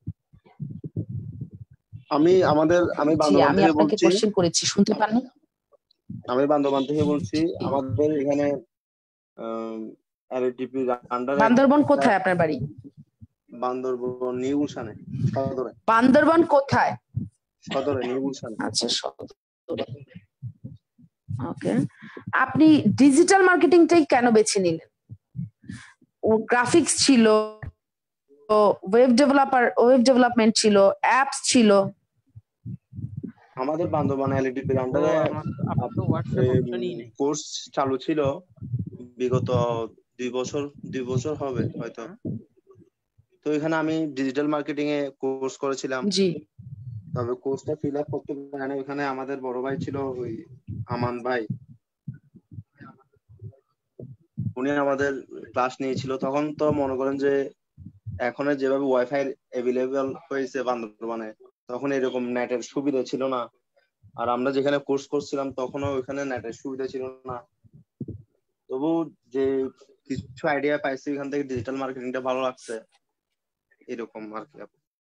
Speaker 8: আমি
Speaker 2: জি
Speaker 8: বান্দরবান
Speaker 2: আমি
Speaker 8: থেকে
Speaker 2: আপনাকে
Speaker 8: বলছি।
Speaker 2: কোশ্চেন করেছি, শুনতে পাননি?
Speaker 8: আমি বান্দরবান থেকে বলছি।
Speaker 2: জি।
Speaker 8: আমাদের এখানে এলএডিপি আন্ডারে
Speaker 2: বান্দরবন কোথায় আপনার বাড়ি?
Speaker 8: বান্দরবান নিউ গুলশানে, সদরে।
Speaker 2: বান্দরবন কোথায়?
Speaker 8: সদরে, নিউ গুলশানে।
Speaker 2: আচ্ছা, সদরে। ওকে, আপনি ডিজিটাল মার্কেটিংটাই কেন বেছে নিলেন? ও গ্রাফিক্স ছিল, ওয়েব ডেভেলপমেন্ট ছিল, অ্যাপস ছিল।
Speaker 8: আমাদের বান্দরবান এলএডিপি
Speaker 5: ও
Speaker 8: আন্ডারে
Speaker 5: আপনার তো হোয়াটসঅ্যাপ অপশনই নেই।
Speaker 8: কোর্স চালু ছিল বিগত 2 বছর হবে হয়তো। তো এখানে আমি ডিজিটাল মার্কেটিং এ কোর্স করেছিলাম।
Speaker 2: জি।
Speaker 8: তবে কোর্সটা ফিল আপ করতে পারে না। এখানে আমাদের বড় ভাই ছিল, ওই আমান ভাই, উনি আমাদের ক্লাস নিয়েছিল। তখন তো মনে করেন যে এখন যেভাবে ওয়াইফাই অ্যাভেলেবল হয়েছে বান্দরবানে, তখন এরকম নেটের সুবিধা ছিল না। আর আমরা যেখানে কোর্স করছিলাম তখনও ওইখানে নেটের সুবিধা ছিল না। তবু যে কিছু আইডিয়া পাইছি এখান থেকে, ডিজিটাল মার্কেটিংটা ভালো লাগছে, এরকম আর কি।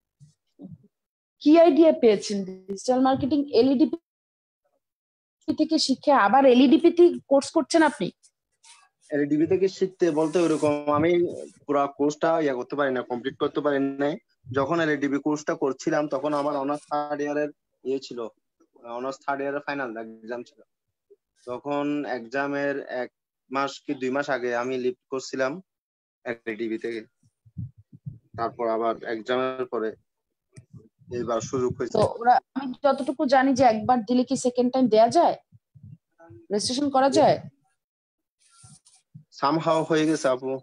Speaker 2: কি আইডিয়া পেয়েছেন? ডিজিটাল মার্কেটিং এলইডিপি থেকে শিখে আবার এলইডিপি তে কোর্স করছেন আপনি?
Speaker 8: এলডিবি থেকে শিখতে বলতে ওইরকম আমি পুরো কোর্সটা করতে পারি না, কমপ্লিট করতে পারি নাই। যখন এলডিবি কোর্সটা করছিলাম তখন আমার অনার্স থার্ড ইয়ারের ছিল, অনার্স থার্ড ইয়ারের ফাইনাল এক্সাম ছিল। তখন এক্সামের 1 মাস কি 2 মাস আগে আমি লিফট করছিলাম এলডিবি থেকে। তারপর আবার এক্সামের পরে এইবার সুযোগ হয়েছে।
Speaker 2: তো ওরা, আমি যতটুকু জানি যে একবার দিলে কি সেকেন্ড টাইম দেয়া যায়, রেজিস্ট্রেশন করা যায়?
Speaker 8: সামহাও হয়ে গেছে আপু।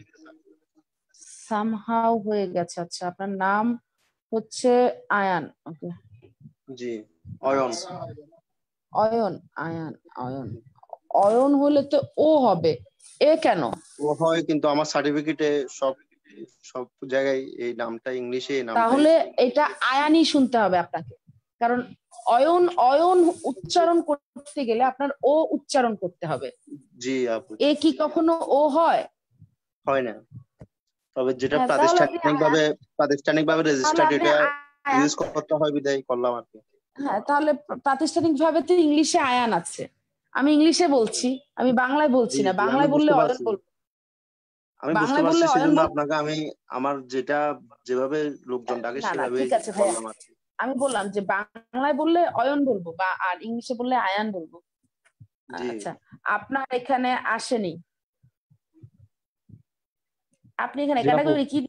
Speaker 2: সামহাও হয়ে গেছে। আচ্ছা, আপনার নাম হচ্ছে আয়ান। ওকে,
Speaker 8: জি, অয়ন।
Speaker 2: অয়ন, আয়ান, অয়ন। অয়ন হলে তো ও হবে, এ কেন?
Speaker 8: ও হয়, কিন্তু আমার সার্টিফিকেটে সব জায়গায় এই নামটা ইংলিশে।
Speaker 2: তাহলে এটা আয়ানই শুনতে হবে আপনাকে, কারণ অয়ন অয়ন উচ্চারণ করতে গেলে আপনার ও উচ্চারণ করতে হবে।
Speaker 8: জি আপু।
Speaker 2: এ কি কখনো ও হয়?
Speaker 8: হয় না। তবে যেটা
Speaker 2: হ্যাঁ,
Speaker 8: প্রাতিষ্ঠানিকভাবে রেজিস্টার্ড, এটা ইউজ করতে হয় বিধায় করলাম আর কি।
Speaker 2: হ্যাঁ, তাহলে প্রাতিষ্ঠানিকভাবে তো ইংলিশে আয়ান আছে। আমি ইংলিশে বলছি, আমি বাংলায় বলছি না। বাংলায় বললে অয়ন বলবো,
Speaker 8: আমি বুঝতে পারছি, সেজন্য আপনাকে আমি আমার যেভাবে লোকজন ডাকে সেভাবে বললাম আর কি।
Speaker 2: আমি বললাম যে বাংলায় বললে অয়ন বলবো, বা আর ইংলিশে বললে আয়ান বলবো। আচ্ছা, আপনার এখানে আসেনি, আপনি এখানে ক্যাটাগরি কি?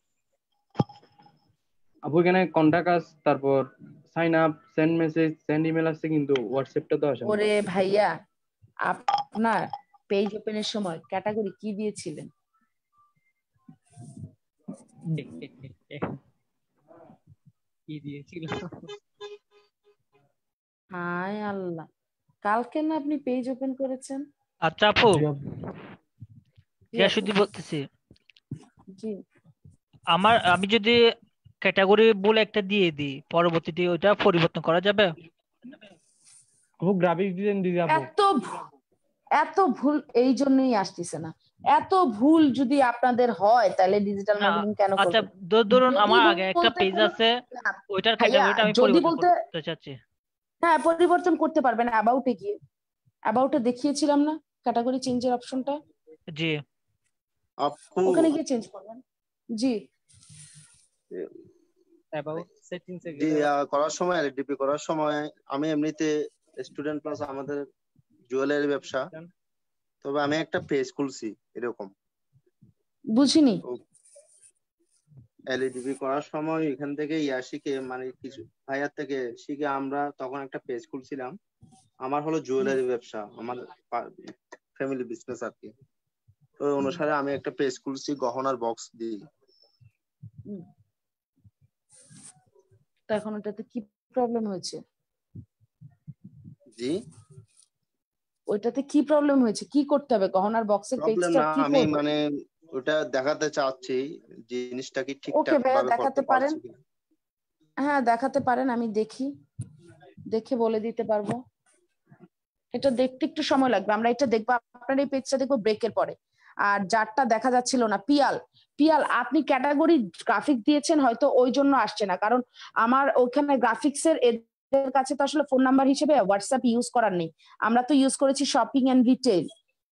Speaker 3: আপু এখানে কন্টাক্ট আস, তারপর sign up, send message, send email আছে, কিন্তু হোয়াটসঅ্যাপটা তো আসে না।
Speaker 2: ওরে ভাইয়া, আপনার পেজ ওপেনের সময় ক্যাটাগরি কি দিয়েছিলেন?
Speaker 5: কি দিয়েছিল?
Speaker 2: হায় আল্লাহ, কালকে না আপনি পেজ ওপেন করেছেন?
Speaker 1: আচ্ছা আপু, শুধু বলতেছি,
Speaker 2: জি,
Speaker 1: আমি যদি ক্যাটাগরি বলে একটা দিয়ে দিই, পরবর্তীতে ওটা পরিবর্তন করা যাবে?
Speaker 3: আপু গ্রাফিক্স ডিজাইন দিদি আপু।
Speaker 2: এত ভুল এই জন্যই আসতেছে না। এত ভুল যদি আপনাদের হয় তাহলে ডিজিটাল মার্কেটিং কেন করবেন?
Speaker 1: আচ্ছা, ধরুন আমার আগে একটা পেজ আছে, ওইটার ক্যাটাগরিটা আমি পরিবর্তন করতে চাচ্ছি।
Speaker 2: হ্যাঁ, পরিবর্তন করতে পারবেন অ্যাবাউটে গিয়ে। অ্যাবাউটে দেখিয়েছিলাম না ক্যাটাগরি চেঞ্জের অপশনটা?
Speaker 1: জি,
Speaker 2: ওখানে গিয়ে চেঞ্জ করবেন। জি,
Speaker 5: অ্যাবাউট সেটিংস এ
Speaker 8: জি
Speaker 5: গেলে
Speaker 8: করার সময় এলডিপি করার সময় আমি এমনিতে স্টুডেন্ট প্লাস আমাদের জুয়েলারি ব্যবসা, তবে আমি একটা পেজ খুলছি এরকম।
Speaker 2: বুঝিনি।
Speaker 8: এলডিপি করার সময় এখান থেকে শিখে মানে কিছু ভাইয়ার থেকে শিখে আমরা তখন একটা পেজ খুলছিলাম। আমার হলো জুয়েলারি ব্যবসা, আমার ফ্যামিলি বিজনেস আর কি। তো অনুসারে আমি একটা পেজ খুলছি গহনার বক্স দিয়ে।
Speaker 2: তো এখন ওটাতে কি প্রবলেম হয়েছে?
Speaker 8: জি
Speaker 2: ওইটাতে কি প্রবলেম হয়েছে? কি করতে হবে? গহনার বক্সের
Speaker 8: প্রবলেম
Speaker 2: পেজটা
Speaker 8: না,
Speaker 2: কি
Speaker 8: আমি
Speaker 2: করব?
Speaker 8: মানে ওটা দেখাতে চাচ্ছি জিনিসটা কি
Speaker 2: ওকে
Speaker 8: ঠিকঠাক
Speaker 2: ভাইয়া
Speaker 8: ভাবে করতে
Speaker 2: দেখাতে পারেন।
Speaker 8: পারছি কিনা।
Speaker 2: হ্যাঁ দেখাতে পারেন, আমি দেখি, দেখে বলে দিতে পারবো। এটা দেখতে একটু সময় লাগবে, আমরা এটা দেখবো। আপনার এই পেজটা দেখবো ব্রেকের পরে। আর যারটা দেখা যাচ্ছিল না, পিয়াল পিয়াল আপনি ক্যাটাগরি গ্রাফিক দিয়েছেন, হয়তো ওই জন্য আসছে না, কারণ আমার ওখানে গ্রাফিক্সের এদের কাছে তো আসলে ফোন নাম্বার হিসেবে হোয়াটসঅ্যাপ ইউজ করার নেই, আমরা তো ইউজ করেছি শপিং এন্ড রিটেল,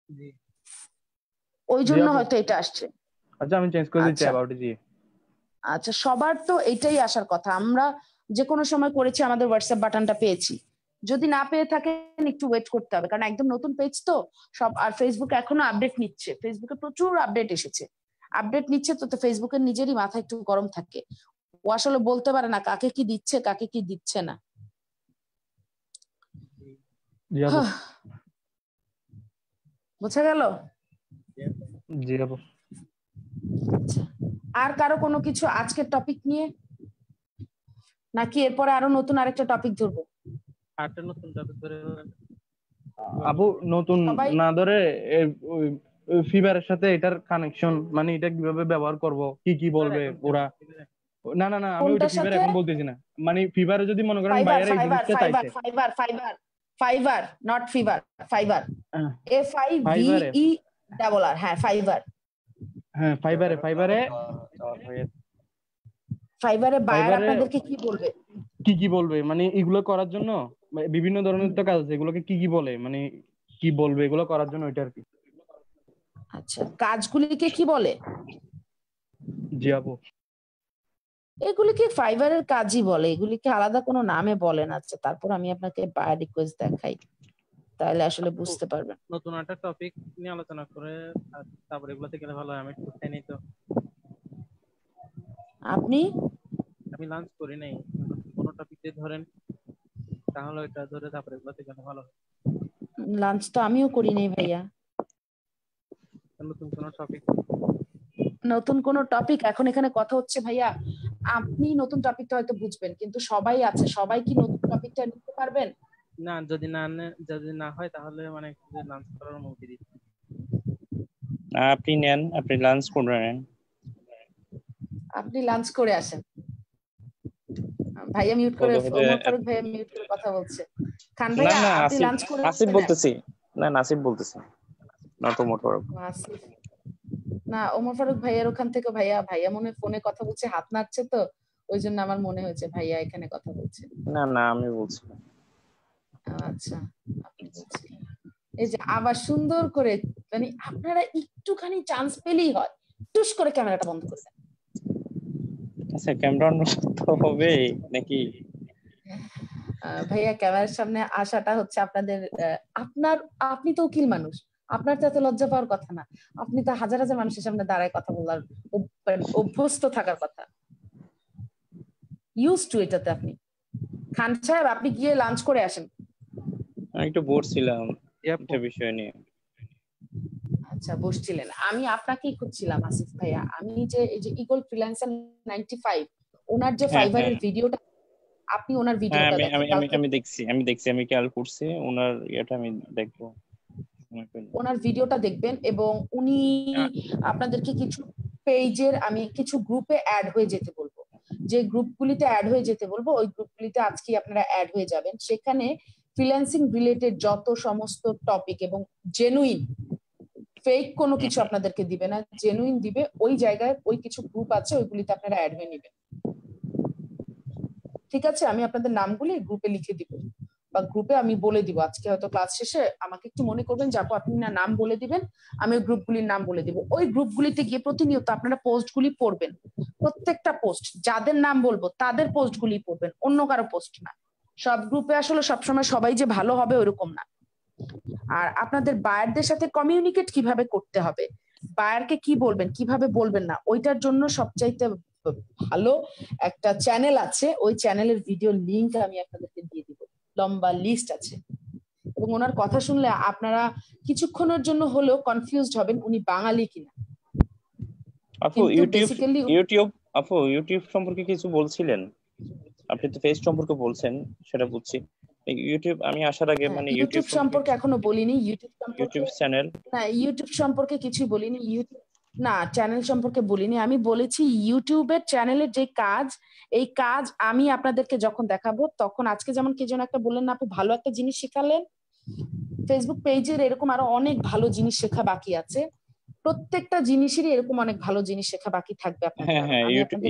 Speaker 2: ওই
Speaker 3: জি
Speaker 2: জন্য
Speaker 3: আপু,
Speaker 2: হয়তো এটা আসছে।
Speaker 3: আচ্ছা আমি চেঞ্জ করে দিচ্ছি
Speaker 2: আচ্ছা
Speaker 3: অ্যাবাউট জি।
Speaker 2: আচ্ছা, সবার তো এটাই আসার কথা, আমরা যে কোনো সময় করেছি আমাদের হোয়াটসঅ্যাপ বাটনটা পেয়েছি। যদি না পেয়ে থাকেন একটু ওয়েট করতে হবে, কারণ একদম নতুন পেজ তো সব। আর ফেসবুক এখনো আপডেট নিচ্ছে, ফেসবুকে প্রচুর আপডেট এসেছে, আপডেট নিচ্ছে তো, তো ফেসবুকের নিজেরই মাথা একটু গরম থাকে, ও আসলে বলতে পারে না কাকে কি দিচ্ছে কাকে কি দিচ্ছে না।
Speaker 3: জি আপু।
Speaker 2: বোঝা গেল?
Speaker 3: জি আপু।
Speaker 2: আচ্ছা, আর কারো কোনো কিছু আজকের টপিক নিয়ে, নাকি এরপরে আরো নতুন আরেকটা টপিক ধরবো?
Speaker 5: আরেকটা নতুন টপিক ধরে
Speaker 3: আপু নতুন না ধরে ফিভারের সাথে এটার কানেকশন, মানে এটা কিভাবে ব্যবহার করব, কি কি বলবে ওরা। না না না, আমি ওইটা
Speaker 2: কোনটার
Speaker 3: ফিভার
Speaker 2: সাথে?
Speaker 3: এখন বলতেছি না, মানে ফিভারে যদি মনে করেন
Speaker 2: ফাইবার
Speaker 3: বাইরে এই
Speaker 2: ফাইবার
Speaker 3: জিনিসটা
Speaker 2: ফাইবার
Speaker 3: চাইছে।
Speaker 2: Fiverr Fiverr Fiverr not fever, Fiverr,
Speaker 3: ফাইবারে
Speaker 2: FIVER, হ্যাঁ ফাইবার।
Speaker 3: হ্যাঁ ফাইবারে ফাইবারে
Speaker 2: ফাইবারে বায়ার
Speaker 3: ফাইবারে
Speaker 2: আপনাদেরকে কি বলবে?
Speaker 3: কি কি বলবে, মানে এগুলো করার জন্য বিভিন্ন ধরনের তো কাজ আছে, এগুলোকে কি কি বলে, মানে কি বলবে এগুলো করার জন্য, ওইটা আর কি।
Speaker 2: আচ্ছা, কাজগুলিকে কি বলে?
Speaker 3: জি আপু।
Speaker 2: এগুলিকে ফাইবারের কাজই বলে, এগুলিকে আলাদা কোনো নামে বলে না। আচ্ছা, তারপর আমি আপনাকে বায়ার রিকোয়েস্ট দেখাই, তাহলে আসলে বুঝতে পারবেন।
Speaker 5: নতুন একটা টপিক নিয়ে আলোচনা করে তারপরে এগুলোতে গেলে ভালো হয়। আমি একটু খাই নাই তো।
Speaker 2: আপনি?
Speaker 5: আমি লাঞ্চ করি নাই, কোনো টপিক দিয়ে ধরেন তাহলে ওইটা ধরে তারপরে এগুলোতে গেলে ভালো হয়।
Speaker 2: লাঞ্চ তো আমিও করি নাই ভাইয়া।
Speaker 5: নতুন কোনো টপিক,
Speaker 2: নতুন কোন টপিক এখন এখানে কথা হচ্ছে ভাইয়া, আপনি নতুন টপিকটা হয়তো বুঝবেন, কিন্তু সবাই আছে, সবাই কি নতুন টপিকটা নিতে পারবেন?
Speaker 5: না যদি না হয় তাহলে মানে লাঞ্চ করার অনুমতি দিচ্ছি।
Speaker 6: আপনি নেন, আপনি লাঞ্চ করে নেন।
Speaker 2: আপনি লাঞ্চ করে আসেন। ভাইয়া মিউট করে, ওমর ফারুক ভাইয়া মিউট করে কথা বলছে। খান ভাইয়া আপনি লাঞ্চ করে
Speaker 6: আসিফ বলতেছি, না নাসিব বলতেছি, না তো ওমর ফারুক।
Speaker 2: আসিফ না, ওমর ফারুক ভাইয়ার ওখান থেকে ভাইয়া মনে ফোনে কথা বলছে, হাত নাড়ছে, তো ওই জন্য আমার মনে হয়েছে ভাইয়া এখানে কথা বলছে।
Speaker 6: না না আমি বলছি।
Speaker 2: আচ্ছা, আপনি বলছেন। এই যে আবার সুন্দর করে, মানে আপনারা একটুখানি চান্স পেলেই হয় টুস করে ক্যামেরাটা বন্ধ করে দেন।
Speaker 6: আচ্ছা ক্যামেরা অন করতে হবে নাকি?
Speaker 2: ভাইয়া ক্যামেরার সামনে আসাটা হচ্ছে আপনাদের, আপনি তো উকিল মানুষ, আপনার তো এত লজ্জা পাওয়ার কথা না, আপনি তো হাজার হাজার মানুষের সামনে দাঁড়ায় কথা বলার অভ্যস্ত থাকার কথা, ইউজ টু এটাতে। আপনি খান সাহেব আপনি গিয়ে লাঞ্চ করে আসেন।
Speaker 6: আমি একটু বোর ছিলাম একটা বিষয় নিয়ে।
Speaker 2: আচ্ছা বসছিলেন, আমি আপনাকেই খুঁজছিলাম আসিফ ভাইয়া। আমি যে এই যে ইগল ফ্রিল্যান্সার 95 ওনার যে ফাইবারের ভিডিওটা, আপনি ওনার ভিডিওটা দেখেন।
Speaker 6: আমি দেখছি, আমি খেয়াল করছি ওনার এটা, আমি দেখবো
Speaker 2: ওনার ভিডিওটা দেখবেন, এবং উনি আপনাদেরকে কিছু পেজের, আমি কিছু গ্রুপে অ্যাড হয়ে যেতে বলবো, যে গ্রুপগুলিতে অ্যাড হয়ে যেতে বলবো ওই গ্রুপগুলিতে আজকে আপনারা অ্যাড হয়ে যাবেন। সেখানে ফ্রিল্যান্সিং রিলেটেড যত সমস্ত টপিক এবং জেনুইন, ফেক কোনো কিছু আপনাদেরকে দিবে না, জেনুইন দিবে। ওই জায়গায় ওই কিছু গ্রুপ আছে, ওইগুলিতে আপনারা অ্যাড হয়ে নেবেন। ঠিক আছে, আমি আপনাদের নামগুলি গ্রুপে লিখে দিব, বা গ্রুপে আমি বলে দিব, আজকে হয়তো ক্লাস শেষে আমাকে একটু মনে করবেন যে আপু আপনি না নাম বলে দিবেন, আমি ওই গ্রুপগুলির নাম বলে দিব। ওই গ্রুপগুলিতে গিয়ে প্রতিনিয়ত আপনারা পোস্টগুলি পড়বেন, প্রত্যেকটা পোস্ট যাদের নাম বলবো তাদের পোস্টগুলি পড়বেন, অন্য কারো পোস্ট না। সব গ্রুপে আসলে সবসময় সবাই যে ভালো হবে ওরকম না। আর আপনাদের বায়ারদের সাথে কমিউনিকেট কিভাবে করতে হবে, বায়ারকে কি বলবেন কিভাবে বলবেন না, ওইটার জন্য সবচাইতে ভালো একটা চ্যানেল আছে, ওই চ্যানেলের ভিডিও লিংক আমি আপনাদেরকে দিয়ে দিব, লম্বা লিস্ট আছে। এবং ওনার কথা শুনলে আপনারা কিছুক্ষণের জন্য হলেও কনফিউজড হবেন উনি বাঙালি কিনা।
Speaker 6: আপু ইউটিউব সম্পর্কে কিছু বলছিলেন, আপনি তো ফেস সম্পর্কে বলছেন সেটা বুঝছি। ইউটিউব আমি আসার আগে মানে
Speaker 2: ইউটিউব সম্পর্কে এখনো বলিনি,
Speaker 6: ইউটিউব চ্যানেল
Speaker 2: না, ইউটিউব সম্পর্কে কিছুই বলিনি, ইউটিউব না চ্যানেল সম্পর্কে বলিনি। আমি বলেছি ইউটিউবের চ্যানেলের যে কাজ, এই কাজ আমি আপনাদেরকে যখন দেখাবো তখন, আজকে যেমন কে যেন একটা বললেন না আপু ভালো একটা জিনিস শেখালেন, ফেসবুক পেজের এরকম আরো অনেক ভালো জিনিস শেখা বাকি আছে, প্রত্যেকটা জিনিসেরই এরকম অনেক ভালো জিনিস শেখা বাকি থাকবে আপনাদের। আমি আপনাদের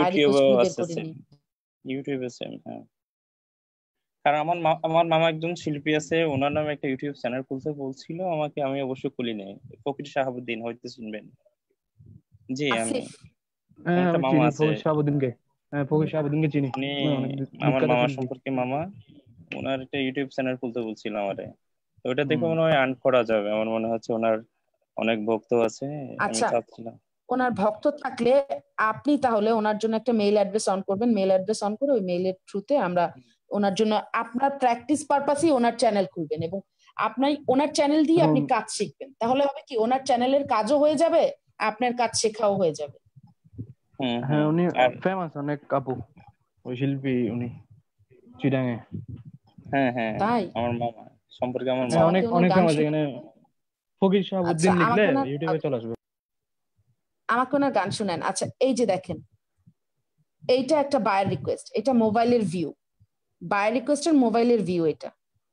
Speaker 6: ইউটিউবে সেম। হ্যাঁ, কারণ আমার মামা একজন শিল্পী আছে, ওনার নামে একটা ইউটিউব চ্যানেল খুলতে বলছিল আমাকে, আমি অবশ্য খুলি নাই। ফকির শাহাবুদ্দিন হয়তো চিনবেন। জি আমি একটা মামা আছে
Speaker 3: ফকির শাহাবুদ্দিনকে চিনি।
Speaker 6: আমার মামা সম্পর্কে মামা, ওনার একটা ইউটিউব চ্যানেল খুলতে বলছিল আমারে, তো ওটা দেখে মনে হয় আর্ন করা যাবে, আমার মনে হচ্ছে ওনার অনেক ভক্ত আছে। আমি চাচ্ছিলাম
Speaker 2: ওনার ভক্ত থাকলে আপনি তাহলে ওনার জন্য একটা মেইল অ্যাড্রেস অন করবেন, মেইল অ্যাড্রেস অন করে ওই মেইলের থ্রুতে আমরা ওনার জন্য আপনার প্র্যাকটিস পারপাসই ওনার চ্যানেল খুলবেন এবং আপনার ওনার চ্যানেল দিয়ে আপনি কাজ শিখবেন। তাহলে হবে কি ওনার চ্যানেলের কাজও হয়ে যাবে, আপনার কাজ শেখাও হয়ে যাবে।
Speaker 3: হ্যাঁ, উনি ফেমাস অনেক আপু, ওই শিল্পী উনি চিটাঙে।
Speaker 6: হ্যাঁ হ্যাঁ,
Speaker 2: তাই
Speaker 6: আমার মামা সম্পর্কে আমার মামা
Speaker 3: অনেক অনেক ফেমাস এখানে। ফকির শাহাবুদ্দিন লিখলে ইউটিউবে চলে আসবে।
Speaker 2: আমাকে ওনার গান শুনেন। আচ্ছা এই যে দেখেন, এইটা একটা বায়ার রিকোয়েস্ট, এটা মোবাইলের ভিউ, বায়ার রিকোয়েস্টের মোবাইলের ভিউ। এটা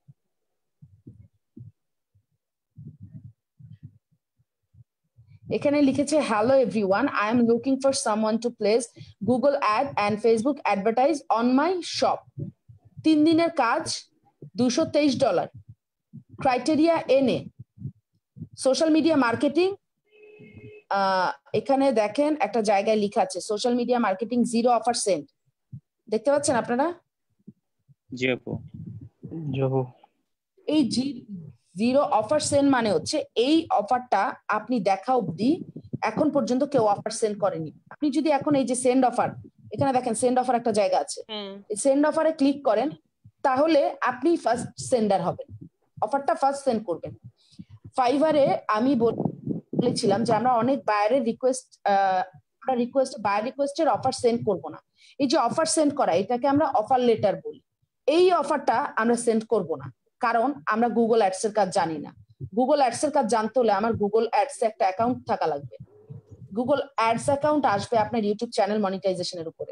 Speaker 2: এখানে লিখেছে hello everyone, I am looking for someone to place Google ad and Facebook advertise on my shop. 3 দিনের কাজ, $223, criteria NA, social media marketing. এখানে দেখেন একটা জায়গায় লেখা আছে social media marketing 0 offer sent, দেখতে পাচ্ছেন আপনারা?
Speaker 6: জি আপু।
Speaker 2: এই 0 অফার সেন্ট মানে হচ্ছে এই অফারটা আপনি দেখা অবধি এখন পর্যন্ত কেউ অফার সেন্ড করেনি। আপনি যদি এখন এই যে সেন্ড অফার, এখানে দেখেন সেন্ড অফার একটা জায়গা আছে, এই সেন্ড অফারে ক্লিক করেন, তাহলে আপনি ফার্স্ট সেন্ডার হবেন, অফারটা ফার্স্ট সেন্ড করবেন। ফাইবারে আমি বলেছিলাম যে আমরা অনেক বায়ারের বায়ার রিকোয়েস্টের অফার সেন্ড করব না। এই যে অফার সেন্ড করা, এটাকে আমরা অফার লেটার বলি। এই অফারটা আমরা সেন্ড করব না, কারণ আমরা গুগল অ্যাডস এর কাজ জানি না। গুগল অ্যাডস এর কাজ জানতে হলে আমার গুগল অ্যাডস একটা অ্যাকাউন্ট থাকা লাগবে। গুগল অ্যাডস অ্যাকাউন্ট আসবে আপনার ইউটিউব চ্যানেল মনিটাইজেশনের উপরে।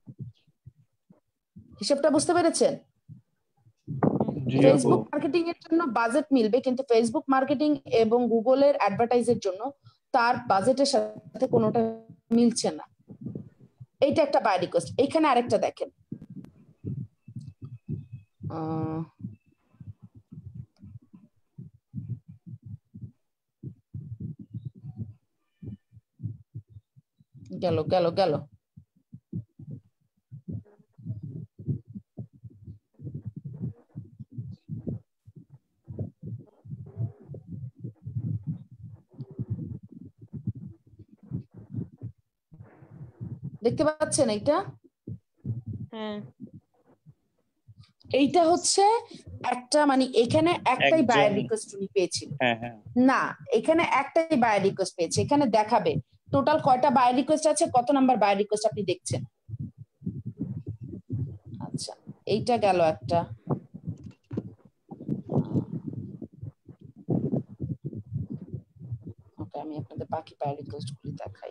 Speaker 2: হিসেবটা বুঝতে পেরেছেন? ফেসবুক মার্কেটিং এর জন্য বাজেট মিলবে, কিন্তু ফেসবুক মার্কেটিং এবং গুগলের অ্যাডভার্টাইজের জন্য তার বাজেটের সাথে কোনোটা মিলছে না। এইটা একটা বাই রিকোয়েস্ট। এইখানে আরেকটা দেখেন, গেল গেল গেল দেখতে পাচ্ছেন এইটা?
Speaker 4: হ্যাঁ,
Speaker 2: এইটা হচ্ছে একটা মানে এখানে একটাই বায়ার রিকোয়েস্ট উনি পেয়েছিল। না, এখানে একটাই বায়ার রিকোয়েস্ট পেয়েছে। এখানে দেখাবে টোটাল কয়টা বায়ার রিকোয়েস্ট আছে, কত নাম্বার বায়ার রিকোয়েস্ট আপনি দেখছেন। আচ্ছা এইটা গেল একটা। ওকে, আমি আপনাদের বাকি বায়ার রিকোয়েস্ট গুলি দেখাই।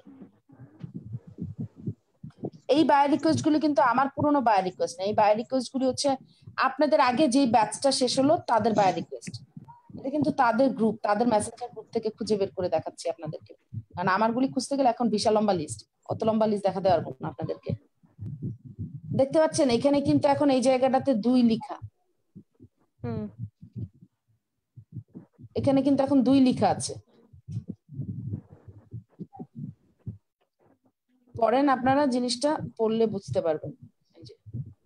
Speaker 2: এই বায়ার রিকোয়েস্ট গুলি কিন্তু আমার পুরনো বায়ার রিকোয়েস্ট না, এই বায়ার রিকোয়েস্ট গুলি হচ্ছে আপনাদের আগে যে ব্যাচটা শেষ হলো তাদের বায়ার রিকোয়েস্ট। এটা কিন্তু তাদের গ্রুপ, তাদের মেসেঞ্জার গ্রুপ থেকে খুঁজে বের করে দেখাচ্ছি আপনাদেরকে, কারণ আমারগুলি খুঁজতে গেলে এখন বিশাল লম্বা লিস্ট, অত লম্বা লিস্ট দেখাতে পারবো না আপনাদেরকে। দেখতে পাচ্ছেন এখানে কিন্তু এখন এই জায়গাটাতে 2 লেখা,
Speaker 4: হুম
Speaker 2: এখানে কিন্তু এখন 2 লেখা আছে, পড়েন আপনারা, জিনিসটা পড়লে বুঝতে পারবেন। এই যে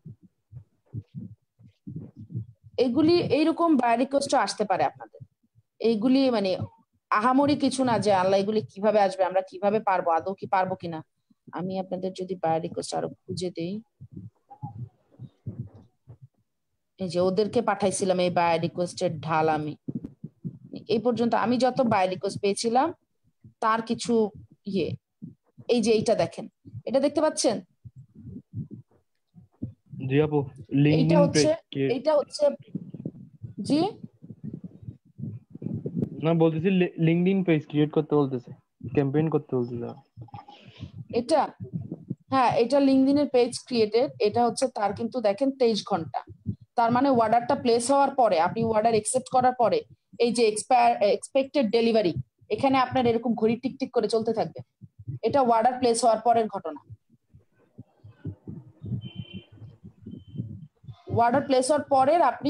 Speaker 2: এইগুলি এইরকম বাই রিকোয়েস্ট আসতে পারে আপনাদের, এইগুলি মানে আহামরি কিছু না যে আল্লাহ এগুলি কিভাবে আসবে, আমরা কিভাবে পারবো, আদৌ কি পারবো কিনা। আমি আপনাদের যদি বাই রিকোয়েস্ট আরো খুঁজে দেই, এই যে ওদেরকে পাঠাইছিলাম এই বাই রিকোয়েস্টের ঢাল, আমি এই পর্যন্ত আমি যত বাই রিকোয়েস্ট পেয়েছিলাম তার কিছু ইয়ে, এই যে এইটা দেখেন, এটা দেখতে পাচ্ছেন?
Speaker 3: জি আপু,
Speaker 2: এইটা
Speaker 3: লিংকডইন
Speaker 2: হচ্ছে এইটা হচ্ছে জি
Speaker 3: না বলতেছি লিংকডইন পেজ ক্রিয়েট করতে বলতেছে, ক্যাম্পেইন করতে বলতেছে।
Speaker 2: এটা হ্যাঁ, এটা লিংকডইনের পেজ ক্রিয়েটেড, এটা হচ্ছে তার কিন্তু দেখেন 23 ঘন্টা, তার মানে অর্ডারটা প্লেস হওয়ার পরে, আপনি অর্ডার একসেপ্ট করার পরে এই যে এক্সপেক্টেড ডেলিভারি, এখানে আপনার এরকম ঘড়ি টিকটিক করে চলতে থাকবে, এটা অর্ডার প্লেস হওয়ার পরের ঘটনা। অর্ডার প্লেস হওয়ার পরের আপনি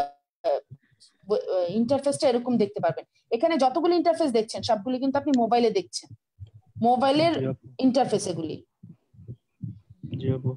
Speaker 2: ইন্টারফেসটা এরকম দেখতে পারবেন। এখানে যতগুলো ইন্টারফেস দেখছেন সবগুলি কিন্তু আপনি মোবাইলে দেখছেন, মোবাইলের ইন্টারফেস এগুলি।
Speaker 3: জি আপু,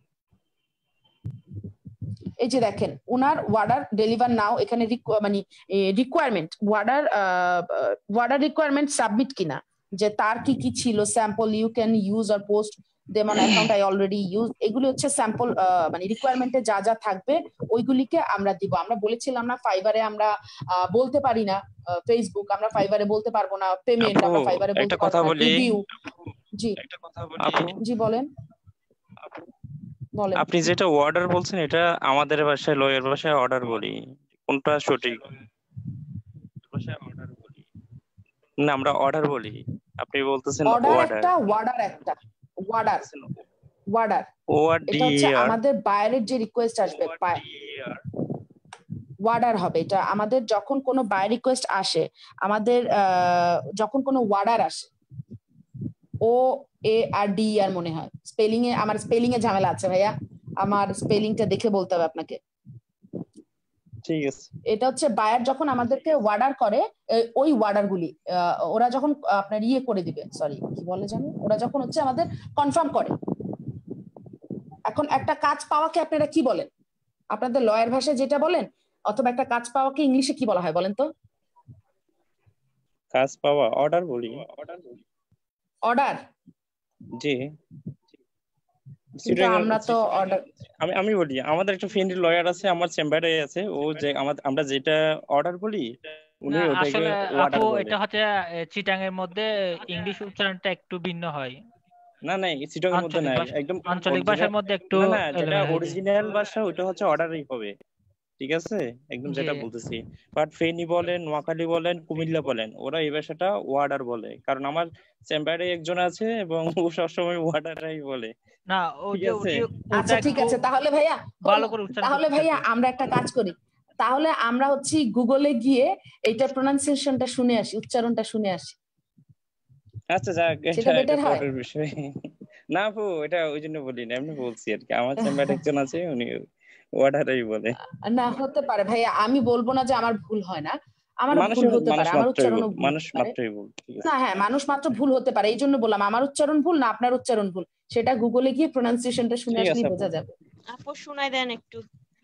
Speaker 2: এই যে দেখেন ওনার অর্ডার ডেলিভার নাও, এখানে মানে রিকোয়ারমেন্ট অর্ডার রিকোয়ারমেন্ট সাবমিট কিনা, যে তার কি কি ছিল, sample you can use or post them on account I already use, এগুলি হচ্ছে স্যাম্পল মানে রিকোয়ারমেন্টে যা যা থাকবে ওইগুলিকে আমরা দিব। আমরা বলেছিলাম না ফাইবারে আমরা বলতে পারি না, ফেসবুক আমরা ফাইবারে বলতে পারবো না, পেমেন্ট
Speaker 6: আপু
Speaker 2: আমরা ফাইবারে বলতে
Speaker 6: একটা
Speaker 2: পারবো
Speaker 6: কথা
Speaker 2: না,
Speaker 6: বলি,
Speaker 2: রিভিউ। জি
Speaker 6: আপু
Speaker 2: জি বলেন বলেন।
Speaker 6: আপনি যেটা অর্ডার বলছেন এটা আমাদের ভাষায় লয়ের ভাষায় অর্ডার বলি, কোনটা সঠিক? না আমরা অর্ডার বলি, আপনি বলতেছেন
Speaker 2: অর্ডার
Speaker 6: অর্ডার।
Speaker 2: একটা, অর্ডার একটা, অর্ডার অর্ডার এটা হচ্ছে
Speaker 6: ORDER
Speaker 2: আমাদের বায়ারের যে রিকোয়েস্ট আসবে, অর্ডার হবে এটা আমাদের। যখন কোনো বাই রিকোয়েস্ট আসে আমাদের, যখন কোনো অর্ডার আসে, OARDER মনে হয়, স্পেলিং এ আমার স্পেলিং এ ঝামেলা আছে ভাইয়া, আমার স্পেলিংটা দেখে বলতে হবে আপনাকে।
Speaker 6: ঠিক আছে,
Speaker 2: এটা হচ্ছে বায়ার যখন আমাদেরকে অর্ডার করে, ওই অর্ডার গুলি ওরা যখন আপনার ইয়ে করে দিবে, সরি কি বলে জানো, ওরা যখন হচ্ছে আমাদের কনফার্ম করে। এখন একটা কাজ পাওয়াকে আপনারা কি বলেন, আপনাদের লয়ার ভাষায় যেটা বলেন, অথবা একটা কাজ পাওয়াকে ইংলিশে কি বলা হয় বলেন তো?
Speaker 6: কাজ পাওয়া অর্ডার বলি।
Speaker 2: অর্ডার।
Speaker 6: জি,
Speaker 2: কিন্তু আমরা তো অর্ডার,
Speaker 6: আমি বলি, আমাদের একটা ফ্রেন্ড লয়ার আছে, আমার চেম্বারে আছে, ও যে আমরা যেটা অর্ডার বলি উনি
Speaker 1: না
Speaker 6: ওটাকে
Speaker 1: আসলে
Speaker 6: অর্ডার
Speaker 1: আপু
Speaker 6: বলে।
Speaker 1: এটা হচ্ছে চিটাং এর মধ্যে ইংলিশ উচ্চারণটা একটু ভিন্ন হয়,
Speaker 6: না না চিটাং এর মধ্যে নাই, একদম
Speaker 1: আঞ্চলিক ভাষার মধ্যে একটু
Speaker 6: না না যেটা
Speaker 1: এলোমেলো হয়ে যায়।
Speaker 6: অরিজিনাল ভাষা ওটা হচ্ছে অর্ডারই হবে, ঠিক আছে একদম যেটা বলতেছি। বাট ফেনী বলেন, নোয়াখালী বলেন, কুমিল্লা বলেন, ওরা এই ভাষাটা ওয়ার্ডার বলে, কারণ আমার চেম্বারে একজন আছে এবং ও সবসময় ওয়ার্ডারই বলে।
Speaker 1: না
Speaker 6: ঠিক আছে,
Speaker 2: আচ্ছা ঠিক আছে, তাহলে ভাইয়া
Speaker 1: ভালো করে উচ্চারণ
Speaker 2: তাহলে ভাইয়া আমরা একটা কাজ করি, তাহলে আমরা হচ্ছে গুগলে গিয়ে এইটা প্রোনাউন্সিয়েশনটা শুনে আসি, উচ্চারণটা শুনে আসি।
Speaker 6: আচ্ছা যাক,
Speaker 2: সেটা
Speaker 6: এটা
Speaker 2: বেটার হয়।
Speaker 6: পরের বিষয়। না আপু এটা ওই জন্য বলি না, এমনি বলছি আর কি, আমার চেম্বারে একজন আছে উনি ওয়ার্ডারই বলে।
Speaker 2: না হতে পারে ভাইয়া, আমি বলবো না যে আমার ভুল হয় না, আমার ভুল হতে পারে, আমার
Speaker 6: মাত্রই
Speaker 2: উচ্চারণও
Speaker 6: ভুল,
Speaker 2: ভুল
Speaker 6: মানুষ
Speaker 2: হতে পারে।
Speaker 6: মাত্রই ভুল, ঠিক আছে।
Speaker 2: না হ্যাঁ, মানুষ মাত্র ভুল হতে পারে, এই জন্য বললাম আমার উচ্চারণ ভুল না আপনার উচ্চারণ ভুল, সেটা গুগলে গিয়ে প্রোনাউন্সিয়েশনটা শুনে
Speaker 6: ঠিক আছে
Speaker 2: আসলেই
Speaker 6: আপু।
Speaker 2: বোঝা যাবে।
Speaker 4: আপু শুনাই দেন একটু।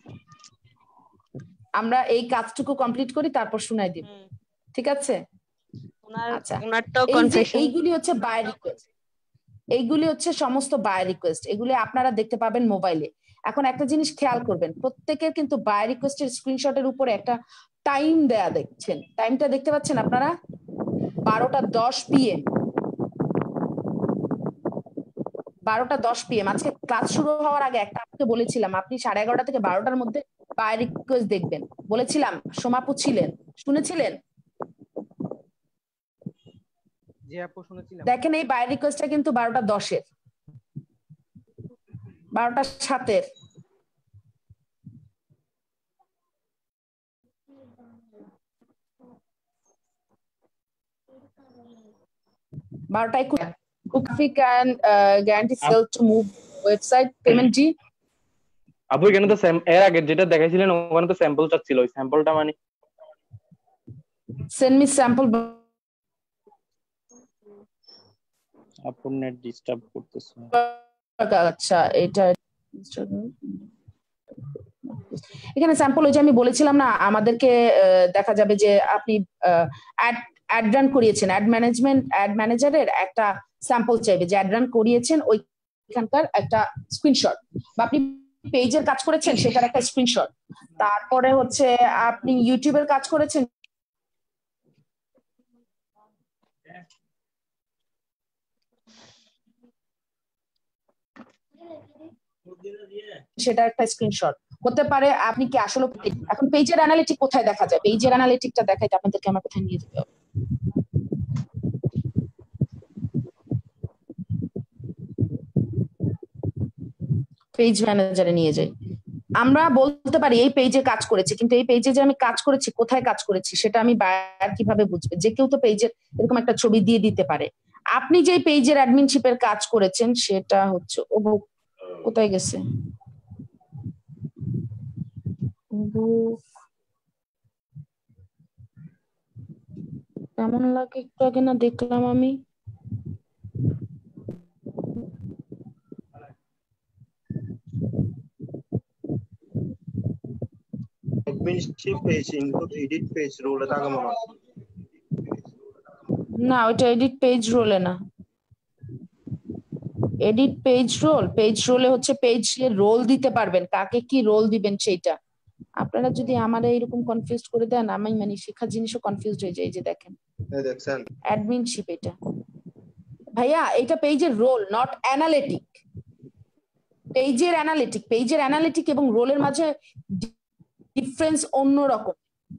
Speaker 2: আমরা এই কাজটুকু কমপ্লিট করি তারপর শুনাই দিব, ঠিক আছে? আচ্ছা, এই যে এইগুলি হচ্ছে বাই রিকোয়েস্ট, এইগুলি হচ্ছে সমস্ত বাই রিকোয়েস্ট, এগুলি আপনারা দেখতে পাবেন মোবাইলে। এখন একটা জিনিস খেয়াল করবেন, প্রত্যেকের কিন্তু বাই রিকোয়েস্টের স্ক্রিনশটের উপরে একটা টাইম দেয়া দেখছেন, টাইমটা দেখতে পাচ্ছেন আপনারা? 12:10 PM, 12:10 PM। আজকে ক্লাস শুরু হওয়ার আগে একটা আপনাকে বলেছিলাম আপনি 11:30 থেকে 12টার মধ্যে বাই রিকোয়েস্ট দেখবেন, বলেছিলাম, সোমাপু ছিলেন, শুনেছিলেন?
Speaker 5: জি আপু শুনেছিলাম।
Speaker 2: দেখেন এই বাই রিকোয়েস্টটা কিন্তু 12:10-এর, 12:07-এর। Cookfee can guarantee sale to move website payment জি
Speaker 3: আপু এখানে তো এর আগে যেটা দেখাইছিলেন ওখানে তো স্যাম্পল চাচ্ছিল, ওই স্যাম্পলটা মানে
Speaker 2: সেন্ড মি স্যাম্পল।
Speaker 6: আপুর নেট ডিস্টার্ব করতেছে।
Speaker 2: আচ্ছা এটা এখানে স্যাম্পল ওই যে আমি বলেছিলাম না, আমাদেরকে দেখা যাবে যে আপনি অ্যাড রান করিয়েছেন, অ্যাড ম্যানেজারের একটা স্যাম্পল চাইবে যে অ্যাড রান করিয়েছেন ওইখানকার একটা স্ক্রিনশট, বা আপনি পেজের কাজ করেছেন সেটার একটা স্ক্রিনশট, তারপরে হচ্ছে আপনি ইউটিউবের কাজ করেছেন সেটা একটা স্ক্রিনশট হতে পারে। আপনি কি আসলে এখন পেজের অ্যানালিটিক কোথায় দেখা যায়? পেজের অ্যানালিটিকটা দেখাইতে আপনাদেরকে আমার কোথায় নিয়ে যেতে হবে? পেজ ম্যানেজারে নিয়ে যাই। আমরা বলতে পারি এই পেজে কাজ করেছি, কিন্তু এই পেজে যে আমি কাজ করেছি কোথায় কাজ করেছি সেটা আমি বায়ার কিভাবে বুঝবে? যে কেউ তো পেজের এরকম একটা ছবি দিয়ে দিতে পারে। আপনি যে পেজের অ্যাডমিনশিপের কাজ করেছেন সেটা হচ্ছে কোথায় গেছে? কেমন লাগে একটু আগে না দেখলাম আমি। না ওইটা এডিট পেজ রোলে না, এডিট পেজ রোলে হচ্ছে পেজ রোল দিতে পারবেন, কাকে কি রোল দিবেন সেইটা। আপনারা যদি আমাদের এরকম কনফিউজ করে দেন, আমি মানে শেখার জিনিসও কনফিউজ হয়ে যায়। এই যে দেখেন অ্যাডমিনশিপ, এটা ভাইয়া এটা পেজের রোল, নট অ্যানালিটিক। পেজের অ্যানালিটিক এবং রোলের মাঝে ডিফারেন্স অন্যরকম।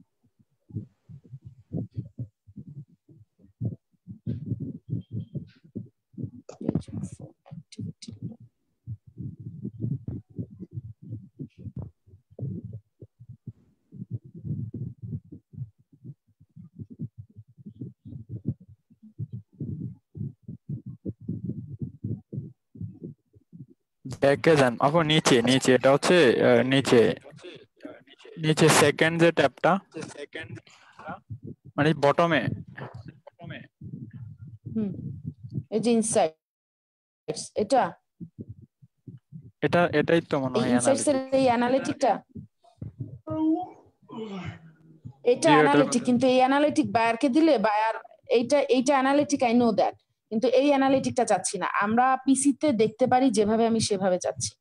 Speaker 9: ব্যাকে যান আপু, নিচে এটা হচ্ছে নিচে সেকেন্ড যে ট্যাবটা মানে বটমে,
Speaker 2: এই যে ইনসাইটস,
Speaker 9: এটাই তো মনে হয়
Speaker 2: ইনসাইটস এর এই অ্যানালিটিকটা, এটা অ্যানালিটিক। কিন্তু এই অ্যানালিটিক বায়ারকে দিলে বায়ার এইটা অ্যানালিটিক, আই নো দ্যাট, কিন্তু এই অ্যানালিটিকটা চাচ্ছি না। আমরা পিসিতে দেখতে পারি যেভাবে আমি সেভাবে চাচ্ছি,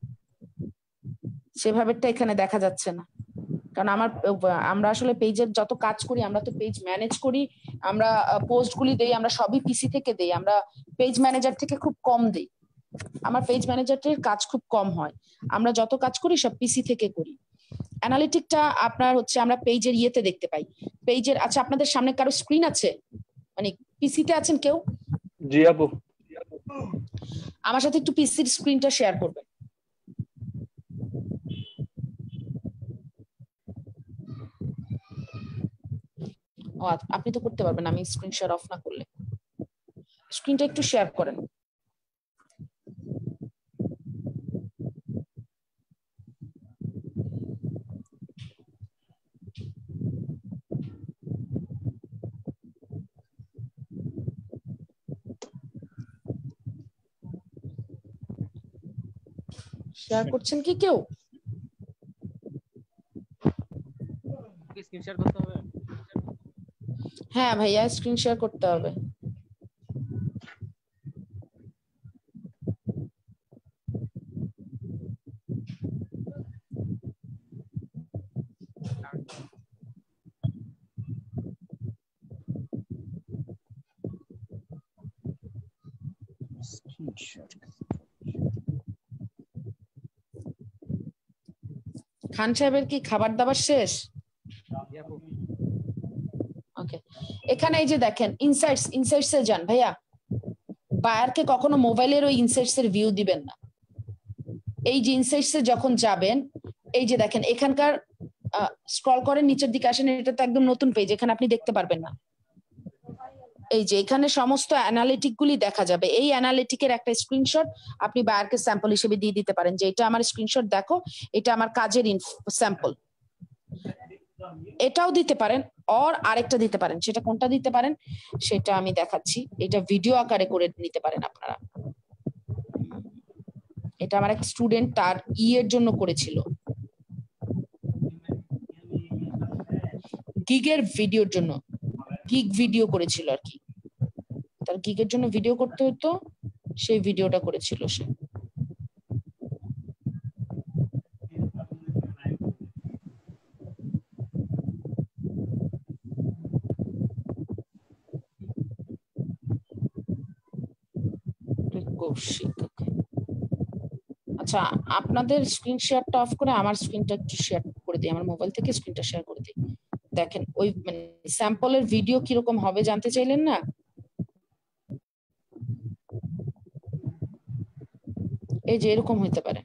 Speaker 2: সেভাবেটা এখানে দেখা যাচ্ছে না। কারণ আমরা আসলে পেজের যত কাজ করি, আমরা তো পেজ ম্যানেজ করি, আমরা পোস্টগুলি দেই, আমরা সবই পিসি থেকে দেই, আমরা পেজ ম্যানেজার থেকে খুব কম দেই। আমার পেজ ম্যানেজারের কাজ খুব কম হয়, আমরা যত কাজ করি সব পিসি থেকে করি। অ্যানালিটিকটা আপনার হচ্ছে আমরা পেজের ইয়েতে দেখতে পাই, পেজের। আচ্ছা আপনাদের সামনে কারো স্ক্রিন আছে, মানে পিসিতে আছেন কেউ?
Speaker 3: জি আপু।
Speaker 2: আমার সাথে একটু পিসির স্ক্রিনটা শেয়ার করবেন। ও আপনি তো করতে পারবেন, আমি স্ক্রিন শেয়ার অফ না করলে। স্ক্রিনটা একটু শেয়ার করেন। শেয়ার করছেন কি কেউ?
Speaker 5: স্ক্রিন শেয়ার করতে হবে?
Speaker 2: হ্যাঁ ভাইয়া স্ক্রিন শেয়ার করতে হবে। খান সাহেবের কি খাবার দাবার শেষ? ওকে, এখানে এই যে দেখেন ইনসাইটস এ যান ভাইয়া। বায়ারকে কখনো মোবাইলের ওই ইনসাইটস এর ভিউ দিবেন না। এই যে ইনসাইটস এ যখন যাবেন, এই যে দেখেন এখানকার স্ক্রল করেন নিচের দিকে আসেন, এটা তো একদম নতুন পেজ, এখানে আপনি দেখতে পারবেন না। এই যে এখানে সমস্ত অ্যানালিটিক গুলি দেখা যাবে। এই অ্যানালিটিকের একটা স্ক্রিনশট আপনি বায়ারকে স্যাম্পল হিসেবে দিয়ে দিতে পারেন যে এটা আমার স্ক্রিনশট, দেখো এটা আমার কাজের স্যাম্পল। এটাও দিতে পারেন, আর আরেকটা দিতে পারেন। সেটা কোনটা দিতে পারেন সেটা আমি দেখাচ্ছি। এটা ভিডিও আকারে করে নিতে পারেন আপনারা। এটা আমার এক স্টুডেন্ট তার এর জন্য করেছিল, গিগের ভিডিওর জন্য, গিগ ভিডিও করেছিল আর কি। তার গিগের জন্য ভিডিও করতে হতো, সেই ভিডিওটা করেছিল সে। আচ্ছা, আপনাদের স্ক্রিন শেয়ারটা অফ করে আমার স্ক্রিনটা একটু শেয়ার করে দিই, আমার মোবাইল থেকে স্ক্রিনটা শেয়ার করে দিই। দেখেন ওই মানে স্যাম্পলের ভিডিও কিরকম হবে জানতে চাইলেন না? এই যে এরকম হইতে পারে।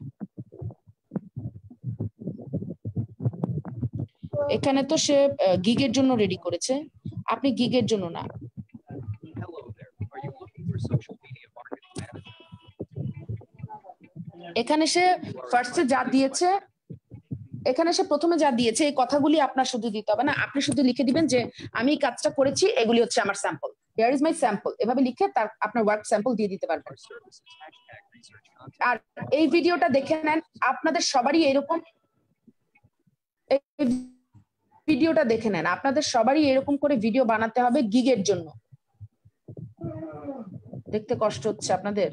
Speaker 2: এখানে তো সে গিগের জন্য রেডি করেছে, আপনি গিগের জন্য না। এখানে সে ফার্স্টে যা দিয়েছে, এখানে সে প্রথমে যা দিয়েছে এই কথাগুলি আপনার শুধু দিতে হবে না, আপনি শুধু লিখে দিবেন যে আমি এই কাজটা করেছি, এগুলি হচ্ছে আমার sample, here is my sample, এভাবে লিখে তার আপনার ওয়ার্ক স্যাম্পল দিয়ে দিতে পারবেন। আর এই ভিডিওটা দেখে নেন, আপনাদের সবারই এরকম, এই ভিডিওটা দেখে নেন, আপনাদের সবারই এরকম করে ভিডিও বানাতে হবে গিগের জন্য। দেখতে কষ্ট হচ্ছে আপনাদের?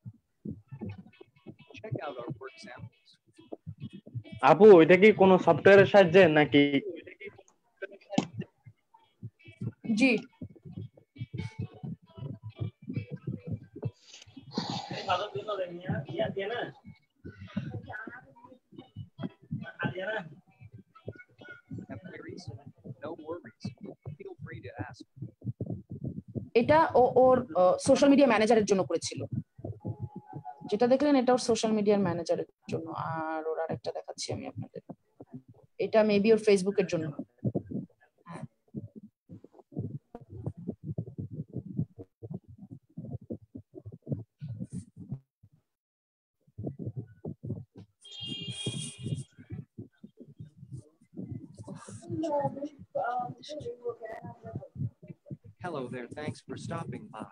Speaker 3: আপু এটা কি কোনো সফটওয়্যারের সাহায্যে নাকি?
Speaker 2: জি এটা ওর সোশ্যাল মিডিয়া ম্যানেজারের জন্য করেছিল, যেটা দেখলেন এটা ওর সোশ্যাল মিডিয়ার ম্যানেজারের জন্য। আর ওর আরেকটা দেখাচ্ছি আমি আপনাদের, এটা মেবি ওর ফেসবুকের জন্য।
Speaker 11: Hello there, thanks for stopping by.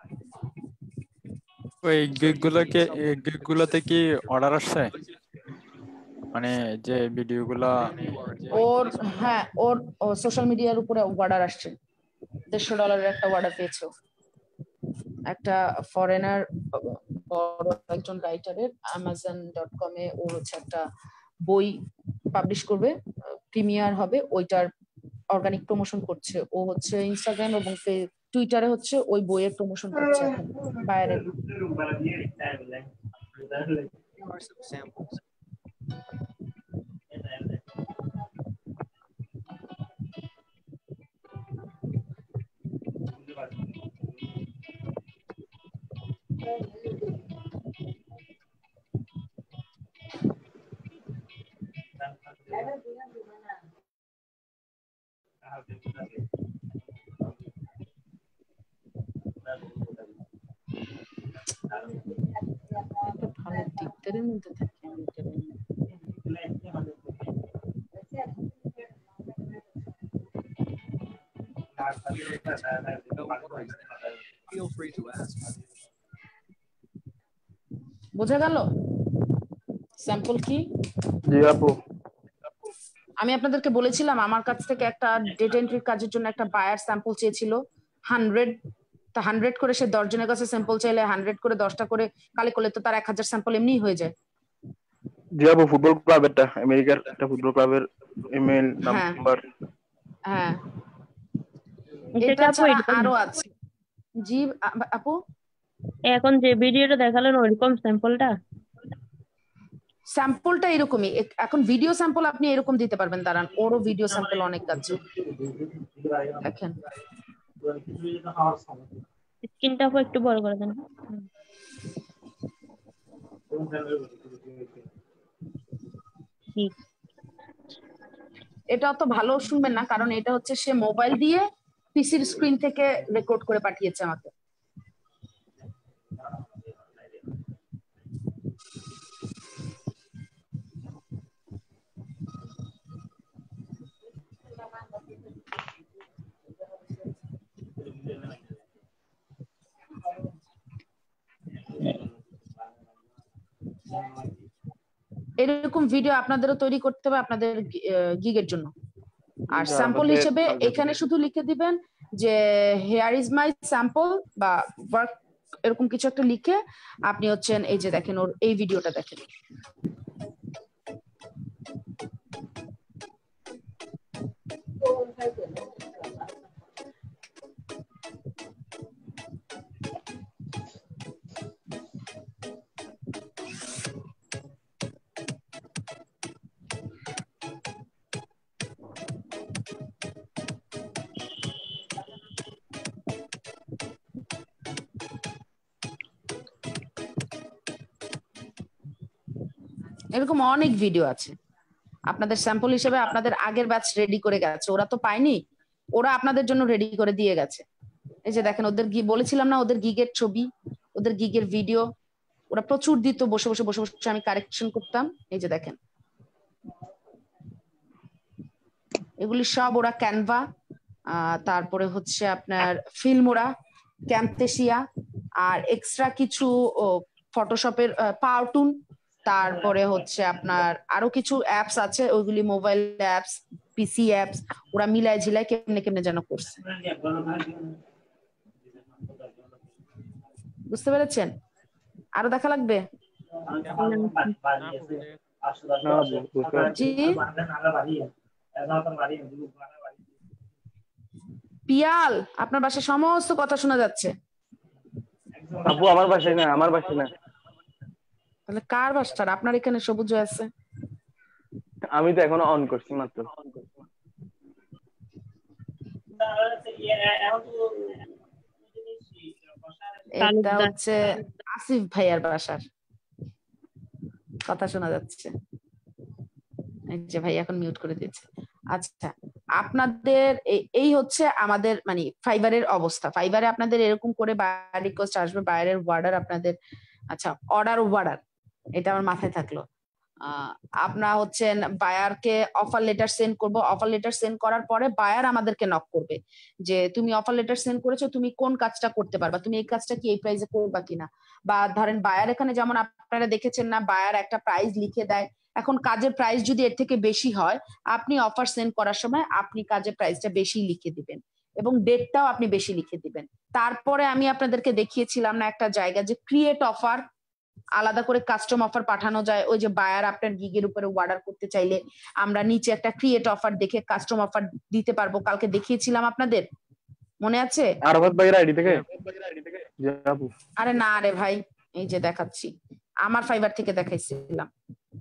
Speaker 9: ওই গিগগুলোতে কি অর্ডার আসছে, মানে যে ভিডিওগুলা?
Speaker 2: ওর হ্যাঁ, ওর সোশ্যাল মিডিয়ার উপরে অর্ডার আসছে, $150 একটা অর্ডার পেয়েছে। একটা ফরেনার বড় একজন রাইটারের amazon.com এ ও হচ্ছে একটা বই পাবলিশ করবে, প্রিমিয়ার হবে, ওইটার অর্গানিক প্রমোশন করছে। ও হচ্ছে ইনস্টাগ্রাম এবং টুইটারে হচ্ছে ওই বইয়ের প্রমোশন করছে এখন বাইরের।
Speaker 11: Here are some samples.
Speaker 2: ভালো টিকটারের মধ্যে থাকে আমি
Speaker 11: Feel free to ask.
Speaker 2: বোঝা গেল স্যাম্পল কি?
Speaker 3: জি আপু,
Speaker 2: আমি আপনাদেরকে বলেছিলাম আমার কাছ থেকে একটা ডেটা এন্ট্রির কাজের জন্য একটা বায়ার স্যাম্পল চেয়েছিল 100, তা 100 করে সে 10 জনের কাছে স্যাম্পল চাইলে 100 করে 10টা করে কালে করলে তো তার 1000 স্যাম্পল এমনিই হয়ে যায়।
Speaker 3: জি আপু, ফুটবল ক্লাবেরটা, আমেরিকার একটা ফুটবল ক্লাবের ইমেল নাম্বার।
Speaker 2: হ্যাঁ এটা ছাড়া আরো আছে। জি আপু,
Speaker 4: এখন যে ভিডিওটা দেখালেন ওইরকম
Speaker 2: স্যাম্পলটা এরকমই। এখন ভিডিও স্যাম্পল আপনি এরকম দিতে পারবেন, দাঁড়ান ওরও ভিডিও স্যাম্পল অনেক আছে দেখেন।
Speaker 4: স্ক্রিনটা একটু বড় করে দেন।
Speaker 2: এটা অত ভালো শুনবেন না, কারণ এটা হচ্ছে সে মোবাইল দিয়ে পিসির স্ক্রিন থেকে রেকর্ড করে পাঠিয়েছে আমাকে। এরকম ভিডিও আপনাদেরও তৈরি করতে হবে আপনাদের গিগের জন্য। আর স্যাম্পল হিসেবে এখানে শুধু লিখে দিবেন যে হেয়ার ইজ মাই স্যাম্পল বা ওয়ার্ক, এরকম কিছু একটা লিখে আপনি হচ্ছেন এই যে দেখেন ওর এই ভিডিওটা দেখেন। এরকম অনেক ভিডিও আছে আপনাদের স্যাম্পল হিসেবে, আপনাদের আগের ব্যাচ রেডি করে গেছে, ওরা তো পায়নি, ওরা আপনাদের জন্য রেডি করে দিয়ে গেছে। এই যে দেখেন ওদের বলেছিলাম না ওদের গিগের ছবি, ওদের গিগের ভিডিও ওরা প্রচুর দিত, বসে বসে বসে বসে আমি কারেকশন করতাম। এই যে দেখেন এগুলি সব ওরা ক্যানভা, তারপরে হচ্ছে আপনার ফিল্মোরা, ক্যাম্পটেসিয়া, আর এক্সট্রা কিছু ফটোশপের পাওয়ারটুন, তারপরে হচ্ছে আপনার আরো কিছু অ্যাপস আছে, ওইগুলি মোবাইল অ্যাপস, পিসি অ্যাপস, ওরা মিলায় ঝিলায় কেমনে কেমনে যেন করছে। বুঝতে পেরেছেন? আরো দেখা লাগবে? জি পিয়াল, আপনার বাসায় সমস্ত কথা শোনা যাচ্ছে।
Speaker 3: আপু আমার বাসায় না, আমার বাসায় না।
Speaker 2: তাহলে কার বাসার? আপনার এখানে সবুজ আছে।
Speaker 3: আমি তো এখনো অন করছি মাত্র।
Speaker 2: এটা হচ্ছে আসিফ ভাইয়ার বাসার কথা শোনা যাচ্ছে। এই যে ভাই এখন মিউট করে দিয়েছে। আচ্ছা আপনাদের এই হচ্ছে আমাদের মানে ফাইবারের অবস্থা। ফাইবারে আপনাদের এরকম করে বায়ার রিকোয়েস্ট আসবে, বায়ারের ওয়ার্ডার আপনাদের, আচ্ছা অর্ডার ওয়ার্ডার, এটা আমার মাথায় থাকলো। আপনার হচ্ছেন বায়ারকে অফার লেটার সেন্ড করব, অফার লেটার সেন্ড করার পরে বায়ার আমাদেরকে নক করবে যে তুমি অফার লেটার সেন্ড করেছো, তুমি কোন কাজটা করতে পারবা, তুমি এই কাজটা কি এই প্রাইসে করবা কিনা। বা ধরেন বায়ার এখানে যেমন আপনারা দেখেছেন না, বায়ার একটা প্রাইস লিখে দেয়, এখন কাজের প্রাইস যদি এর থেকে বেশি হয় আপনি অফার সেন্ড করার সময় আপনি কাজের প্রাইসটা বেশি লিখে দিবেন এবং ডেটটাও আপনি বেশি লিখে দিবেন। তারপরে আমি আপনাদেরকে দেখিয়েছিলাম না একটা জায়গা যে ক্রিয়েট অফার, আলাদা করে কাস্টম অফার পাঠানো যায়। ওই যে বায়ার আপনার গিগের উপরে অর্ডার করতে চাইলে আমরা নিচে একটা ক্রিয়েট অফার দেখে কাস্টম অফার দিতে পারবো, কালকে দেখিয়েছিলাম আপনাদের, মনে আছে?
Speaker 3: আরবাদ ভাইয়ের আইডি থেকে?
Speaker 2: আরে না রে ভাই, এই যে দেখাচ্ছি, আমার ফাইবার থেকে দেখাইছিলাম,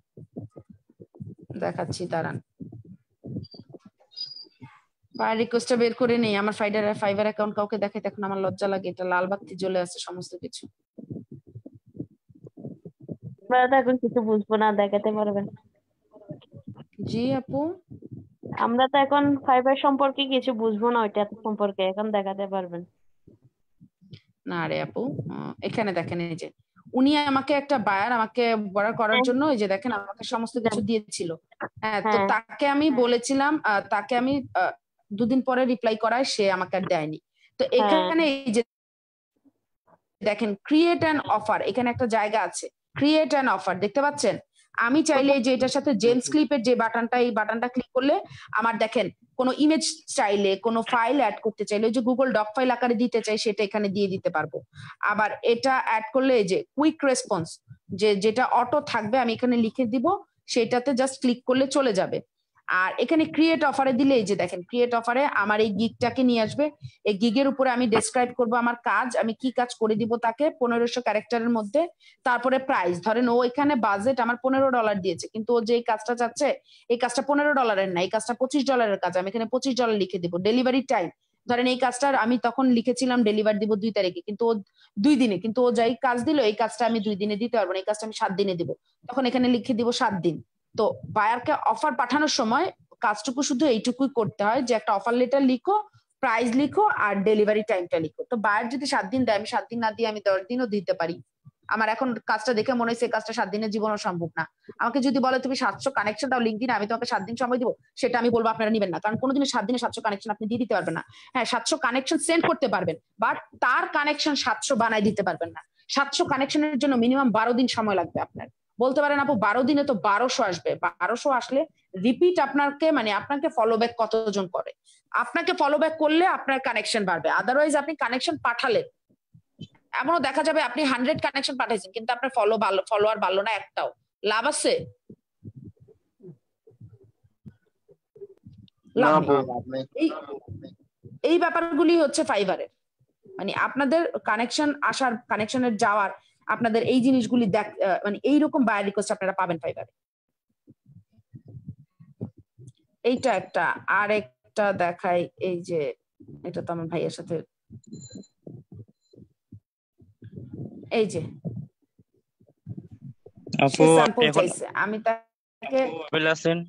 Speaker 2: দেখাচ্ছি দাঁড়ান। বায়ার রিকোয়েস্টটা বের করে নেই, আমার ফাইবার অ্যাকাউন্ট কাউকে দেখাই এখন আমার লজ্জা লাগে, এটা লাল বাতি জ্বলে আছে সমস্ত কিছু।
Speaker 4: আমরা তো এখন কিছু বুঝবো না, দেখাতে পারবেন?
Speaker 2: জি আপু
Speaker 4: আমরা তো এখন ফাইবার সম্পর্কে কিছু বুঝবো না, ওইটা সম্পর্কে এখন দেখাতে পারবেন?
Speaker 2: না রে আপু, এখানে দেখেন এই যে উনি আমাকে একটা বায়ার আমাকে অর্ডার করার জন্য এই যে দেখেন আমাকে সমস্ত কিছু দিয়েছিল। হ্যাঁ তো তাকে আমি বলেছিলাম, তাকে আমি দুদিন পরে রিপ্লাই করায় সে আমাকে আর দেয়নি। তো এখানে এই যে দেখেন ক্রিয়েট অ্যান অফার, এখানে একটা জায়গা আছে ক্রিয়েট অ্যান অফার, দেখতে পাচ্ছেন? আমি চাইলে যে এটার সাথে জেমস ক্লিপের যে বাটনটা, এই বাটনটা ক্লিক করলে আমার দেখেন কোনো ইমেজ চাইলে, কোনো ফাইল অ্যাড করতে চাইলে, ওই যে গুগল ডক ফাইল আকারে দিতে চাই সেটা এখানে দিয়ে দিতে পারবো। আবার এটা অ্যাড করলে এই যে কুইক রেসপন্স, যেটা অটো থাকবে আমি এখানে লিখে দিব, সেটাতে জাস্ট ক্লিক করলে চলে যাবে। আর এখানে ক্রিয়েট অফারে দিলে এই যে দেখেন ক্রিয়েট অফারে আমার এই গিগটাকে নিয়ে আসবে, এই গিগের উপরে আমি ডেসক্রাইব করব আমার কাজ, আমি কি কাজ করে দিব তাকে 1500 ক্যারেক্টারের মধ্যে। তারপরে প্রাইস, ধরেন ও এখানে বাজেট আমার $15 দিয়েছে, কিন্তু ও যে কাজটা চাচ্ছে এই কাজটা $15 না, এই কাজটা $25 কাজ, আমি এখানে $25 লিখে দিব। ডেলিভারি টাইম, ধরেন এই কাজটার আমি তখন লিখেছিলাম ডেলিভারি দিব 2 তারিখে, কিন্তু ও 2 দিনে, কিন্তু ও যাই কাজ দিল এই কাজটা আমি 2 দিনে দিতে পারবো না, এই কাজটা আমি 7 দিনে দিব, তখন এখানে লিখে দিব 7 দিন। তো বায়ারকে অফার পাঠানোর সময় কাজটুকু শুধু এইটুকুই করতে হয় যে একটা অফার লেটার লিখো, প্রাইস লিখো আর ডেলিভারি টাইমটা লিখো। তো বায়ার যদি 7 দিন দেয়, আমি 7 দিন না দিয়ে আমি 10 দিনও দিতে পারি। আমার এখন কাজটা দেখে মনে হয়েছে কাজটা 7 দিনের জীবনও সম্ভব না। আমাকে যদি বলে তুমি 700 কানেকশন দাও লিঙ্কডিনে, আমি তোমাকে 7 দিন সময় দিব, সেটা আমি বলবো আপনারা নিবেন না, কারণ কোনোদিনও 7 দিনে 700 কানেকশন আপনি দিয়ে দিতে পারবেন না। হ্যাঁ 700 কানেকশন সেন্ড করতে পারবেন, বাট তার কানেকশন 700 বানাই দিতে পারবেন না। 700 কানেকশনের জন্য মিনিমাম 12 দিন সময় লাগবে আপনার। বলতে পারেন আপু 12 দিনে তো 1200 আসবে, 1200 আসলে রিপিট আপনাকে মানে আপনাকে ফলো ব্যাক কতজন করে, আপনাকে ফলো ব্যাক করলে আপনার কানেকশন বাড়বে। আদারওয়াইজ আপনি কানেকশন পাঠালে এমনও দেখা যাবে আপনি 100 কানেকশন পাঠাইছেন কিন্তু আপনার ফলোয়ার বাড়লো না একটাও, লাভ আছে? এই ব্যাপারগুলি হচ্ছে ফাইবারের, মানে আপনাদের কানেকশন আসার কানেকশনের যাওয়ার আপনাদের এই জিনিসগুলি মানে এইরকম বায়ার রিকোয়েস্ট আপনারা পাবেন ফাইবারে। এইটা একটা। আর একটা দেখাই, এই যে এটা তো আমার ভাইয়ের সাথে, এই যে
Speaker 6: আপু
Speaker 2: স্যাম্পল
Speaker 6: এখন
Speaker 2: চাইছে, আমি তাকে
Speaker 6: আছেন,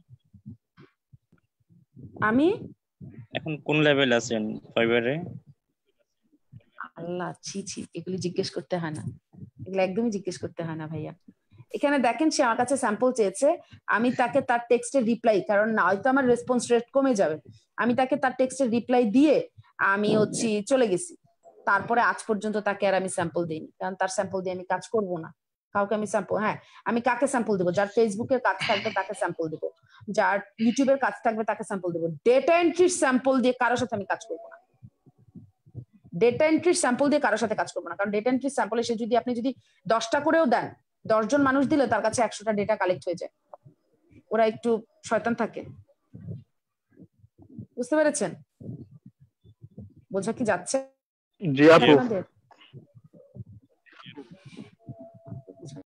Speaker 2: আমি
Speaker 6: এখন কোন লেভেল আছেন ফাইবারে?
Speaker 2: আল্লাহ ছি ছি, এগুলি জিজ্ঞেস করতে হয় না, এগুলো একদমই জিজ্ঞেস করতে হয় না ভাইয়া। এখানে দেখেন সে আমার কাছে স্যাম্পল চেয়েছে, আমি তাকে তার টেক্সটের রিপ্লাই, কারণ নয়তো আমার রেসপন্স রেট কমে যাবে, আমি তাকে তার টেক্সটের রিপ্লাই দিয়ে আমি চলে গেছি। তারপরে আজ পর্যন্ত তাকে আর আমি স্যাম্পল দিইনি, কারণ তার স্যাম্পল দিয়ে আমি কাজ করব না। কাউকে আমি স্যাম্পল, হ্যাঁ আমি কাকে স্যাম্পল দেবো? যার ফেসবুকের কাজ থাকবে তাকে স্যাম্পল দেবো, যার ইউটিউবের কাজ থাকবে তাকে স্যাম্পল দেবো। ডেটা এন্ট্রির স্যাম্পল দিয়ে কারোর সাথে আমি কাজ করবো না, ডেটা এন্ট্রির স্যাম্পল দিয়ে কারোর সাথে কাজ করবো না, কারণ ডেটা এন্ট্রির স্যাম্পল এসে যদি আপনি 10টা করেও দেন, 10 জন মানুষ দিলে তার কাছে 100টা ডেটা কালেক্ট হয়ে যায়। ওরা একটু শয়তান থাকে, বুঝতে পেরেছেন? বোঝা কি যাচ্ছে
Speaker 9: জি আপু।
Speaker 2: আপনাদের?